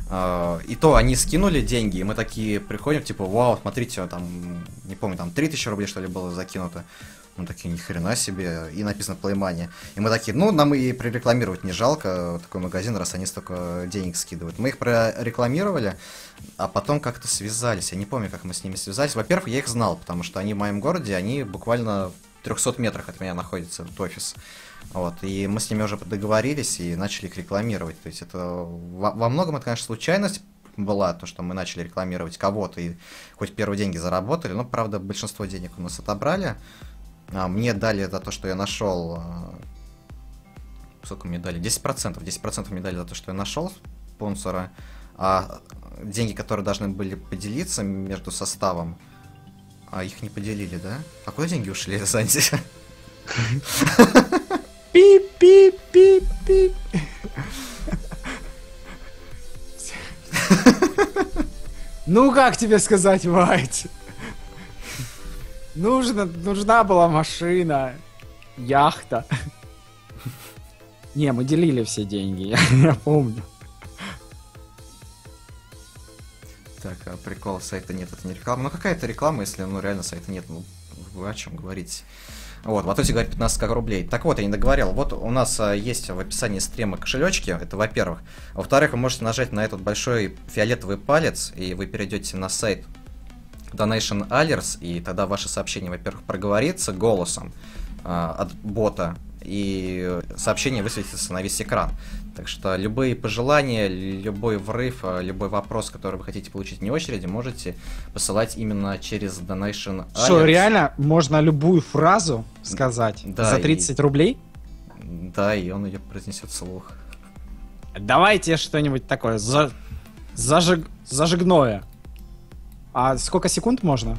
A: И то они скинули деньги, и мы такие приходим, типа, вау, смотрите, там, не помню, там три тысячи рублей, что ли, было закинуто. Мы такие, ни хрена себе, и написано Play И мы такие, ну, нам и прорекламировать не жалко такой магазин, раз они столько денег скидывают. Мы их прорекламировали, а потом как-то связались. Я не помню, как мы с ними связались. Во-первых, я их знал, потому что они в моем городе, они буквально в трёхстах метрах от меня находится, этот офис. Вот, и мы с ними уже договорились и начали их рекламировать. То есть это во, во многом это, конечно, случайность была, то, что мы начали рекламировать кого-то и хоть первые деньги заработали, но, правда, большинство денег у нас отобрали. А, мне дали за то, что я нашел... Сколько мне дали? десять процентов. десять процентов мне дали за то, что я нашел спонсора. А деньги, которые должны были поделиться между составом, а их не поделили, да? А куда деньги ушли, Санти?
B: Пип-пип-пип-пип. Ну, как тебе сказать, Вайт? Нужна, нужна была машина, яхта. Не, мы делили все деньги, я, я помню.
A: Так, а прикол, сайта нет, это не реклама. Ну, какая-то реклама, если, ну, реально сайта нет, ну, вы о чем говорите? Вот, Ватоси говорит пятнадцать рублей. Так вот, я не договорил. Вот у нас а, есть в описании стрима кошелечки, это во-первых. Во-вторых, вы можете нажать на этот большой фиолетовый палец, и вы перейдете на сайт Donation Alerts, и тогда ваше сообщение, во-первых, проговорится голосом а, от бота, и сообщение высветится на весь экран. Так что любые пожелания, любой врыв, любой вопрос, который вы хотите получить вне очереди, можете посылать именно через Donation Alerts.
B: Что, реально можно любую фразу сказать да, за тридцать и... рублей?
A: Да, и он ее произнесет вслух.
B: Давайте что-нибудь такое за... зажиг... зажигное. А сколько секунд можно?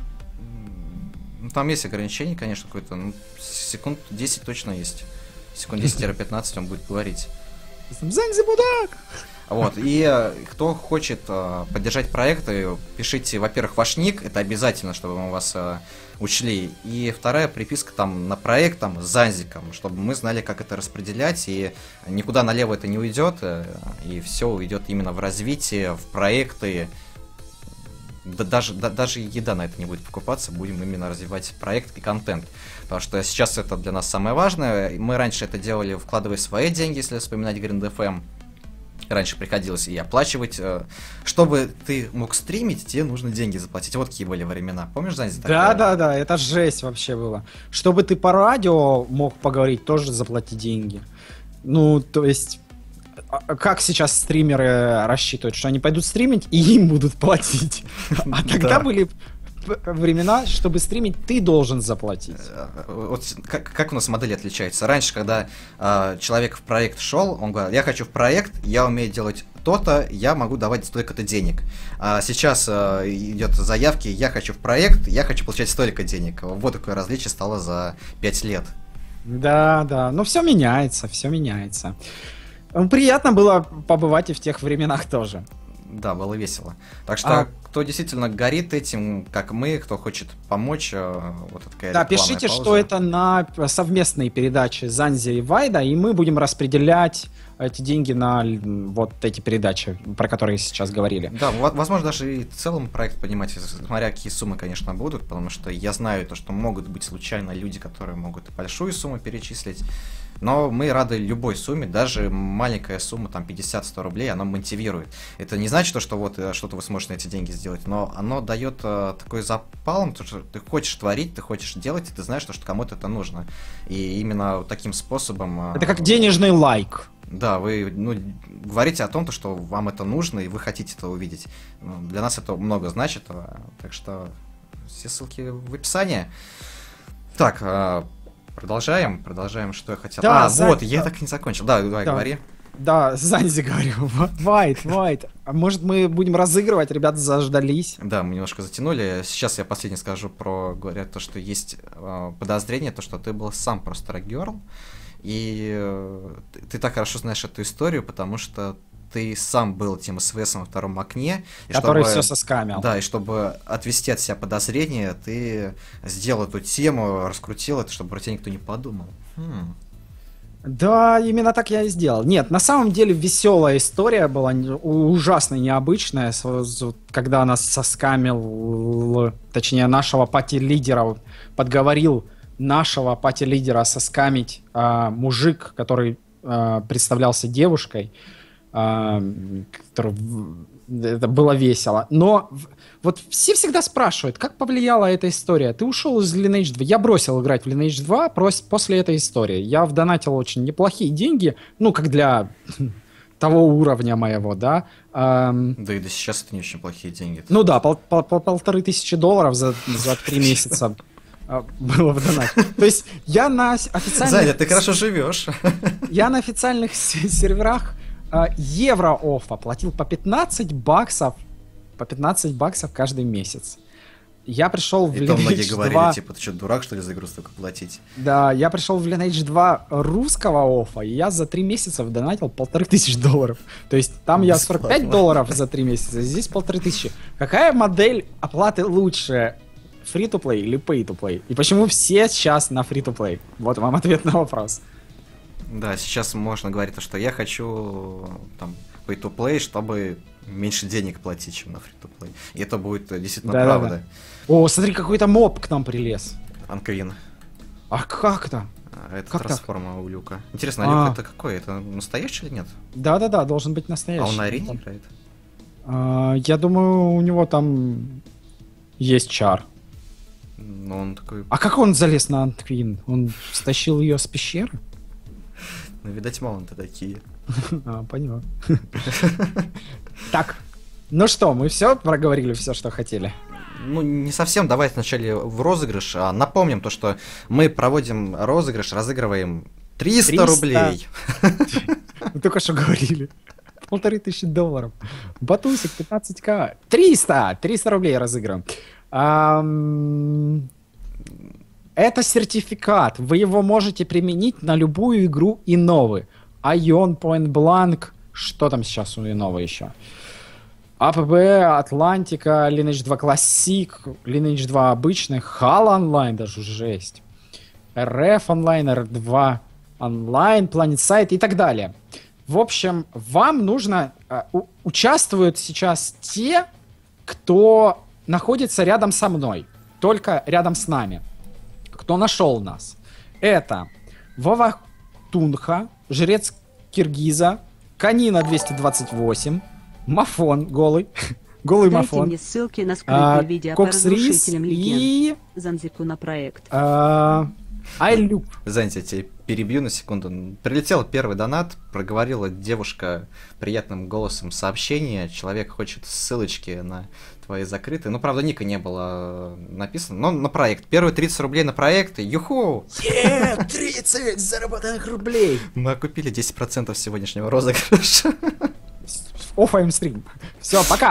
A: Ну, там есть ограничение, конечно, какое-то. Ну, секунд десять точно есть. Секунд десять-пятнадцать он будет говорить.
B: Занзи мудак!
A: Вот, и кто хочет э, поддержать проекты, пишите, во-первых, ваш ник, это обязательно, чтобы мы вас э, учли. И вторая приписка там на проект, там, с Занзиком, чтобы мы знали, как это распределять, и никуда налево это не уйдет, э, и все уйдет именно в развитие, в проекты. Да, даже, да, даже еда на это не будет покупаться, будем именно развивать проект и контент. Потому что сейчас это для нас самое важное. Мы раньше это делали, вкладывая свои деньги, если вспоминать Гринд.эф эм. Раньше приходилось и оплачивать. Чтобы ты мог стримить, тебе нужно деньги заплатить. Вот какие были времена. Помнишь, Занзи?
B: Да, да, да, это жесть вообще было. Чтобы ты по радио мог поговорить, тоже заплати деньги. Ну, то есть... Как сейчас стримеры рассчитывают, что они пойдут стримить и им будут платить? А тогда были времена, чтобы стримить, ты должен заплатить.
A: Вот как, как у нас модели отличаются? Раньше, когда э, человек в проект шел, он говорил, я хочу в проект, я умею делать то-то, я могу давать столько-то денег. А сейчас э, идет заявки, я хочу в проект, я хочу получать столько денег. Вот такое различие стало за пять лет.
B: Да, да, но все меняется, все меняется. Приятно было побывать и в тех временах тоже.
A: Да, было весело. Так что, а... кто действительно горит этим, как мы, кто хочет помочь, вот такая
B: да, пишите, пауза. Что это на совместные передачи Занзи и Вайда, и мы будем распределять эти деньги на вот эти передачи, про которые сейчас говорили.
A: Да, возможно, даже и в целом проект поднимать, смотря какие суммы, конечно, будут, потому что я знаю то, что могут быть случайно люди, которые могут и большую сумму перечислить. Но мы рады любой сумме, даже маленькая сумма, там пятьдесят-сто рублей, она мотивирует. Это не значит, что вот что-то вы сможете на эти деньги сделать, но оно дает э, такой запал, потому что ты хочешь творить, ты хочешь делать, и ты знаешь, что кому-то это нужно. И именно таким способом... Э,
B: это как денежный лайк.
A: Да, вы ну, говорите о том, что вам это нужно, и вы хотите это увидеть. Ну, для нас это много значит, так что все ссылки в описании. Так, э, Продолжаем, продолжаем, что я хотел. Да, а, Зан... вот, я так и не закончил. Да, давай, да. говори.
B: Да, Занзи говорю. Вайт, Вайт. А может мы будем разыгрывать? Ребята заждались.
A: Да, мы немножко затянули. Сейчас я последний скажу про, говорят, то, что есть э, подозрение, то, что ты был сам просто рок-герл. И э, ты, ты так хорошо знаешь эту историю, потому что ты сам был тем СВСом во втором окне.
B: И который чтобы, все соскамил.
A: Да, и чтобы отвести от себя подозрения, ты сделал эту тему, раскрутил это, чтобы про тебя никто не подумал. Хм.
B: Да, именно так я и сделал. Нет, на самом деле веселая история была, ужасно необычная, когда нас соскамил, точнее нашего пати-лидера, подговорил нашего пати-лидера соскамить а, мужик, который а, представлялся девушкой, а, который... Это было весело. Но вот все всегда спрашивают, как повлияла эта история. Ты ушел из Lineage два. Я бросил играть в Lineage два после этой истории. Я вдонатил очень неплохие деньги, ну, как для того уровня моего, да. Эм...
A: Да и до сейчас это не очень плохие деньги.
B: Ну да, пол пол пол полторы тысячи долларов за, за три месяца было в донате. То есть я на официальных...
A: Заня, ты хорошо живешь.
B: Я на официальных серверах евро-оффа платил по пятнадцать баксов, по пятнадцать баксов каждый месяц. Я пришел в
A: Lineage два... И то многие говорили, типа, ты что, дурак, что ли, за игру столько платить?
B: Да, я пришел в Lineage два русского оффа, и я за три месяца донатил полторы тысячи долларов. То есть там я сорок пять долларов за три месяца, здесь полторы тысячи. Какая модель оплаты лучше? Free-to-play или pay-to-play? И почему все сейчас на free-to-play? Вот вам ответ на вопрос.
A: Да, сейчас можно говорить, что я хочу там pay-to-play, чтобы меньше денег платить, чем на free-to-play. И это будет действительно да, правда.
B: Да, да. О, смотри, какой-то моб к нам прилез.
A: Анквин.
B: А как-то?
A: Это
B: как
A: трансформа так? У Люка. Интересно, а Люк это какой? Это настоящий или нет?
B: Да-да-да, должен быть настоящий.
A: А он на арене играет?
B: А, я думаю, у него там есть чар.
A: Но он такой...
B: А как он залез на Анквин? Он стащил ее с пещеры?
A: Ну, видать, маунты такие.
B: А, понял. Так, ну что, мы все проговорили, все, что хотели?
A: Ну, не совсем. Давайте вначале в розыгрыш. А напомним то, что мы проводим розыгрыш, разыгрываем триста рублей.
B: Мы только что говорили. Полторы тысячи долларов. Батусик, пятнадцать ка. триста! триста рублей разыграем. Это сертификат. Вы его можете применить на любую игру Инновы. Айон, Point Blank. Что там сейчас у Инновы еще? АПБ, Атлантика, Lineage два Classic, Lineage два обычный, Halo онлайн, даже жесть. эр эф онлайн, эр два онлайн, PlanetSide и так далее. В общем, вам нужно... Uh, у, участвуют сейчас те, кто находится рядом со мной. Только рядом с нами. Кто нашел нас. Это Вова Тунха, Жрец Киргиза, Канина двести двадцать восемь, Мафон голый, голый
C: Дайте
B: Мафон.
C: Мне ссылки на скрытые а, видео по разрушителям
B: и...
C: Занзику на проект.
B: А, Айлюк.
A: Знаете, я тебя перебью на секунду. Прилетел первый донат, проговорила девушка приятным голосом сообщение. Человек хочет ссылочки на твои закрытые. Ну, правда, ника не было написано, но на проект. Первые тридцать рублей на проект. Юху!
B: Е, тридцать заработанных рублей!
A: Мы окупили десять процентов сегодняшнего розыгрыша.
B: Оффаем стрим. Все, пока!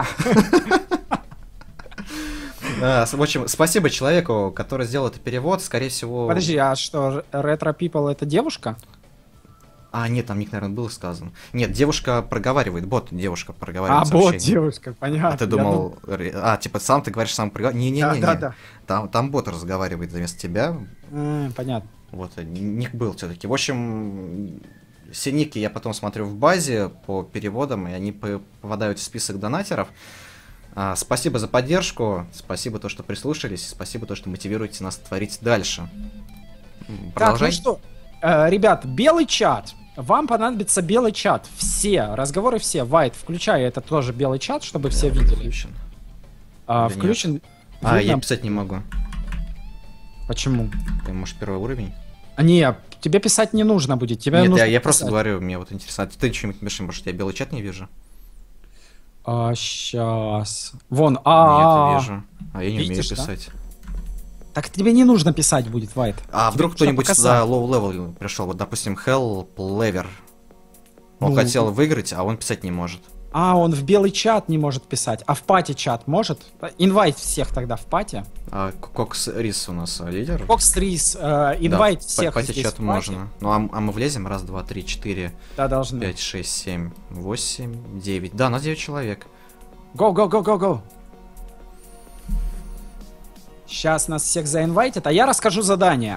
A: А, в общем, спасибо человеку, который сделал этот перевод. Скорее всего...
B: Подожди, а что, Retro People это девушка?
A: А, нет, там ник, наверное, был сказан. Нет, девушка проговаривает, бот девушка проговаривает
B: А, сообщение. Бот девушка, понятно.
A: А ты думал... Дум... А, типа, сам ты говоришь, сам проговаривает? Не-не-не.
B: Да, да, да.
A: Там, там бот разговаривает вместо тебя.
B: А, понятно.
A: Вот, ник был все-таки. В общем... Все ники я потом смотрю в базе по переводам, и они попадают в список донатеров. А, спасибо за поддержку, спасибо то, что прислушались, спасибо то, что мотивируете нас творить дальше. Продолжай.
B: Так, ну что, э, ребят, белый чат. Вам понадобится белый чат. Все, разговоры все. Вайт, включай это тоже белый чат, чтобы все видели.
A: Включен.
B: А, включен.
A: А, я писать не могу.
B: Почему?
A: Ты, может, первый уровень?
B: А, не, тебе писать не нужно будет. Тебе
A: Нет,
B: нужно
A: я, я просто говорю, мне вот интересно. А ты что-нибудь пиши, может, я белый чат не вижу?
B: А, сейчас. Вон, а.
A: Нет, вижу. А я не умею писать.
B: Так тебе не нужно писать будет, Вайт.
A: А вдруг кто-нибудь за лоу-левел пришел? Вот, допустим, Hell Plever. Он ну, хотел выиграть, а он писать не может.
B: А, он в белый чат не может писать. А в пати чат может? Инвайт всех тогда в пати.
A: А Кокс Рис у нас лидер?
B: Кокс Рис, инвайт да, всех.
A: В пати чат можно. Ну а, а мы влезем? Раз, два, три, четыре,
B: да, должны.
A: пять, шесть, семь, восемь, девять. Да, на девять человек.
B: Go, go, go, go, go. Сейчас нас всех заинвайтят, а я расскажу задание.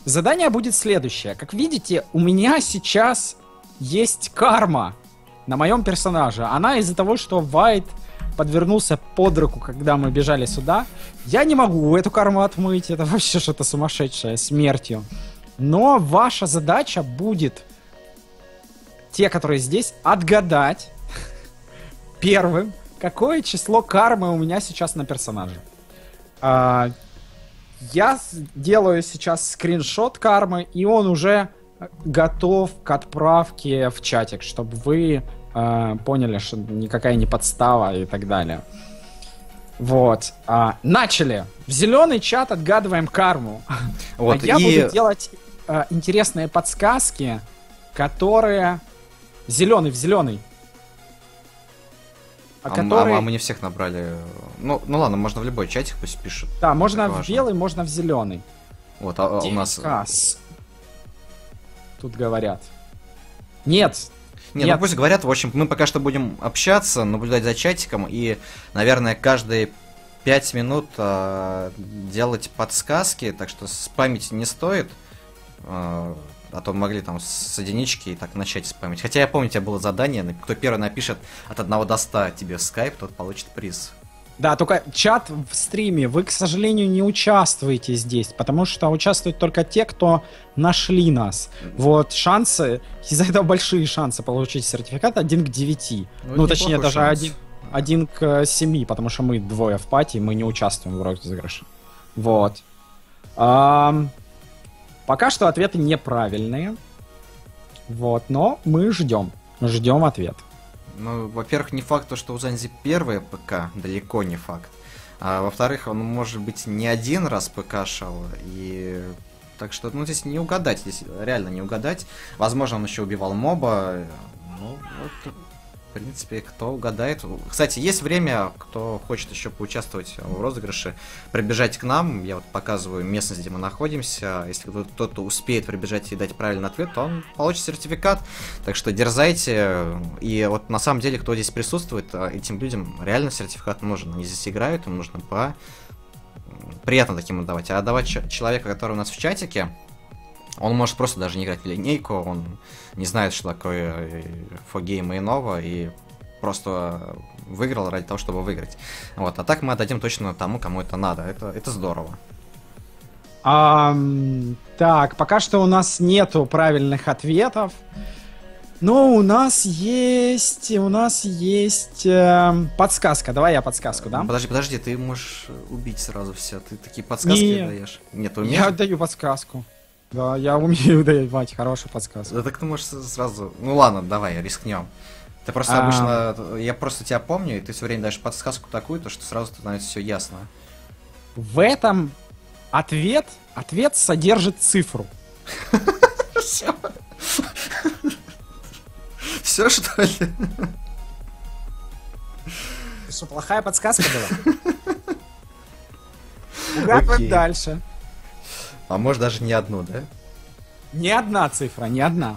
B: задание будет следующее. Как видите, у меня сейчас есть карма на моем персонаже. Она из-за того, что Вайт подвернулся под руку, когда мы бежали сюда. Я не могу эту карму отмыть. Это вообще что-то сумасшедшее, смертью. Но ваша задача будет, те, которые здесь, отгадать первым, какое число кармы у меня сейчас на персонаже. А, я делаю сейчас скриншот кармы, и он уже готов к отправке в чатик, чтобы вы э, поняли, что никакая не подстава и так далее. Вот. А, начали. В зеленый чат отгадываем карму. Вот, а я и... буду делать э, интересные подсказки, которые... Зеленый, в зеленый.
A: А, а, который... а мы не всех набрали. Ну, ну ладно, можно в любой чатик пусть пишут.
B: Да, можно в белый, можно в зеленый.
A: Вот, а, а у нас...
B: Кас. Тут говорят. Нет.
A: Нет, Нет, ну пусть говорят. В общем, мы пока что будем общаться, наблюдать за чатиком и, наверное, каждые пять минут э, делать подсказки, так что спамить не стоит. Э, а то могли там с единички и так начать спамить. Хотя я помню, у тебя было задание, кто первый напишет от одного до ста тебе скайп, тот получит приз.
B: Да, только чат в стриме, вы, к сожалению, не участвуете здесь, потому что участвуют только те, кто нашли нас. Вот, шансы, из-за этого большие шансы получить сертификат один к девяти. Ну, ну точнее, даже один, один к семи, потому что мы двое в пати, мы не участвуем в розыгрыше. Вот. А, пока что ответы неправильные. Вот, но мы ждем, ждем ответ.
A: Ну, во-первых, не факт, то, что у Занзи первое ПК, далеко не факт. А во-вторых, он может быть не один раз ПК-шал, и... Так что, ну, здесь не угадать, здесь реально не угадать. Возможно, он еще убивал моба. Ну, вот, в принципе, кто угадает. Кстати, есть время, кто хочет еще поучаствовать в розыгрыше, прибежать к нам. Я вот показываю местность, где мы находимся. Если кто-то успеет прибежать и дать правильный ответ, то он получит сертификат. Так что дерзайте. И вот на самом деле, кто здесь присутствует, этим людям реально сертификат нужен. Они здесь играют, им нужно по... приятно таким отдавать. А отдавать человека, который у нас в чатике, он может просто даже не играть в линейку, он не знает, что такое фогейм и иного, и просто выиграл ради того, чтобы выиграть. Вот. А так мы отдадим точно тому, кому это надо. Это, это здорово.
B: А, так, пока что у нас нету правильных ответов. Но у нас есть... У нас есть э, подсказка. Давай я подсказку дам.
A: Подожди, подожди, ты можешь убить сразу все. Ты такие подсказки
B: не,
A: даешь. Нет, умеешь?
B: Я даю подсказку. Да, я умею давать хорошую подсказку.
A: Да так ты можешь сразу... Ну ладно, давай, рискнем. Ты просто а... обычно... Я просто тебя помню, и ты все время даешь подсказку такую, то что сразу становится все ясно.
B: В этом ответ... Ответ содержит цифру.
A: Все. Все, что ли?
B: Что, плохая подсказка была? Угадываем дальше.
A: А может даже не одну, да?
B: Не одна цифра, не одна.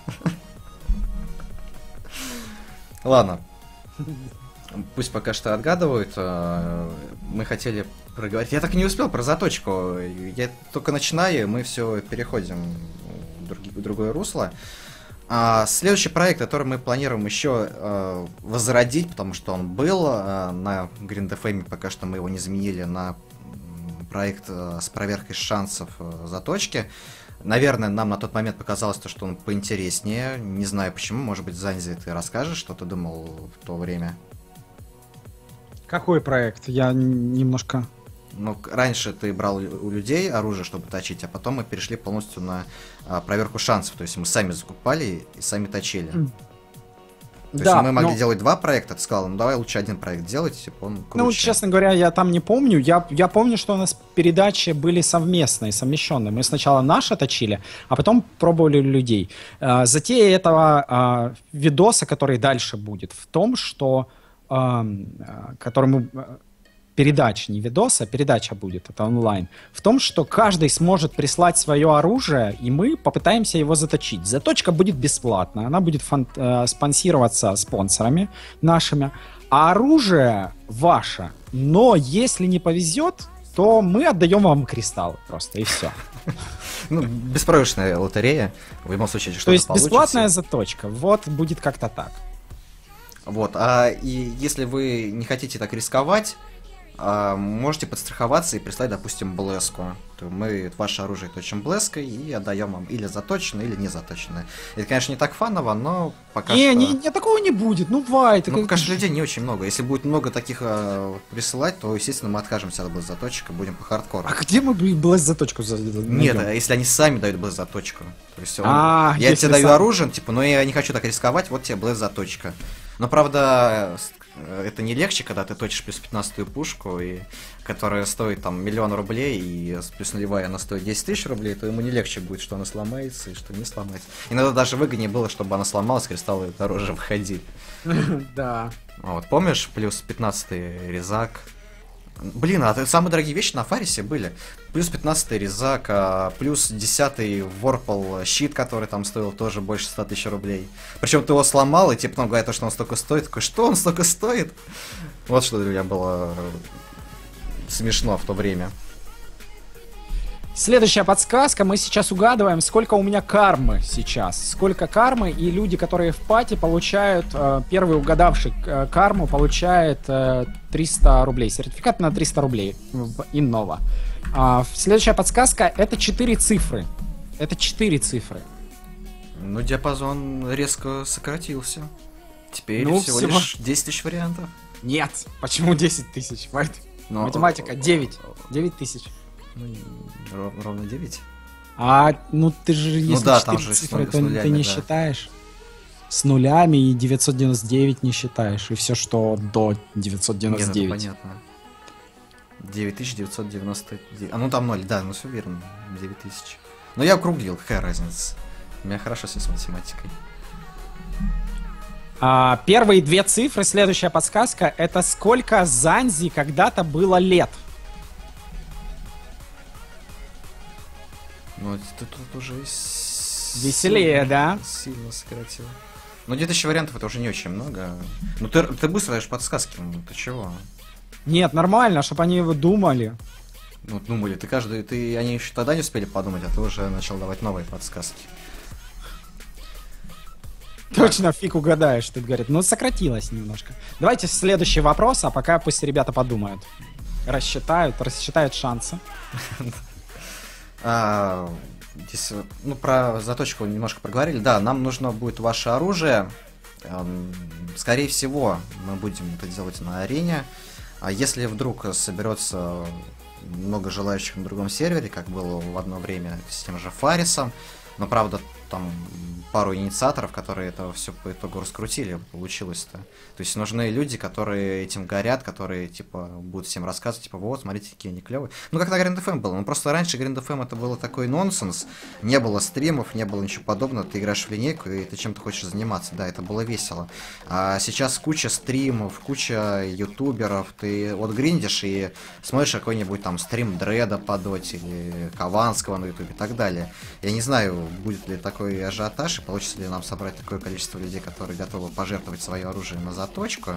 A: Ладно. Пусть пока что отгадывают. Мы хотели проговорить. Я так и не успел про заточку. Я только начинаю, мы все переходим в другое русло. А следующий проект, который мы планируем еще э, возродить, потому что он был э, на GrindFM, пока что мы его не заменили на проект э, с проверкой шансов э, заточки. Наверное, нам на тот момент показалось, то, что он поинтереснее. Не знаю почему, может быть, Занзи, ты расскажешь, что ты думал в то время?
B: Какой проект? Я немножко...
A: Ну, раньше ты брал у людей оружие, чтобы точить, а потом мы перешли полностью на а, проверку шансов. То есть мы сами закупали и сами точили. Mm. То да, есть мы могли но... делать два проекта, ты сказал, ну давай лучше один проект делать, типа он круче.
B: Ну, честно говоря, я там не помню. Я, я помню, что у нас передачи были совместные, совмещенные. Мы сначала наши точили, а потом пробовали у людей. А, затея этого а, видоса, который дальше будет, в том, что... А, который мы... передача, не видос, а передача будет, это онлайн, в том, что каждый сможет прислать свое оружие, и мы попытаемся его заточить. Заточка будет бесплатная, она будет фан- э, спонсироваться спонсорами нашими, а оружие ваше, но если не повезет, то мы отдаем вам кристаллы просто, и все.
A: Ну, беспроигрышная лотерея, в любом случае, что-то
B: То есть
A: получится.
B: Бесплатная заточка, вот будет как-то так.
A: Вот, а и если вы не хотите так рисковать, а, можете подстраховаться и прислать, допустим, блеску. То мы ваше оружие точим блеской и отдаем вам или заточенное, или не заточенное. Это, конечно, не так фаново, но пока
B: не,
A: что...
B: Не, не, такого не будет, ну вай.
A: Ну, пока что людей не очень много. Если будет много таких а, присылать, то, естественно, мы откажемся от блэс-заточек и будем по хардкору.
B: А где мы, блин, блэс-заточку найдем?
A: Нет, а если они сами дают блэс-заточку. То есть, он...
B: а,
A: я тебе даю
B: сам...
A: оружие, типа, но я не хочу так рисковать, вот тебе блэс-заточка. Но, правда, это не легче, когда ты точишь плюс пятнадцатую пушку, и, которая стоит там миллион рублей, и плюс нулевая она стоит десять тысяч рублей, то ему не легче будет, что она сломается и что не сломается. Иногда даже выгоднее было, чтобы она сломалась, кристаллы дороже выходили.
B: Да.
A: Вот, помнишь, плюс пятнадцатый резак? Блин, а это самые дорогие вещи на Фарисе были. Плюс пятнадцатый резак, а плюс десятый ворпал щит, который там стоил тоже больше ста тысяч рублей. Причем ты его сломал, и тебе потом говорят, что он столько стоит. Такой, что он столько стоит? Вот что для меня было смешно в то время.
B: Следующая подсказка. Мы сейчас угадываем, сколько у меня кармы сейчас. Сколько кармы, и люди, которые в пати, получают... Э, первый угадавший э, карму получает э, триста рублей. Сертификат на триста рублей. Иннова. А, следующая подсказка. Это четыре цифры. Это четыре цифры.
A: Ну, диапазон резко сократился. Теперь
B: ну,
A: всего,
B: всего
A: лишь десять тысяч вариантов.
B: Нет. Почему десять тысяч? Но... Математика. девять. девять тысяч.
A: Ну, ров, ровно девять.
B: А, ну ты же, если
A: ну, да, там же
B: цифры,
A: с,
B: то
A: с нулями,
B: ты не
A: да.
B: считаешь. С нулями и девятьсот девяносто девять не считаешь. И все, что до девятьсот девяносто девять.
A: Нет, это понятно. девять тысяч девятьсот девяносто девять. А ну там ноль, да, ну все верно. девять тысяч. Но я округлил, какая разница. У меня хорошо все с математикой.
B: А, первые две цифры, следующая подсказка, это сколько Занзи когда-то было лет.
A: Ну, это тут уже...
B: Веселее,
A: сильно,
B: да?
A: Сильно сократил. Ну, две тысячи вариантов это уже не очень много. Ну, ты, ты быстро даешь подсказки, ну, ты чего?
B: Нет, нормально, чтобы они его думали.
A: Ну, думали, ты каждый... Ты, они еще тогда не успели подумать, а ты уже начал давать новые подсказки.
B: Точно, фиг угадаешь, тут говорят. Ну, сократилось немножко. Давайте следующий вопрос, а пока пусть ребята подумают. Рассчитают, рассчитают шансы.
A: А, здесь, ну, про заточку немножко проговорили. Да, нам нужно будет ваше оружие. Скорее всего, мы будем это делать на арене. А если вдруг соберется много желающих на другом сервере, как было в одно время с тем же Фарисом, но, правда, там пару инициаторов, которые это все по итогу раскрутили, получилось-то. То есть нужны люди, которые этим горят, которые, типа, будут всем рассказывать, типа, вот, смотрите, какие они клевые. Ну, как на Grand эф эм было. Ну, просто раньше Grand эф эм это было такой нонсенс. Не было стримов, не было ничего подобного. Ты играешь в линейку, и ты чем-то хочешь заниматься. Да, это было весело. А сейчас куча стримов, куча ютуберов. Ты вот гриндишь и смотришь какой-нибудь там стрим Дреда по доте или Кованского на ютубе и так далее. Я не знаю, будет ли такой ажиотаж, и получится ли нам собрать такое количество людей, которые готовы пожертвовать свое оружие на заточку.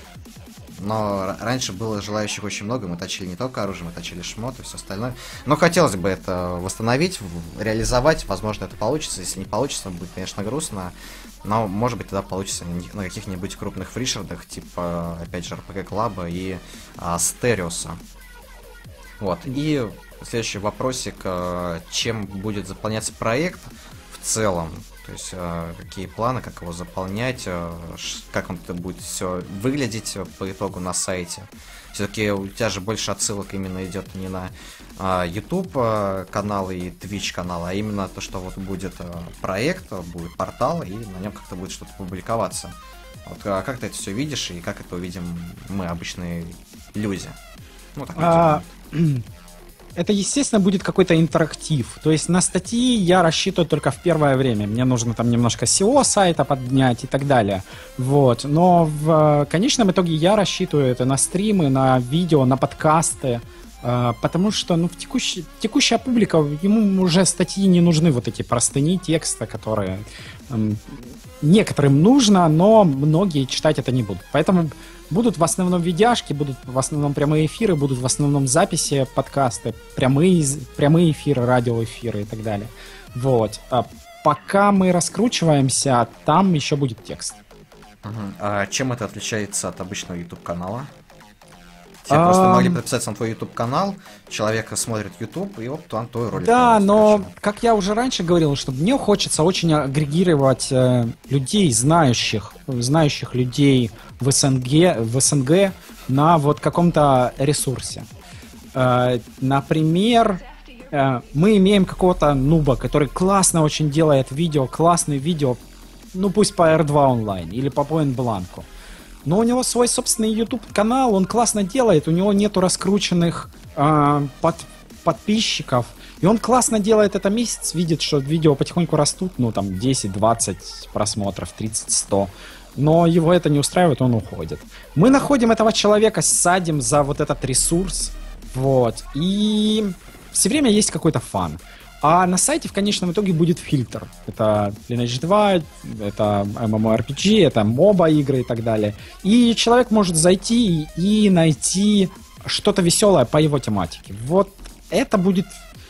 A: Но раньше было желающих очень много, мы точили не только оружие, мы точили шмот и все остальное. Но хотелось бы это восстановить, реализовать, возможно, это получится. Если не получится, будет, конечно, грустно. Но, может быть, тогда получится на каких-нибудь крупных фришердах, типа, опять же, эр пи джи Клаба и а, Стериуса. Вот, и следующий вопросик, чем будет заполняться проект в целом, то есть какие планы, как его заполнять, как он это будет все выглядеть по итогу на сайте. Все-таки у тебя же больше отсылок именно идет не на YouTube канал и Twitch канал, а именно то, что вот будет проект, будет портал, и на нем как-то будет что-то публиковаться. Вот, а как ты это все видишь, и как это увидим мы, обычные люди? Ну, так а...
B: Это, естественно, будет какой-то интерактив. То есть на статьи я рассчитываю только в первое время. Мне нужно там немножко сео сайта поднять и так далее. Вот. Но в конечном итоге я рассчитываю это на стримы, на видео, на подкасты. Потому что ну, в текущей, текущая публика, ему уже статьи не нужны, вот эти простыни текста, которые эм, некоторым нужно, но многие читать это не будут. Поэтому Будут в основном видяшки, будут в основном прямые эфиры, будут в основном записи, подкасты, прямые, прямые эфиры, радиоэфиры и так далее. Вот. А пока мы раскручиваемся, там еще будет текст.
A: Угу. А чем это отличается от обычного YouTube-канала? Тебе а... просто могли подписаться на твой YouTube-канал, человек смотрит YouTube, и вот там твой ролик.
B: Да, но, включен. Как я уже раньше говорил, что мне хочется очень агрегировать э, людей, знающих, знающих людей в СНГ, в СНГ на вот каком-то ресурсе. Э, например, э, мы имеем какого-то нуба, который классно очень делает видео, классные видео, ну пусть по эр два онлайн или по Point Blank. Но у него свой собственный YouTube-канал, он классно делает, у него нету раскрученных э, под, подписчиков. И он классно делает это месяц, видит, что видео потихоньку растут, ну там десять-двадцать просмотров, тридцать-сто. Но его это не устраивает, он уходит. Мы находим этого человека, садим за вот этот ресурс, вот, и все время есть какой-то фан. А на сайте в конечном итоге будет фильтр. Это Lineage два, это MMORPG, это моба игры и так далее. И человек может зайти и найти что-то веселое по его тематике. Вот это будет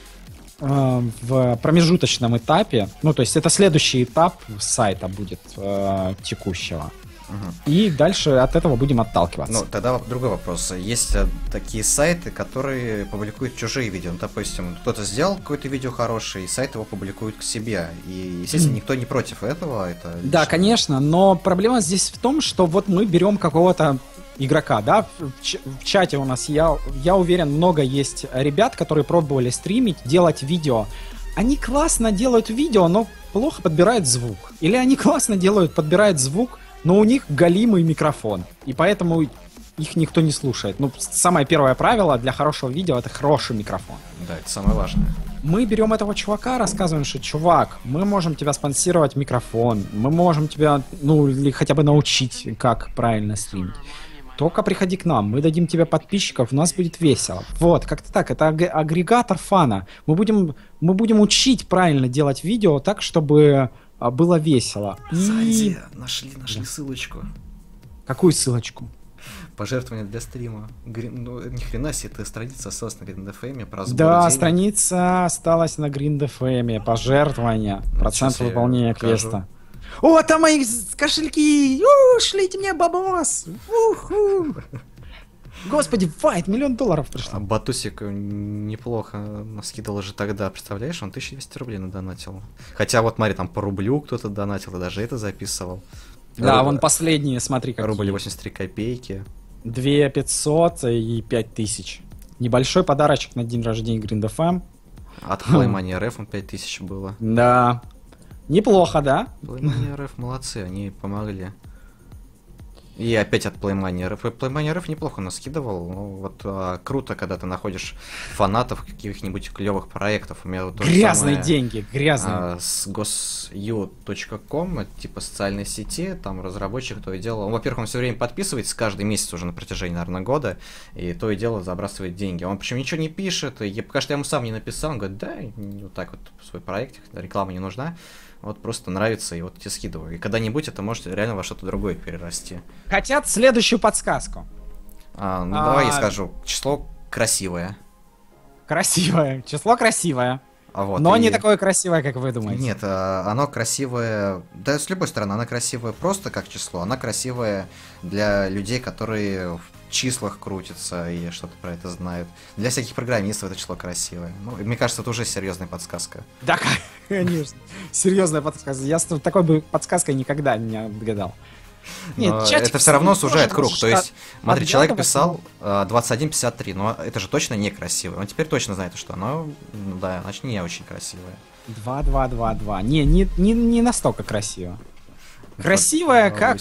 B: э, в промежуточном этапе. Ну, то есть это следующий этап сайта будет э, текущего. Угу. И дальше от этого будем отталкиваться.
A: Ну, тогда другой вопрос. Есть такие сайты, которые публикуют чужие видео. Ну, допустим, кто-то сделал какое-то видео хорошее, и сайт его публикует к себе. И, естественно, никто не против этого. Это
B: да, лишь... конечно, но проблема здесь в том, что вот мы берем какого-то игрока, да, в, ч- в чате у нас, я, я уверен, много есть ребят, которые пробовали стримить, делать видео. Они классно делают видео, но плохо подбирают звук. Или они классно делают, подбирают звук, но у них галимый микрофон, и поэтому их никто не слушает. Ну, самое первое правило для хорошего видео — это хороший микрофон.
A: Да, это самое важное.
B: Мы берем этого чувака, рассказываем, что, чувак, мы можем тебя спонсировать микрофон, мы можем тебя, ну, или хотя бы научить, как правильно стримить. Только приходи к нам, мы дадим тебе подписчиков, у нас будет весело. Вот, как-то так, это аг- агрегатор фана. Мы будем, мы будем учить правильно делать видео так, чтобы было весело.
A: Сзади и... нашли, нашли да. ссылочку.
B: Какую ссылочку?
A: Пожертвования для стрима. Гри... Ну, ни хрена себе, это страница осталась на GrindFM про сбор
B: Да,
A: денег.
B: страница осталась на GrindFM. Пожертвования. Ну, процент выполнения квеста. О, там мои кошельки! У, шлите мне бабос! У-ху! Господи, Вайт, миллион долларов пришло.
A: А Батусик неплохо наскидал уже тогда, представляешь, он тысяча двести рублей надонатил. Хотя вот, смотри, там по рублю кто-то донатил, и даже это записывал.
B: Да, Руб... вон последние, смотри, какие.
A: Рубль восемьдесят три копейки.
B: две пятьсот и пять тысяч. Небольшой подарочек на день рождения GrindFM.
A: От PlayMania эр эф он пять тысяч было.
B: Да. Неплохо, да?
A: PlayMania эр эф молодцы, они помогли. И опять от PlayMania эр эф. PlayMania эр эф неплохо наскидывал. Ну, вот а, круто, когда ты находишь фанатов каких-нибудь клевых проектов. У меня вот
B: грязные самое, деньги, грязные.
A: А, с госю точка ком, это типа социальной сети, там разработчик то и дело. Во-первых, он все время подписывается, каждый месяц уже на протяжении, наверное, года, и то и дело забрасывает деньги. Он почему ничего не пишет, и пока что я ему сам не написал, он говорит, да, вот так вот свой проект, реклама не нужна. Вот просто нравится, и вот тебе скидываю. И когда-нибудь это может реально во что-то другое перерасти.
B: Хотят следующую подсказку.
A: А, ну а... давай я скажу. Число красивое.
B: Красивое. Число красивое.
A: А вот,
B: но
A: и...
B: не такое красивое, как вы думаете.
A: Нет, оно красивое... Да, с любой стороны, оно красивое просто как число. Оно красивое для людей, которые в числах крутятся и что-то про это знают. Для всяких программистов это число красивое. Ну, мне кажется, это уже серьезная подсказка.
B: Да, конечно. Серьезная подсказка. Я с такой бы подсказкой никогда не отгадал.
A: Нет, это все равно сужает круг. То есть, смотри, человек писал двадцать один пятьдесят три, но это же точно некрасиво. Он теперь точно знает, что оно, ну да, значит, не очень красивое.
B: два два два два. Не, не, не, не настолько красиво. Красивое, как...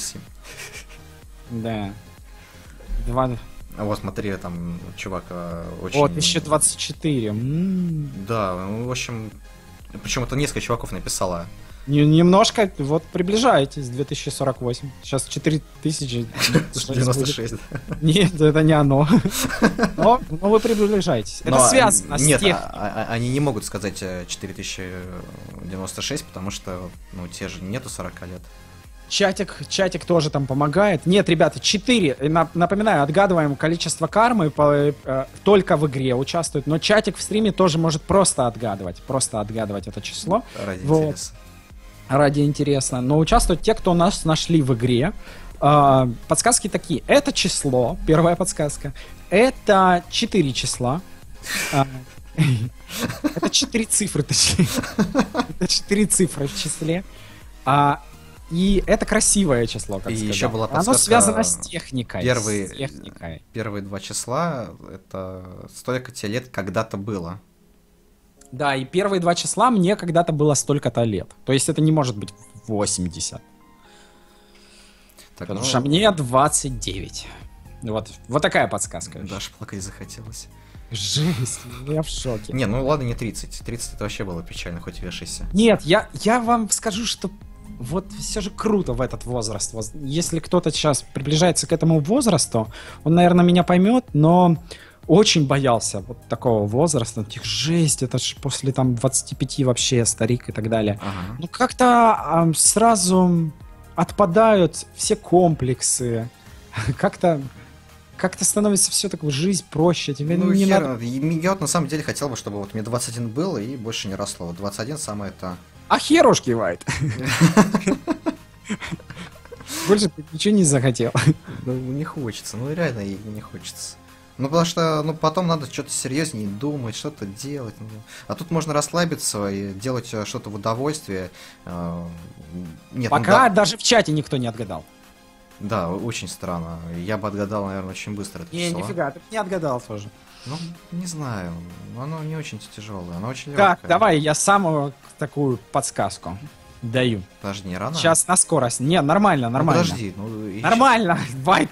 B: Да. Два...
A: А вот смотри, там чувак очень...
B: О, тысяча двадцать четыре. М-м.
A: Да, в общем, почему-то несколько чуваков написало.
B: Немножко, вот приближаетесь, две тысячи сорок восемь. Сейчас четыре тысячи
A: девяносто шесть.
B: Нет, это не оно. Но, но вы приближаетесь. Это
A: но,
B: связано
A: нет,
B: с тех...
A: а, а, они не могут сказать четыре тысячи девяносто шесть, потому что, ну, те же нету сорок лет.
B: чатик, чатик тоже там помогает. Нет, ребята, четыре. Напоминаю, отгадываем количество кармы, по, э, только в игре участвует. Но чатик в стриме тоже может просто отгадывать. Просто отгадывать это число.
A: Ради
B: вот.
A: интереса.
B: Ради интереса. Но участвуют те, кто нас нашли в игре. Э, подсказки такие. Это число, первая подсказка. Это четыре числа. Это четыре цифры, точнее. Это четыре цифры в числе. И это красивое число, как
A: и
B: сказать.
A: еще была подсказка.
B: Оно связано с техникой.
A: Первые,
B: с техникой.
A: Первые два числа, это столько тебе лет когда-то было.
B: Да, и первые два числа мне когда-то было столько-то лет. То есть это не может быть восемьдесят. Так, Потому ну... что мне двадцать девять. Вот, вот такая подсказка.
A: Даже плакать захотелось.
B: Жесть, я в шоке.
A: Не, ну ладно, не тридцать. тридцать это вообще было печально, хоть вешайся.
B: Нет, я, я вам скажу, что вот все же круто в этот возраст. Если кто-то сейчас приближается к этому возрасту, он, наверное, меня поймет, но очень боялся вот такого возраста. Тих, жесть, это же после там двадцати пяти вообще старик и так далее. Ага. Ну как-то а, сразу отпадают все комплексы. Как-то... Как-то становится все так, жизнь проще. Тебе
A: ну,
B: не
A: хер,
B: надо...
A: Я вот на самом деле хотел бы, чтобы вот мне двадцать один было и больше не росло. Вот двадцать один самое это...
B: А хер уж кивает. Больше ничего не захотел.
A: Ну, не хочется, ну реально не хочется. Ну, потому что ну, потом надо что-то серьезнее думать, что-то делать. А тут можно расслабиться и делать что-то в удовольствие. Нет,
B: Пока
A: ну, да.
B: даже в чате никто не отгадал.
A: Да, очень странно. Я бы отгадал, наверное, очень быстро это
B: Не,
A: число.
B: нифига, ты не отгадал тоже.
A: Ну, не знаю. Оно не очень тяжелое, оно очень легкое.
B: Так, давай, я самую такую подсказку даю.
A: Подожди, не рано?
B: Сейчас на скорость. Не, нормально, нормально.
A: Ну, подожди, ну...
B: Нормально, Вайт.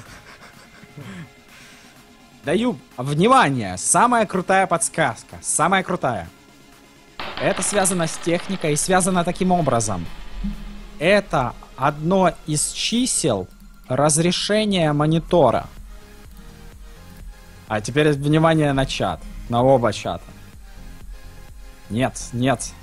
B: Даю, внимание, самая крутая подсказка. Самая крутая. Это связано с техникой и связано таким образом. Это одно из чисел разрешения монитора. А теперь внимание на чат. На оба чата. Нет, нет.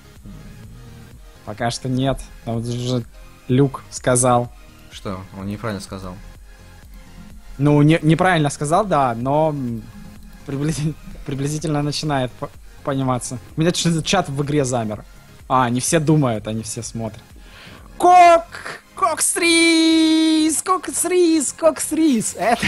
B: Пока что нет. Вот уже Люк сказал.
A: Что? Он неправильно сказал.
B: Ну, не, неправильно сказал, да, но приблизительно, приблизительно начинает по пониматься. У меня чат в игре замер. А, не все думают, они все смотрят. Кок! Коксрис! Коксрис! Коксрис! Это...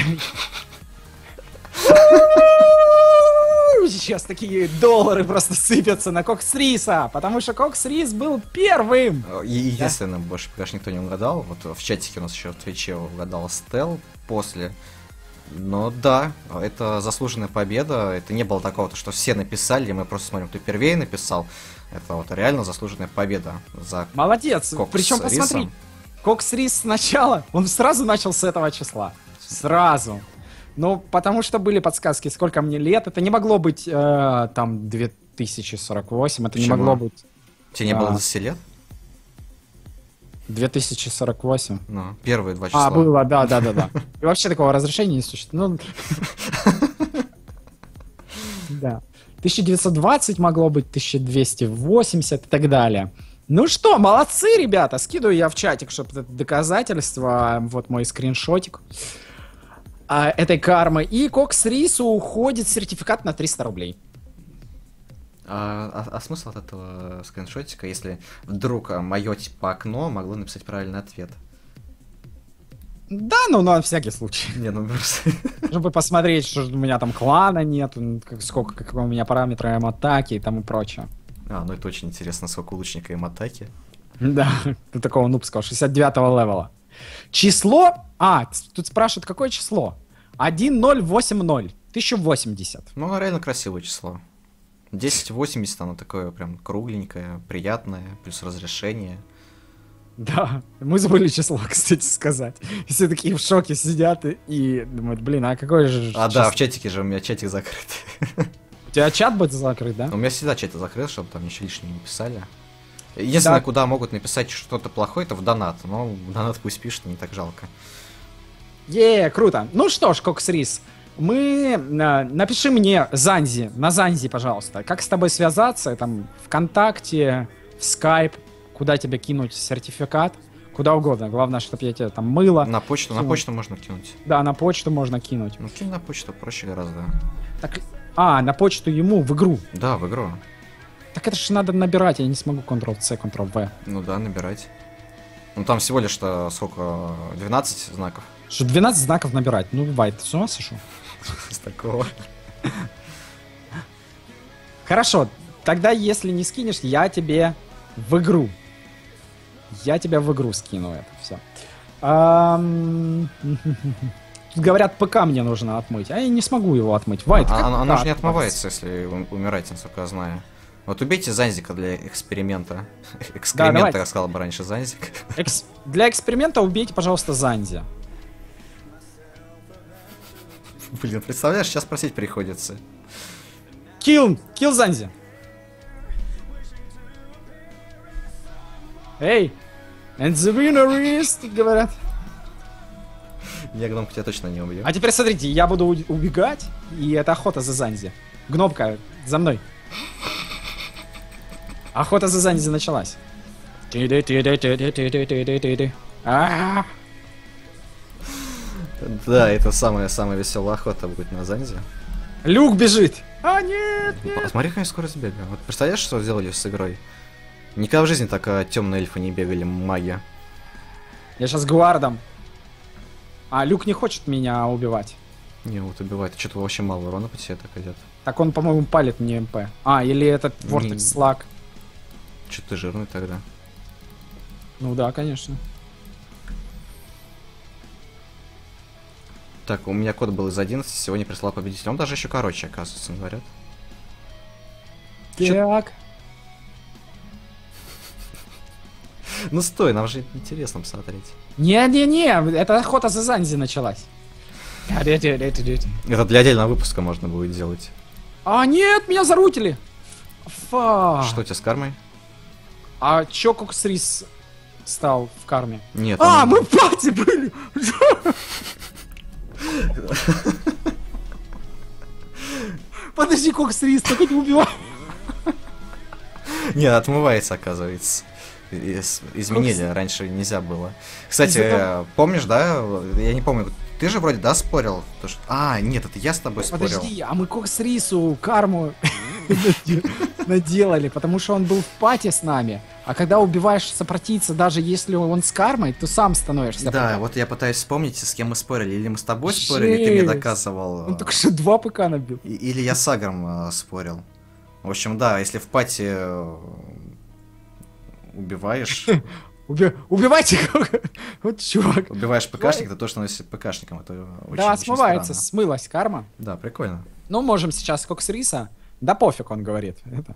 B: Сейчас такие доллары просто сыпятся на Коксриса, потому что Коксрис был первым.
A: Единственное, да? Больше, конечно, никто не угадал. Вот в чатике у нас еще в Твиче угадал Стел после. Но да, это заслуженная победа. Это не было такого, что все написали, мы просто смотрим, кто первее написал. Это вот реально заслуженная победа за
B: Молодец.
A: Кокс
B: Причем посмотри, Коксрис сначала, он сразу начал с этого числа. Сразу. Ну, потому что были подсказки, сколько мне лет. Это не могло быть э, там две тысячи сорок восемь, это
A: Почему?
B: не могло быть...
A: Тебе не
B: а,
A: было двадцати лет?
B: две тысячи сорок восемь.
A: Ну, первые два числа.
B: А, было, да, да, да, да. И вообще такого разрешения не существует. Ну... Да. тысяча девятьсот двадцать могло быть, тысяча двести восемьдесят и так далее. Ну что, молодцы, ребята. Скидываю я в чатик, чтобы это доказательство. Вот мой скриншотик а, этой кармы. И Коксрису уходит сертификат на триста рублей.
A: А, а, а смысл от этого скриншотика, если вдруг мое типа окно могло написать правильный ответ?
B: Да, ну на всякий случай.
A: Не, ну просто...
B: Чтобы посмотреть, что у меня там клана нет, сколько, какой у меня параметры эм-атаки и тому прочее.
A: А, ну это очень интересно, сколько у лучника эм-атаки.
B: Да, ты такого нубского, шестьдесят девятого левела. Число... А, тут спрашивают, какое число? один ноль восемь ноль, тысяча восемьдесят.
A: Ну, реально красивое число. десять восемьдесят, оно такое прям кругленькое, приятное, плюс разрешение.
B: Да, мы забыли число, кстати, сказать. Все такие в шоке сидят и, и думают, блин, а какое же...
A: А,
B: число?
A: да, в чатике же у меня чатик закрыт.
B: У тебя чат будет закрыт, да?
A: У меня всегда чат закрыт, чтобы там ничего лишнего не писали. Единственное, да. Куда могут написать что-то плохое, это в донат. Но в донат пусть пишут, не так жалко.
B: Е, круто. Ну что ж, Коксрис, мы... Э, напиши мне Занзи, на Занзи, пожалуйста. Как с тобой связаться? Там ВКонтакте, в Skype, куда тебе кинуть сертификат. Куда угодно. Главное, чтобы я тебе там мыло.
A: На почту, кинул. На почту можно кинуть.
B: Да, на почту можно кинуть.
A: Ну кинь на почту, проще гораздо.
B: Так, а, на почту ему, в игру.
A: Да, в игру.
B: Так это же надо набирать, я не смогу контрол-C, контрол-V.
A: Ну да, набирать. Ну там всего лишь-то сколько, двенадцать знаков.
B: Что, двенадцать знаков набирать? Ну, бывает, ты с ума сошел?
A: С такого.
B: Хорошо, тогда если не скинешь, я тебе в игру. Я тебя в игру скину это все. Говорят, ПК мне нужно отмыть, а я не смогу его отмыть. Вайт,
A: а, оно, оно же не отмывается, если вы умираете, насколько я знаю. Вот убейте Занзика для эксперимента. Экскремента, да, я сказал бы раньше, Занзик.
B: Экс... Для эксперимента убейте, пожалуйста, Занзи.
A: Блин, представляешь, сейчас просить приходится.
B: Kill! Kill Занзи! Эй! And the winner is, говорят.
A: Я гномку тебя точно не убью.
B: А теперь смотрите, я буду убегать, и это охота за Занзи. Гномка, за мной. Охота за Занзи началась. А-а-а.
A: Да, это самая-самая веселая охота будет на Занзи.
B: Люк бежит! А, нет, нет.
A: Посмотри, какая скорость бега. Вот представляешь, что сделали с игрой? Никогда в жизни так а, темные эльфы не бегали, маги.
B: Я сейчас гвардом. А, Люк не хочет меня убивать.
A: Не, вот убивает. Что-то вообще мало урона по тебе так идет.
B: Так он, по-моему, палит мне МП. А, или этот Vortex Slug.
A: Что ты жирный тогда?
B: Ну да, конечно.
A: Так, у меня код был из одиннадцати, сегодня прислал победителя. Он даже еще короче, оказывается, говорят.
B: Так. Чё...
A: Ну стой, нам же интересно посмотреть.
B: Не-не-не, это охота за Занзи началась.
A: Это для отдельного выпуска можно будет делать.
B: А, нет, меня зарутили. Фа.
A: Что у тебя с кармой?
B: А чё Коксрис стал в карме?
A: Нет.
B: А, он... мы в пати были! Подожди, Коксрис, только не убивай.
A: Не, отмывается, оказывается. Из изменили, Кокс... раньше нельзя было. Кстати, этого... помнишь, да? Я не помню, ты же вроде, да, спорил? То, что... А, нет, это я с тобой спорил.
B: Подожди, а мы Коксрису карму наделали, потому что он был в пати с нами. А когда убиваешь сопротивца, даже если он с кармой, то сам становишься.
A: Да, вот я пытаюсь вспомнить, с кем мы спорили. Или мы с тобой спорили, ты мне доказывал.
B: Он только что два ПК набил.
A: Или я с Агром э, спорил. В общем, да, если в пати э, убиваешь...
B: Уби... Убивайте! Вот чувак.
A: Убиваешь ПКшник, то то, что носит ПКшником, это очень
B: Да, смывается, смылась карма.
A: Да, прикольно.
B: Ну, можем сейчас Коксриса. Да пофиг, он говорит. Это.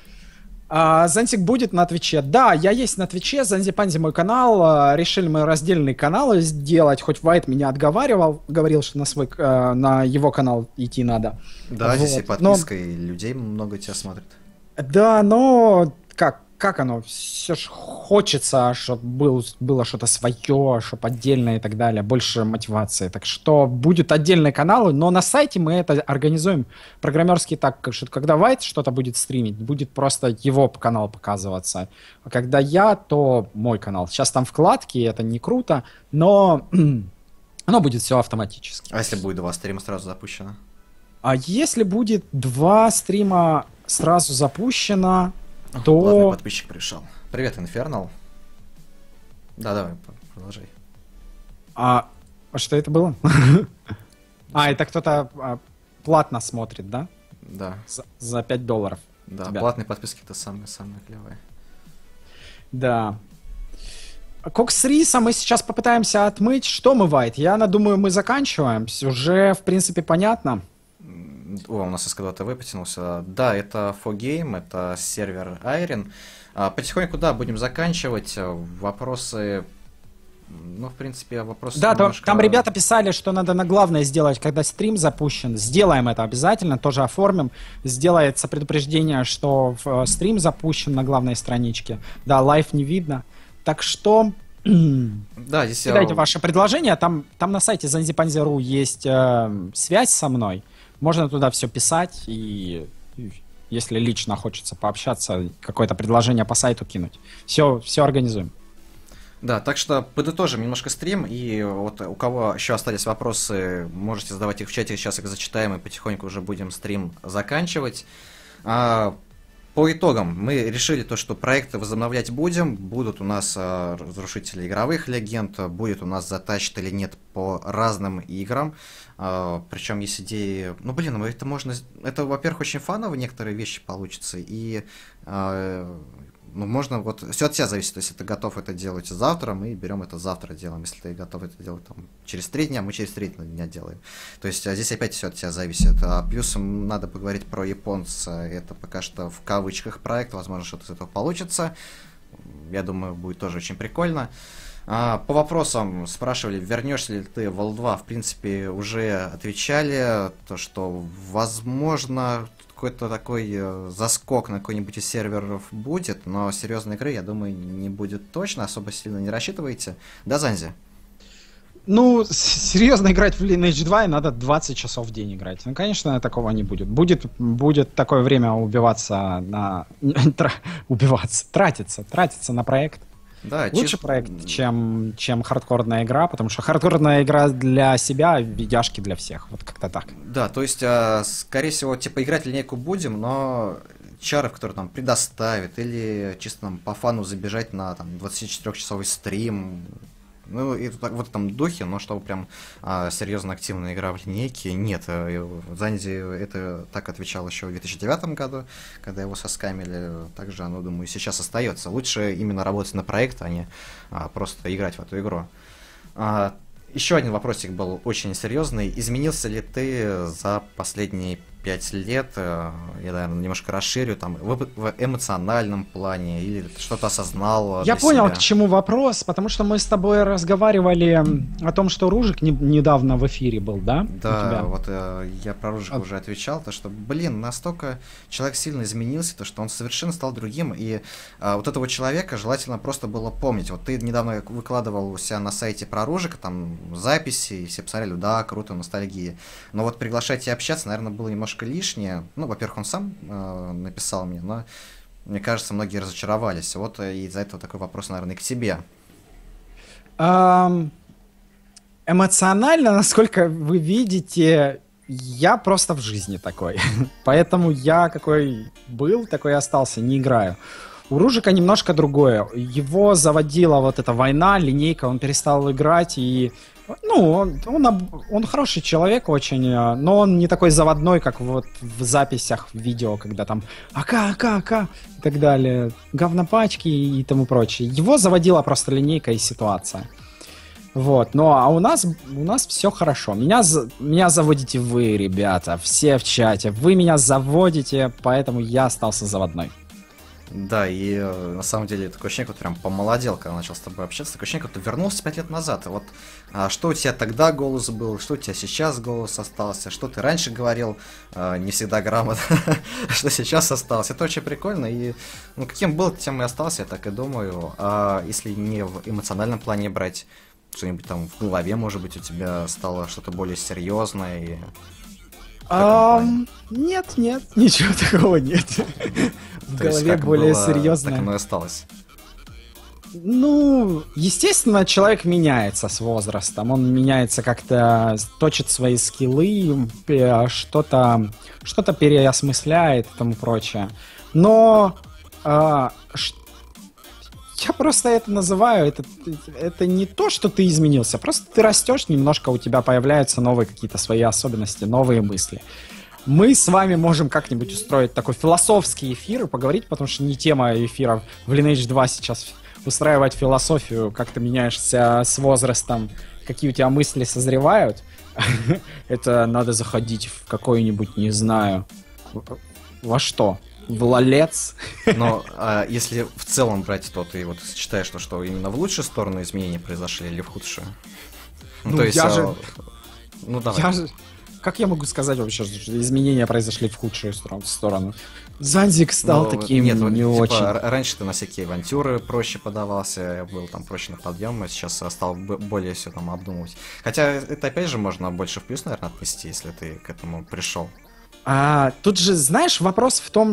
B: А, Занзик будет на Твиче. Да, я есть на Твиче, Занзи-Панзи мой канал. А, решили мы раздельные каналы сделать. Хоть Вайт меня отговаривал, говорил, что на свой, а, на его канал идти надо.
A: Да, вот. Здесь и подписка, но... и людей много тебя смотрит.
B: Да, но как? Как оно? Все ж хочется, чтобы был, было что-то свое, чтобы отдельное и так далее. Больше мотивации. Так что будет отдельный канал, но на сайте мы это организуем программерски так, что когда Вайт что-то будет стримить, будет просто его канал показываться. А когда я, то мой канал. Сейчас там вкладки, это не круто, но оно будет все автоматически.
A: А если будет два стрима сразу запущено?
B: А если будет два стрима сразу запущено... То...
A: Ладно, подписчик пришел. Привет, Инфернал. Да, давай, продолжай.
B: А, а что это было? А, это кто-то а, платно смотрит, да?
A: Да.
B: За, за пять долларов.
A: Да, тебя. Платные подписки это самые-самые клевые.
B: Да. Коксриса мы сейчас попытаемся отмыть. Что мывает? Я думаю, мы заканчиваем. Уже, в принципе, понятно.
A: О, у нас эс ка два тэ вэ потянулся. Да, это фо гейм, это сервер Айрин. Потихоньку, да, будем заканчивать. Вопросы... Ну, в принципе, вопросы
B: Да,
A: немножко...
B: там ребята писали, что надо на главное сделать, когда стрим запущен. Сделаем это обязательно, тоже оформим. Сделается предупреждение, что стрим запущен на главной страничке. Да, лайв не видно. Так что...
A: Да, здесь...
B: Кидайте ваши предложения. Там, там на сайте занзипанзи точка ру есть э, связь со мной. Можно туда все писать, и если лично хочется пообщаться, какое-то предложение по сайту кинуть. Все, все организуем.
A: Да, так что подытожим немножко стрим, и вот у кого еще остались вопросы, можете задавать их в чате, сейчас их зачитаем, и потихоньку уже будем стрим заканчивать. А, по итогам мы решили то, что проекты возобновлять будем, будут у нас а, разрушители игровых легенд, будет у нас затащит или нет по разным играм, а, причем есть идеи, ну блин, это можно, это, во-первых, очень фаново некоторые вещи получатся, и... А, ну, можно, вот, все от тебя зависит, если ты готов это делать завтра, мы берем это завтра делаем, если ты готов это делать там, через три дня, мы через три дня делаем. То есть, а здесь опять все от тебя зависит. А плюсом надо поговорить про японца, это пока что в кавычках проект, возможно, что-то из этого получится, я думаю, будет тоже очень прикольно. А, по вопросам спрашивали, вернешься ли ты в эл два, в принципе, уже отвечали, то, что, возможно, какой-то такой э, заскок на какой-нибудь из серверов будет, но серьезной игры, я думаю, не будет точно, особо сильно не рассчитываете. Да, Занзи?
B: Ну, серьезно играть в Lineage два, и надо двадцать часов в день играть. Ну, конечно, такого не будет. Будет, будет такое время убиваться на... убиваться, тратиться, тратиться на проект.
A: Да,
B: Лучше
A: чис...
B: проект, чем, чем хардкорная игра, потому что хардкорная игра для себя, видяшки для всех. Вот как-то так.
A: Да, то есть, а, скорее всего, типа, играть в линейку будем, но чаров, которые там предоставят, или чисто там по фану забежать на там двадцатичетырёхчасовой стрим, ну, и в этом духе, но чтобы прям а, серьезно активная игра в линейке, нет. Занди это так отвечал еще в две тысячи девятом году, когда его соскамили, также оно, думаю, сейчас остается. Лучше именно работать на проект, а не а, просто играть в эту игру. А, еще один вопросик был очень серьезный. Изменился ли ты за последние пять лет, я, наверное, немножко расширю, там, в, в эмоциональном плане, или что-то осознал?
B: Я понял,
A: себя?
B: К чему вопрос, потому что мы с тобой разговаривали о том, что Ружик не, недавно в эфире был, да?
A: Да, вот э, я про Ружика а... уже отвечал, то что, блин, настолько человек сильно изменился, то что он совершенно стал другим, и э, вот этого человека желательно просто было помнить. Вот ты недавно выкладывал у себя на сайте про Ружика, там, записи, и все посмотрели, да, круто, ностальгия. Но вот приглашать и общаться, наверное, было немножко лишнее. Ну, во-первых, он сам э, написал мне, но, мне кажется, многие разочаровались. Вот и из-за этого такой вопрос, наверное, и к тебе.
B: Um, эмоционально, насколько вы видите, я просто в жизни такой. Поэтому я какой был, такой и остался, не играю. У Ружика немножко другое. Его заводила вот эта война, линейка, он перестал играть, и ну, он, он, он хороший человек очень, но он не такой заводной, как вот в записях видео, когда там АК, АК, АК и так далее, говнопачки и тому прочее. Его заводила просто линейка и ситуация. Вот, ну а у нас, у нас все хорошо. Меня, меня заводите вы, ребята, все в чате. Вы меня заводите, поэтому я остался заводной.
A: Да, и э, на самом деле такое ощущение, как прям помолодел, когда начал с тобой общаться. Такое ощущение, как ты вернулся пять лет назад. Вот а что у тебя тогда голос был, что у тебя сейчас голос остался, что ты раньше говорил, э, не всегда грамотно, что сейчас осталось. Это очень прикольно, и ну, каким был, тем и остался, я так и думаю. А если не в эмоциональном плане брать, что-нибудь там в голове, может быть, у тебя стало что-то более серьезное и...
B: Um, нет, нет, ничего такого нет. В голове более серьезно.
A: Так оно и осталось.
B: Ну, естественно, человек меняется с возрастом. Он меняется как-то, точит свои скиллы, что-то что-то переосмысляет и тому прочее. Но а, я просто это называю, это, это не то, что ты изменился, просто ты растешь немножко, у тебя появляются новые какие-то свои особенности, новые мысли. Мы с вами можем как-нибудь устроить такой философский эфир и поговорить, потому что не тема эфира в Lineage два сейчас устраивать философию, как ты меняешься с возрастом, какие у тебя мысли созревают. Это надо заходить в какой-нибудь, не знаю, во что? В лолец.
A: Но а если в целом брать, то ты вот считаешь, что, что именно в лучшую сторону изменения произошли или в худшую?
B: Ну, ну то есть, я а... же... Ну, давай. Я же... Как я могу сказать вообще, что изменения произошли в худшую сторону? Занзик стал ну, таким нет, не типа, очень.
A: Раньше ты на всякие авантюры проще подавался, я был там проще на подъем, а сейчас стал более все там обдумывать. Хотя это опять же можно больше в плюс, наверное, отнести, если ты к этому пришел.
B: А, тут же, знаешь, вопрос в том,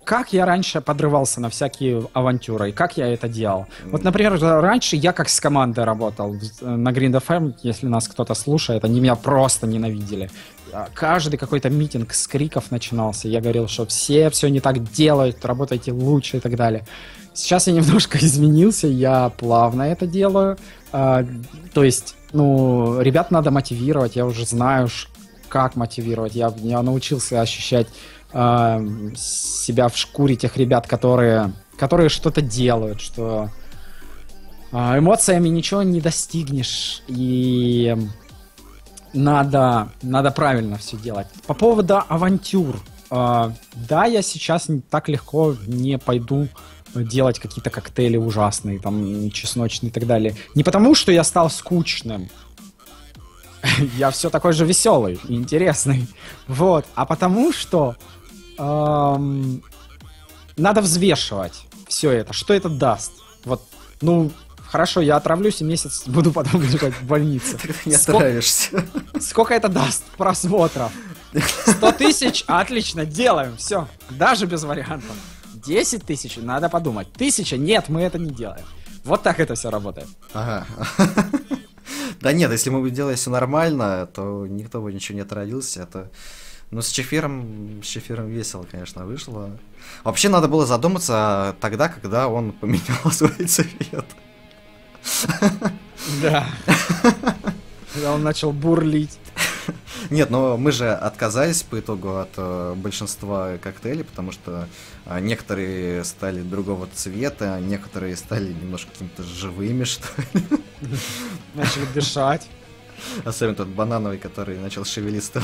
B: как я раньше подрывался на всякие авантюры, и как я это делал. Вот, например, раньше я как с командой работал на Grind эф эм, если нас кто-то слушает, они меня просто ненавидели. Каждый какой-то митинг с криков начинался. Я говорил, что все все не так делают, работайте лучше и так далее. Сейчас я немножко изменился, я плавно это делаю. А, то есть, ну, ребят надо мотивировать, я уже знаю, как мотивировать. Я, я научился ощущать а, себя в шкуре тех ребят, которые, которые что-то делают, что а, эмоциями ничего не достигнешь. И надо, надо правильно все делать. По поводу авантюр. А, да, я сейчас так легко не пойду делать какие-то коктейли ужасные, там, чесночные и так далее. Не потому, что я стал скучным. Я все такой же веселый и интересный. Вот. А потому, что эм, надо взвешивать все это. Что это даст? Вот, ну, хорошо, я отравлюсь и месяц буду потом лежать в больнице.
A: Ты не отравишься.
B: Сколько это даст просмотров? Сто тысяч? Отлично, делаем. Все. Даже без вариантов. десять тысяч, надо подумать. Тысяча? Нет, мы это не делаем. Вот так это все работает.
A: Ага. Да нет, если мы бы делали все нормально, то никто бы ничего не отравился. Это... Ну, с Чефиром, с Чефиром весело, конечно, вышло. Вообще надо было задуматься тогда, когда он поменял свой цвет.
B: Да. Когда он начал бурлить.
A: Нет, но мы же отказались по итогу от э, большинства коктейлей, потому что э, некоторые стали другого цвета, некоторые стали немножко какими-то живыми, что ли.
B: Начали дышать.
A: Особенно тот банановый, который начал шевелиться.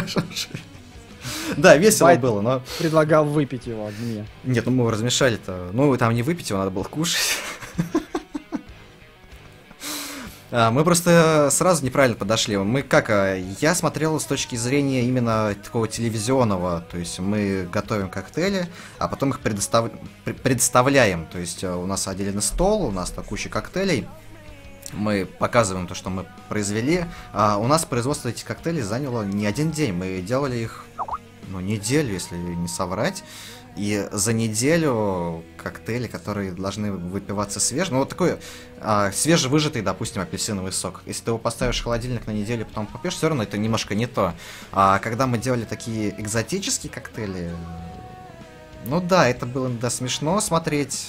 A: Да, весело
B: Байт
A: было, но...
B: предлагал выпить его мне.
A: Нет, ну мы его размешали-то. Ну, там не выпить его, надо было кушать. Мы просто сразу неправильно подошли. Мы как, я смотрел с точки зрения именно такого телевизионного, то есть мы готовим коктейли, а потом их предостав... представляем, то есть у нас отдельный стол, у нас там куча коктейлей, мы показываем то, что мы произвели, а у нас производство этих коктейлей заняло не один день, мы делали их, ну, неделю, если не соврать. И за неделю коктейли, которые должны выпиваться свежие, ну вот такой а, свежевыжатый, допустим, апельсиновый сок. Если ты его поставишь в холодильник на неделю, потом попьешь, все равно это немножко не то. А когда мы делали такие экзотические коктейли, ну да, это было да, смешно смотреть.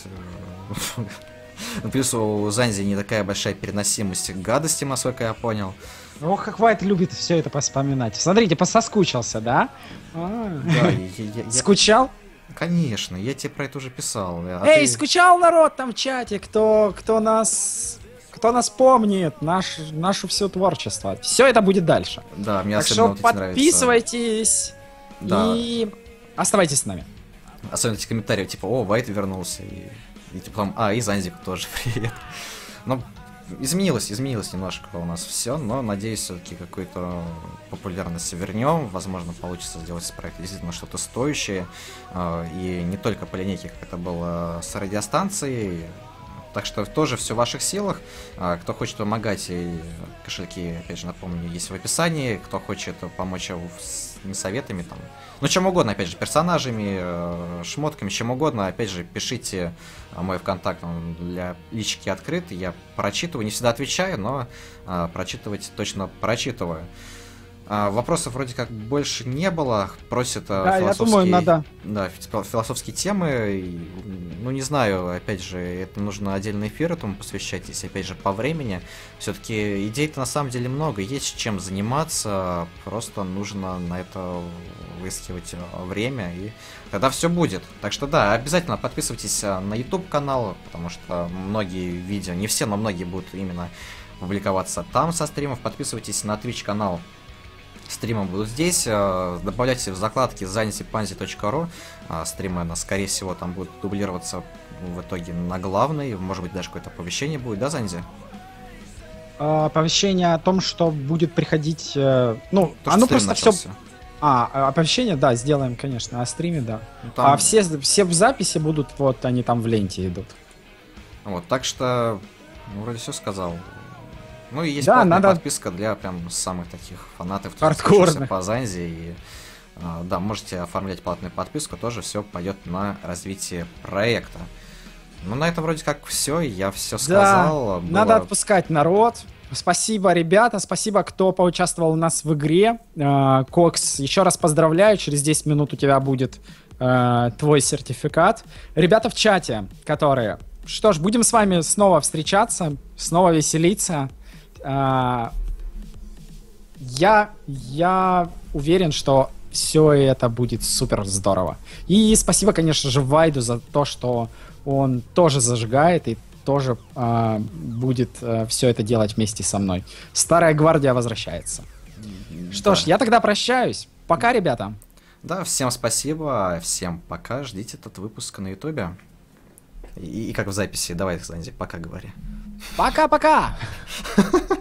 A: Плюс у Занзи не такая большая переносимость к гадости, насколько я понял.
B: Ох, как Вайт любит все это поспоминать. Смотрите, пососкучился, да? А.
A: Да, я, я, я...
B: Скучал?
A: Конечно, я тебе про это уже писал. А
B: Эй,
A: ты...
B: скучал народ там в чате, кто, кто нас, кто нас помнит, наш, наше все творчество. Все это будет дальше.
A: Да, мне
B: так
A: особенно
B: что
A: вот
B: подписывайтесь
A: да.
B: и оставайтесь с нами.
A: Особенно эти комментарии, типа, о, Вайт вернулся, и, и типа там, а, и Занзик тоже, привет. Ну, изменилось, изменилось немножко у нас все, но надеюсь, все-таки какую-то популярность вернем. Возможно, получится сделать с проекта действительно что-то стоящее. И не только по линейке, как это было с радиостанцией. Так что тоже все в ваших силах. Кто хочет помогать, и кошельки, опять же, напомню, есть в описании. Кто хочет помочь с не советами, там, ну, чем угодно, опять же, персонажами, шмотками, чем угодно, опять же, пишите мой ВКонтакт, он для лички открыт, я прочитываю, не всегда отвечаю, но а, прочитывать точно прочитываю. А, вопросов вроде как больше не было, просят
B: да,
A: философские,
B: я думаю, надо...
A: да, философские темы, и, ну, не знаю, опять же, это нужно отдельный эфир этому посвящать, если, опять же, по времени. Все-таки идей-то на самом деле много, есть чем заниматься, просто нужно на это выискивать время, и тогда все будет. Так что да, обязательно подписывайтесь на YouTube-канал, потому что многие видео, не все, но многие будут именно публиковаться там со стримов. Подписывайтесь на Twitch-канал, стримы будут здесь, добавляйте в закладки занзи панзи точка ру, стримы, скорее всего, там будут дублироваться в итоге на главный, может быть, даже какое-то оповещение будет, да, Занзи?
B: Оповещение о том, что будет приходить, ну,
A: То,
B: оно просто
A: начался.
B: все... А, оповещение, да, сделаем, конечно, о стриме, да.
A: Ну, там...
B: А все, все в записи будут, вот они там в ленте идут.
A: Вот, так что, ну, вроде все сказал. Ну и есть
B: да,
A: платная
B: надо...
A: подписка для прям самых таких фанатов,
B: хардкорных
A: по Занзи, и Да, можете оформлять платную подписку, тоже все пойдет на развитие проекта. Ну, на этом вроде как все, я все сказал.
B: Да, было... надо отпускать народ. Спасибо, ребята, спасибо, кто поучаствовал у нас в игре. Кокс, еще раз поздравляю, через десять минут у тебя будет э, твой сертификат. Ребята в чате, которые... Что ж, будем с вами снова встречаться, снова веселиться. Э, я, я уверен, что все это будет супер здорово. И спасибо, конечно же, Вайду за то, что он тоже зажигает и тоже э, будет э, все это делать вместе со мной. Старая гвардия возвращается. Да. Что ж, я тогда прощаюсь. Пока, ребята.
A: Да, всем спасибо, всем пока. Ждите этот выпуск на ютубе. И, и как в записи. Давай, Занзи, пока говори.
B: Пока-пока!